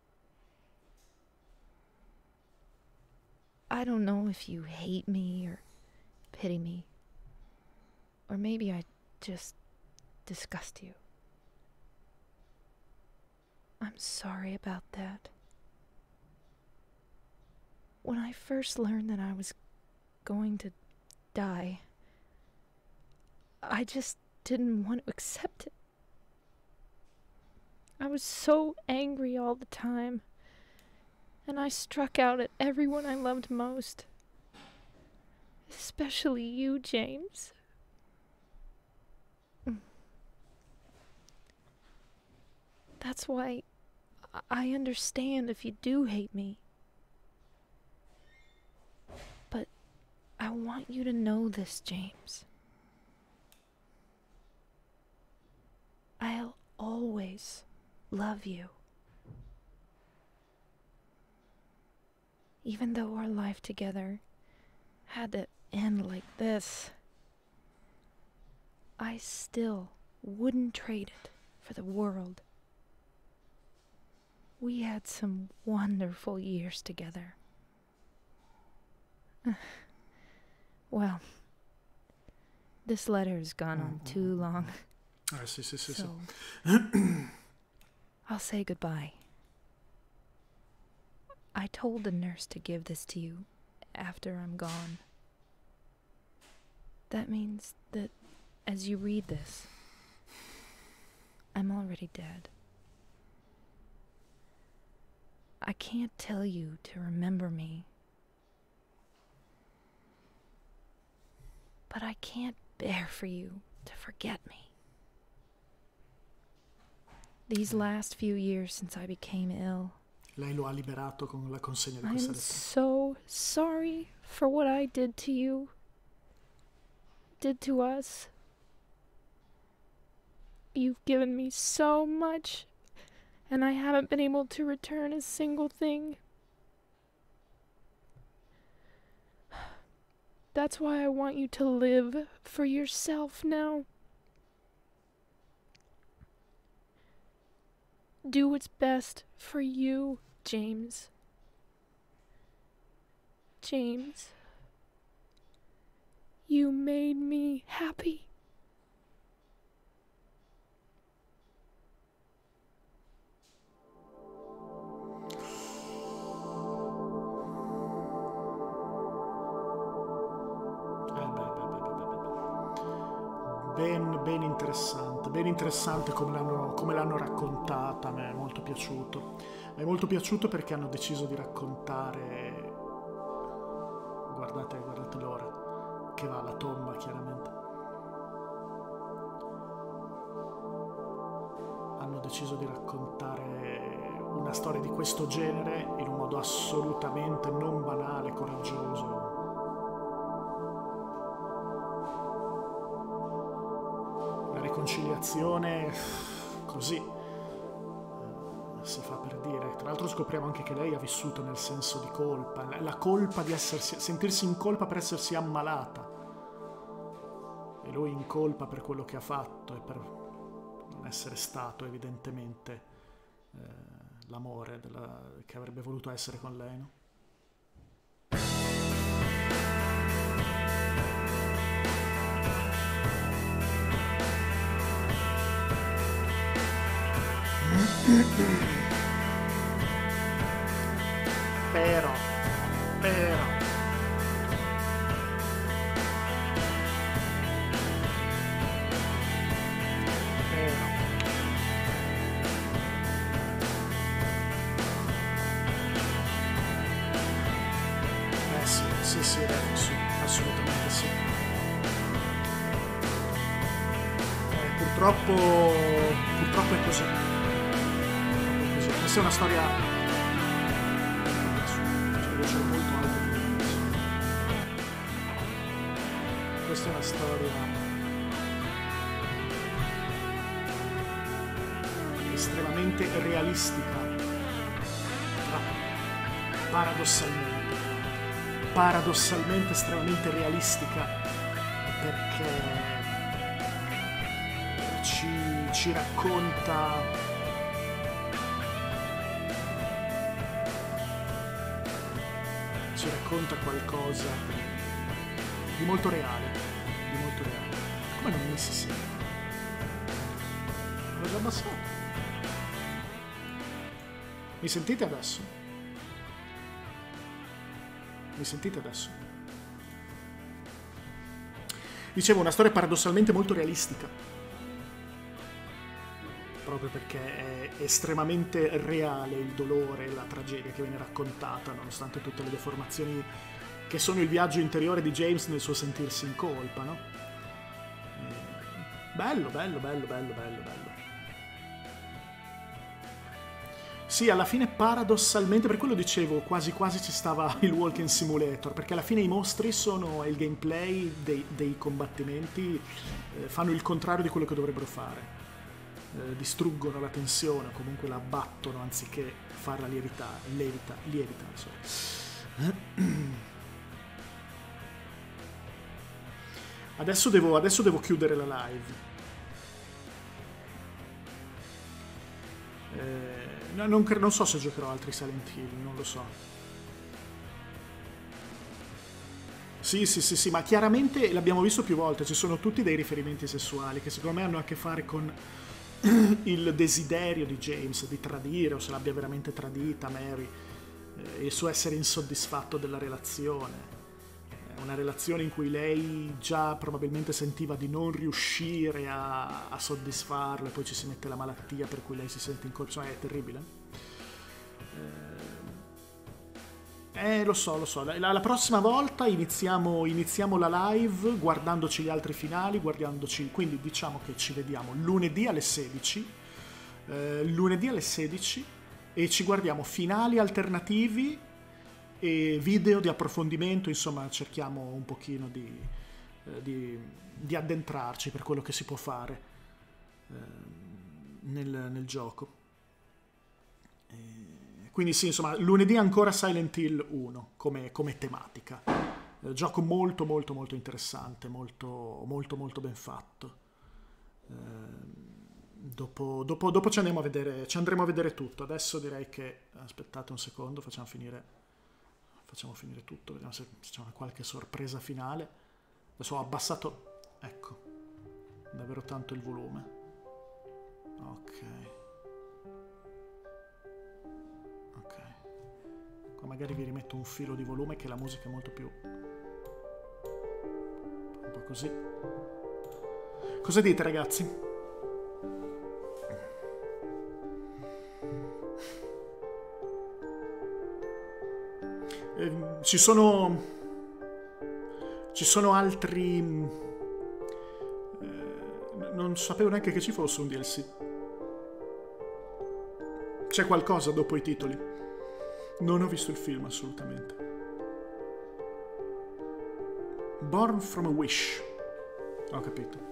I don't know if you hate me or pity me, or maybe I just disgust you. I'm sorry about that. When I first learned that I was going to die, I just didn't want to accept it. I was so angry all the time, and I struck out at everyone I loved most. Especially you, James. That's why I understand if you do hate me. But I want you to know this, James. I'll always love you. Even though our life together had to end like this, I still wouldn't trade it for the world. We had some wonderful years together. Well, this letter has gone on too long. Sì. So, I'll say goodbye. I told the nurse to give this to you after I'm gone. That means that as you read this, I'm already dead. I can't tell you to remember me, but I can't bear for you to forget me. These last few years since I became ill, Lei lo ha liberato con la consegna di I'm questa lettera. so sorry for what I did to you, did to us. You've given me so much, and I haven't been able to return a single thing. That's why I want you to live for yourself now. Do what's best for you, James. James, you made me happy. Ben interessante come l'hanno raccontata, a me è molto piaciuto. Mi è molto piaciuto perché hanno deciso di raccontare... Guardate l'ora, che va alla tomba chiaramente. Hanno deciso di raccontare una storia di questo genere in un modo assolutamente non banale, coraggioso. Conciliazione così si fa per dire. Tra l'altro scopriamo anche che lei ha vissuto nel senso di colpa, la colpa di sentirsi in colpa per essersi ammalata, e lui in colpa per quello che ha fatto e per non essere stato evidentemente l'amore che avrebbe voluto essere con lei, no? Però sì, assolutamente sì. Purtroppo è così. Questa è una storia molto alta. Questa è una storia estremamente realistica, paradossalmente estremamente realistica, perché ci racconta qualcosa di molto reale, come non mi si sente. L'ho già abbassato. Mi sentite adesso? Dicevo, una storia paradossalmente molto realistica, proprio perché è estremamente reale il dolore e la tragedia che viene raccontata, nonostante tutte le deformazioni che sono il viaggio interiore di James nel suo sentirsi in colpa, no? Bello. Sì, alla fine paradossalmente, per quello dicevo, quasi ci stava il Walking Simulator, perché alla fine i mostri sono il gameplay dei combattimenti, fanno il contrario di quello che dovrebbero fare. Distruggono la tensione, comunque la abbattono anziché farla lievitare. Adesso devo chiudere la live. Non so se giocherò altri Silent Hill, non lo so. Sì, ma chiaramente l'abbiamo visto più volte, ci sono tutti dei riferimenti sessuali che secondo me hanno a che fare con il desiderio di James di tradire, o se l'abbia veramente tradita Mary, il suo essere insoddisfatto della relazione. Una relazione in cui lei già probabilmente sentiva di non riuscire a soddisfarlo, e poi ci si mette la malattia per cui lei si sente in colpa. È terribile. Lo so. La prossima volta iniziamo la live guardandoci gli altri finali, quindi diciamo che ci vediamo lunedì alle 16 e ci guardiamo finali alternativi e video di approfondimento, insomma cerchiamo un pochino di addentrarci per quello che si può fare nel gioco. Quindi sì, insomma, lunedì ancora Silent Hill 1 come tematica. Gioco molto molto molto interessante, molto molto molto ben fatto. Dopo ci andremo a vedere tutto. Adesso direi che aspettate un secondo, facciamo finire tutto, vediamo se c'è una qualche sorpresa finale. Adesso ho abbassato, ecco, davvero tanto il volume. Ok, qua magari vi rimetto un filo di volume, che la musica è molto più, un po' così. Cosa dite, ragazzi? Ci sono altri, non sapevo neanche che ci fosse un DLC. C'è qualcosa dopo i titoli. Non ho visto il film, assolutamente. Born from a Wish. Ho capito.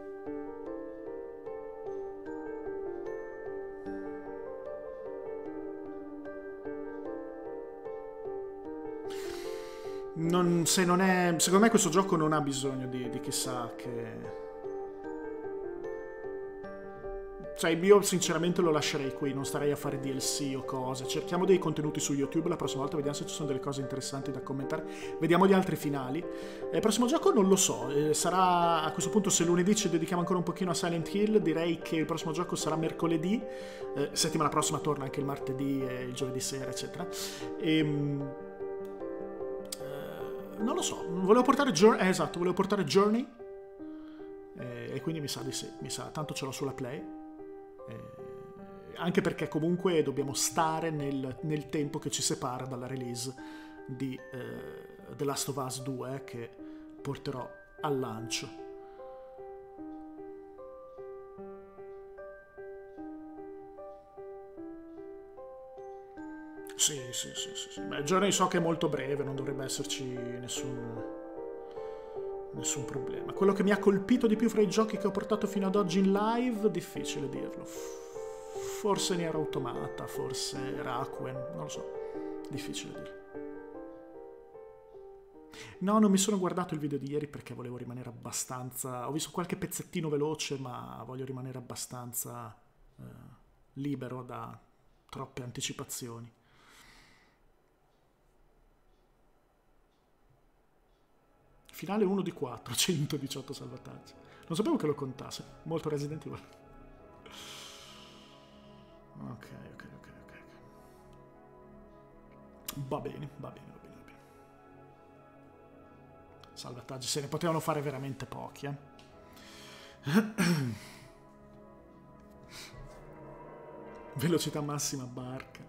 Secondo me questo gioco non ha bisogno di chissà che... Cioè, io sinceramente lo lascerei qui, non starei a fare DLC o cose. Cerchiamo dei contenuti su YouTube la prossima volta, vediamo se ci sono delle cose interessanti da commentare. Vediamo gli altri finali. Il prossimo gioco non lo so, sarà a questo punto, se lunedì ci dedichiamo ancora un pochino a Silent Hill, direi che il prossimo gioco sarà mercoledì, settimana prossima torna anche il martedì e il giovedì sera, eccetera. Non lo so, volevo portare Journey, e quindi mi sa di sì, tanto ce l'ho sulla Play, anche perché comunque dobbiamo stare nel tempo che ci separa dalla release di The Last of Us 2, che porterò al lancio. Sì. Beh, Journey so che è molto breve, non dovrebbe esserci nessun problema. Quello che mi ha colpito di più fra i giochi che ho portato fino ad oggi in live, difficile dirlo. Forse Nier Automata, forse Requiem, non lo so. Difficile dirlo. No, non mi sono guardato il video di ieri perché volevo rimanere abbastanza... Ho visto qualche pezzettino veloce, ma voglio rimanere abbastanza libero da troppe anticipazioni. Finale 1 di 4, 118 salvataggi. Non sapevo che lo contasse. Molto Resident Evil. Ok. Va bene. Salvataggi, se ne potevano fare veramente pochi, Velocità massima barca.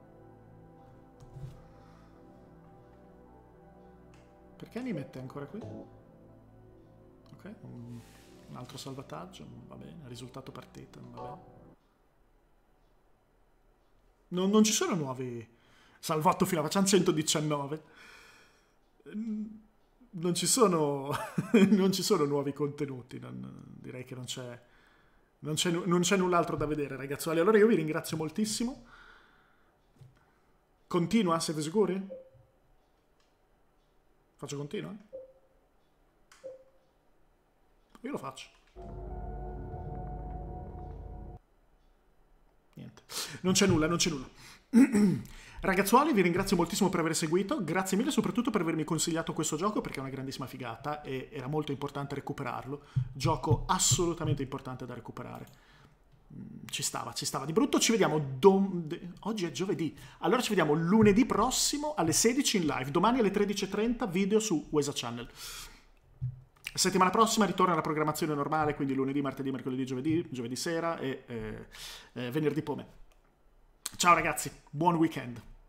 Perché mi mette ancora qui? Ok, un altro salvataggio, va bene, risultato partita, va bene. Non ci sono nuovi... Salvato fino a... facciamo 119. Non ci sono nuovi contenuti, direi che non c'è null'altro da vedere, ragazzuoli. Allora io vi ringrazio moltissimo. Continua, siete sicuri? Faccio continua? Io lo faccio. Niente. Non c'è nulla. Ragazzuoli, vi ringrazio moltissimo per aver seguito. Grazie mille soprattutto per avermi consigliato questo gioco, perché è una grandissima figata e era molto importante recuperarlo. Gioco assolutamente importante da recuperare. Ci stava. Di brutto. Ci vediamo oggi è giovedì, allora ci vediamo lunedì prossimo alle 16 in live, domani alle 13:30 video su Wesa Channel. Settimana prossima ritorna la programmazione normale, quindi lunedì, martedì, mercoledì, giovedì sera e venerdì pomeriggio. Ciao ragazzi, buon weekend.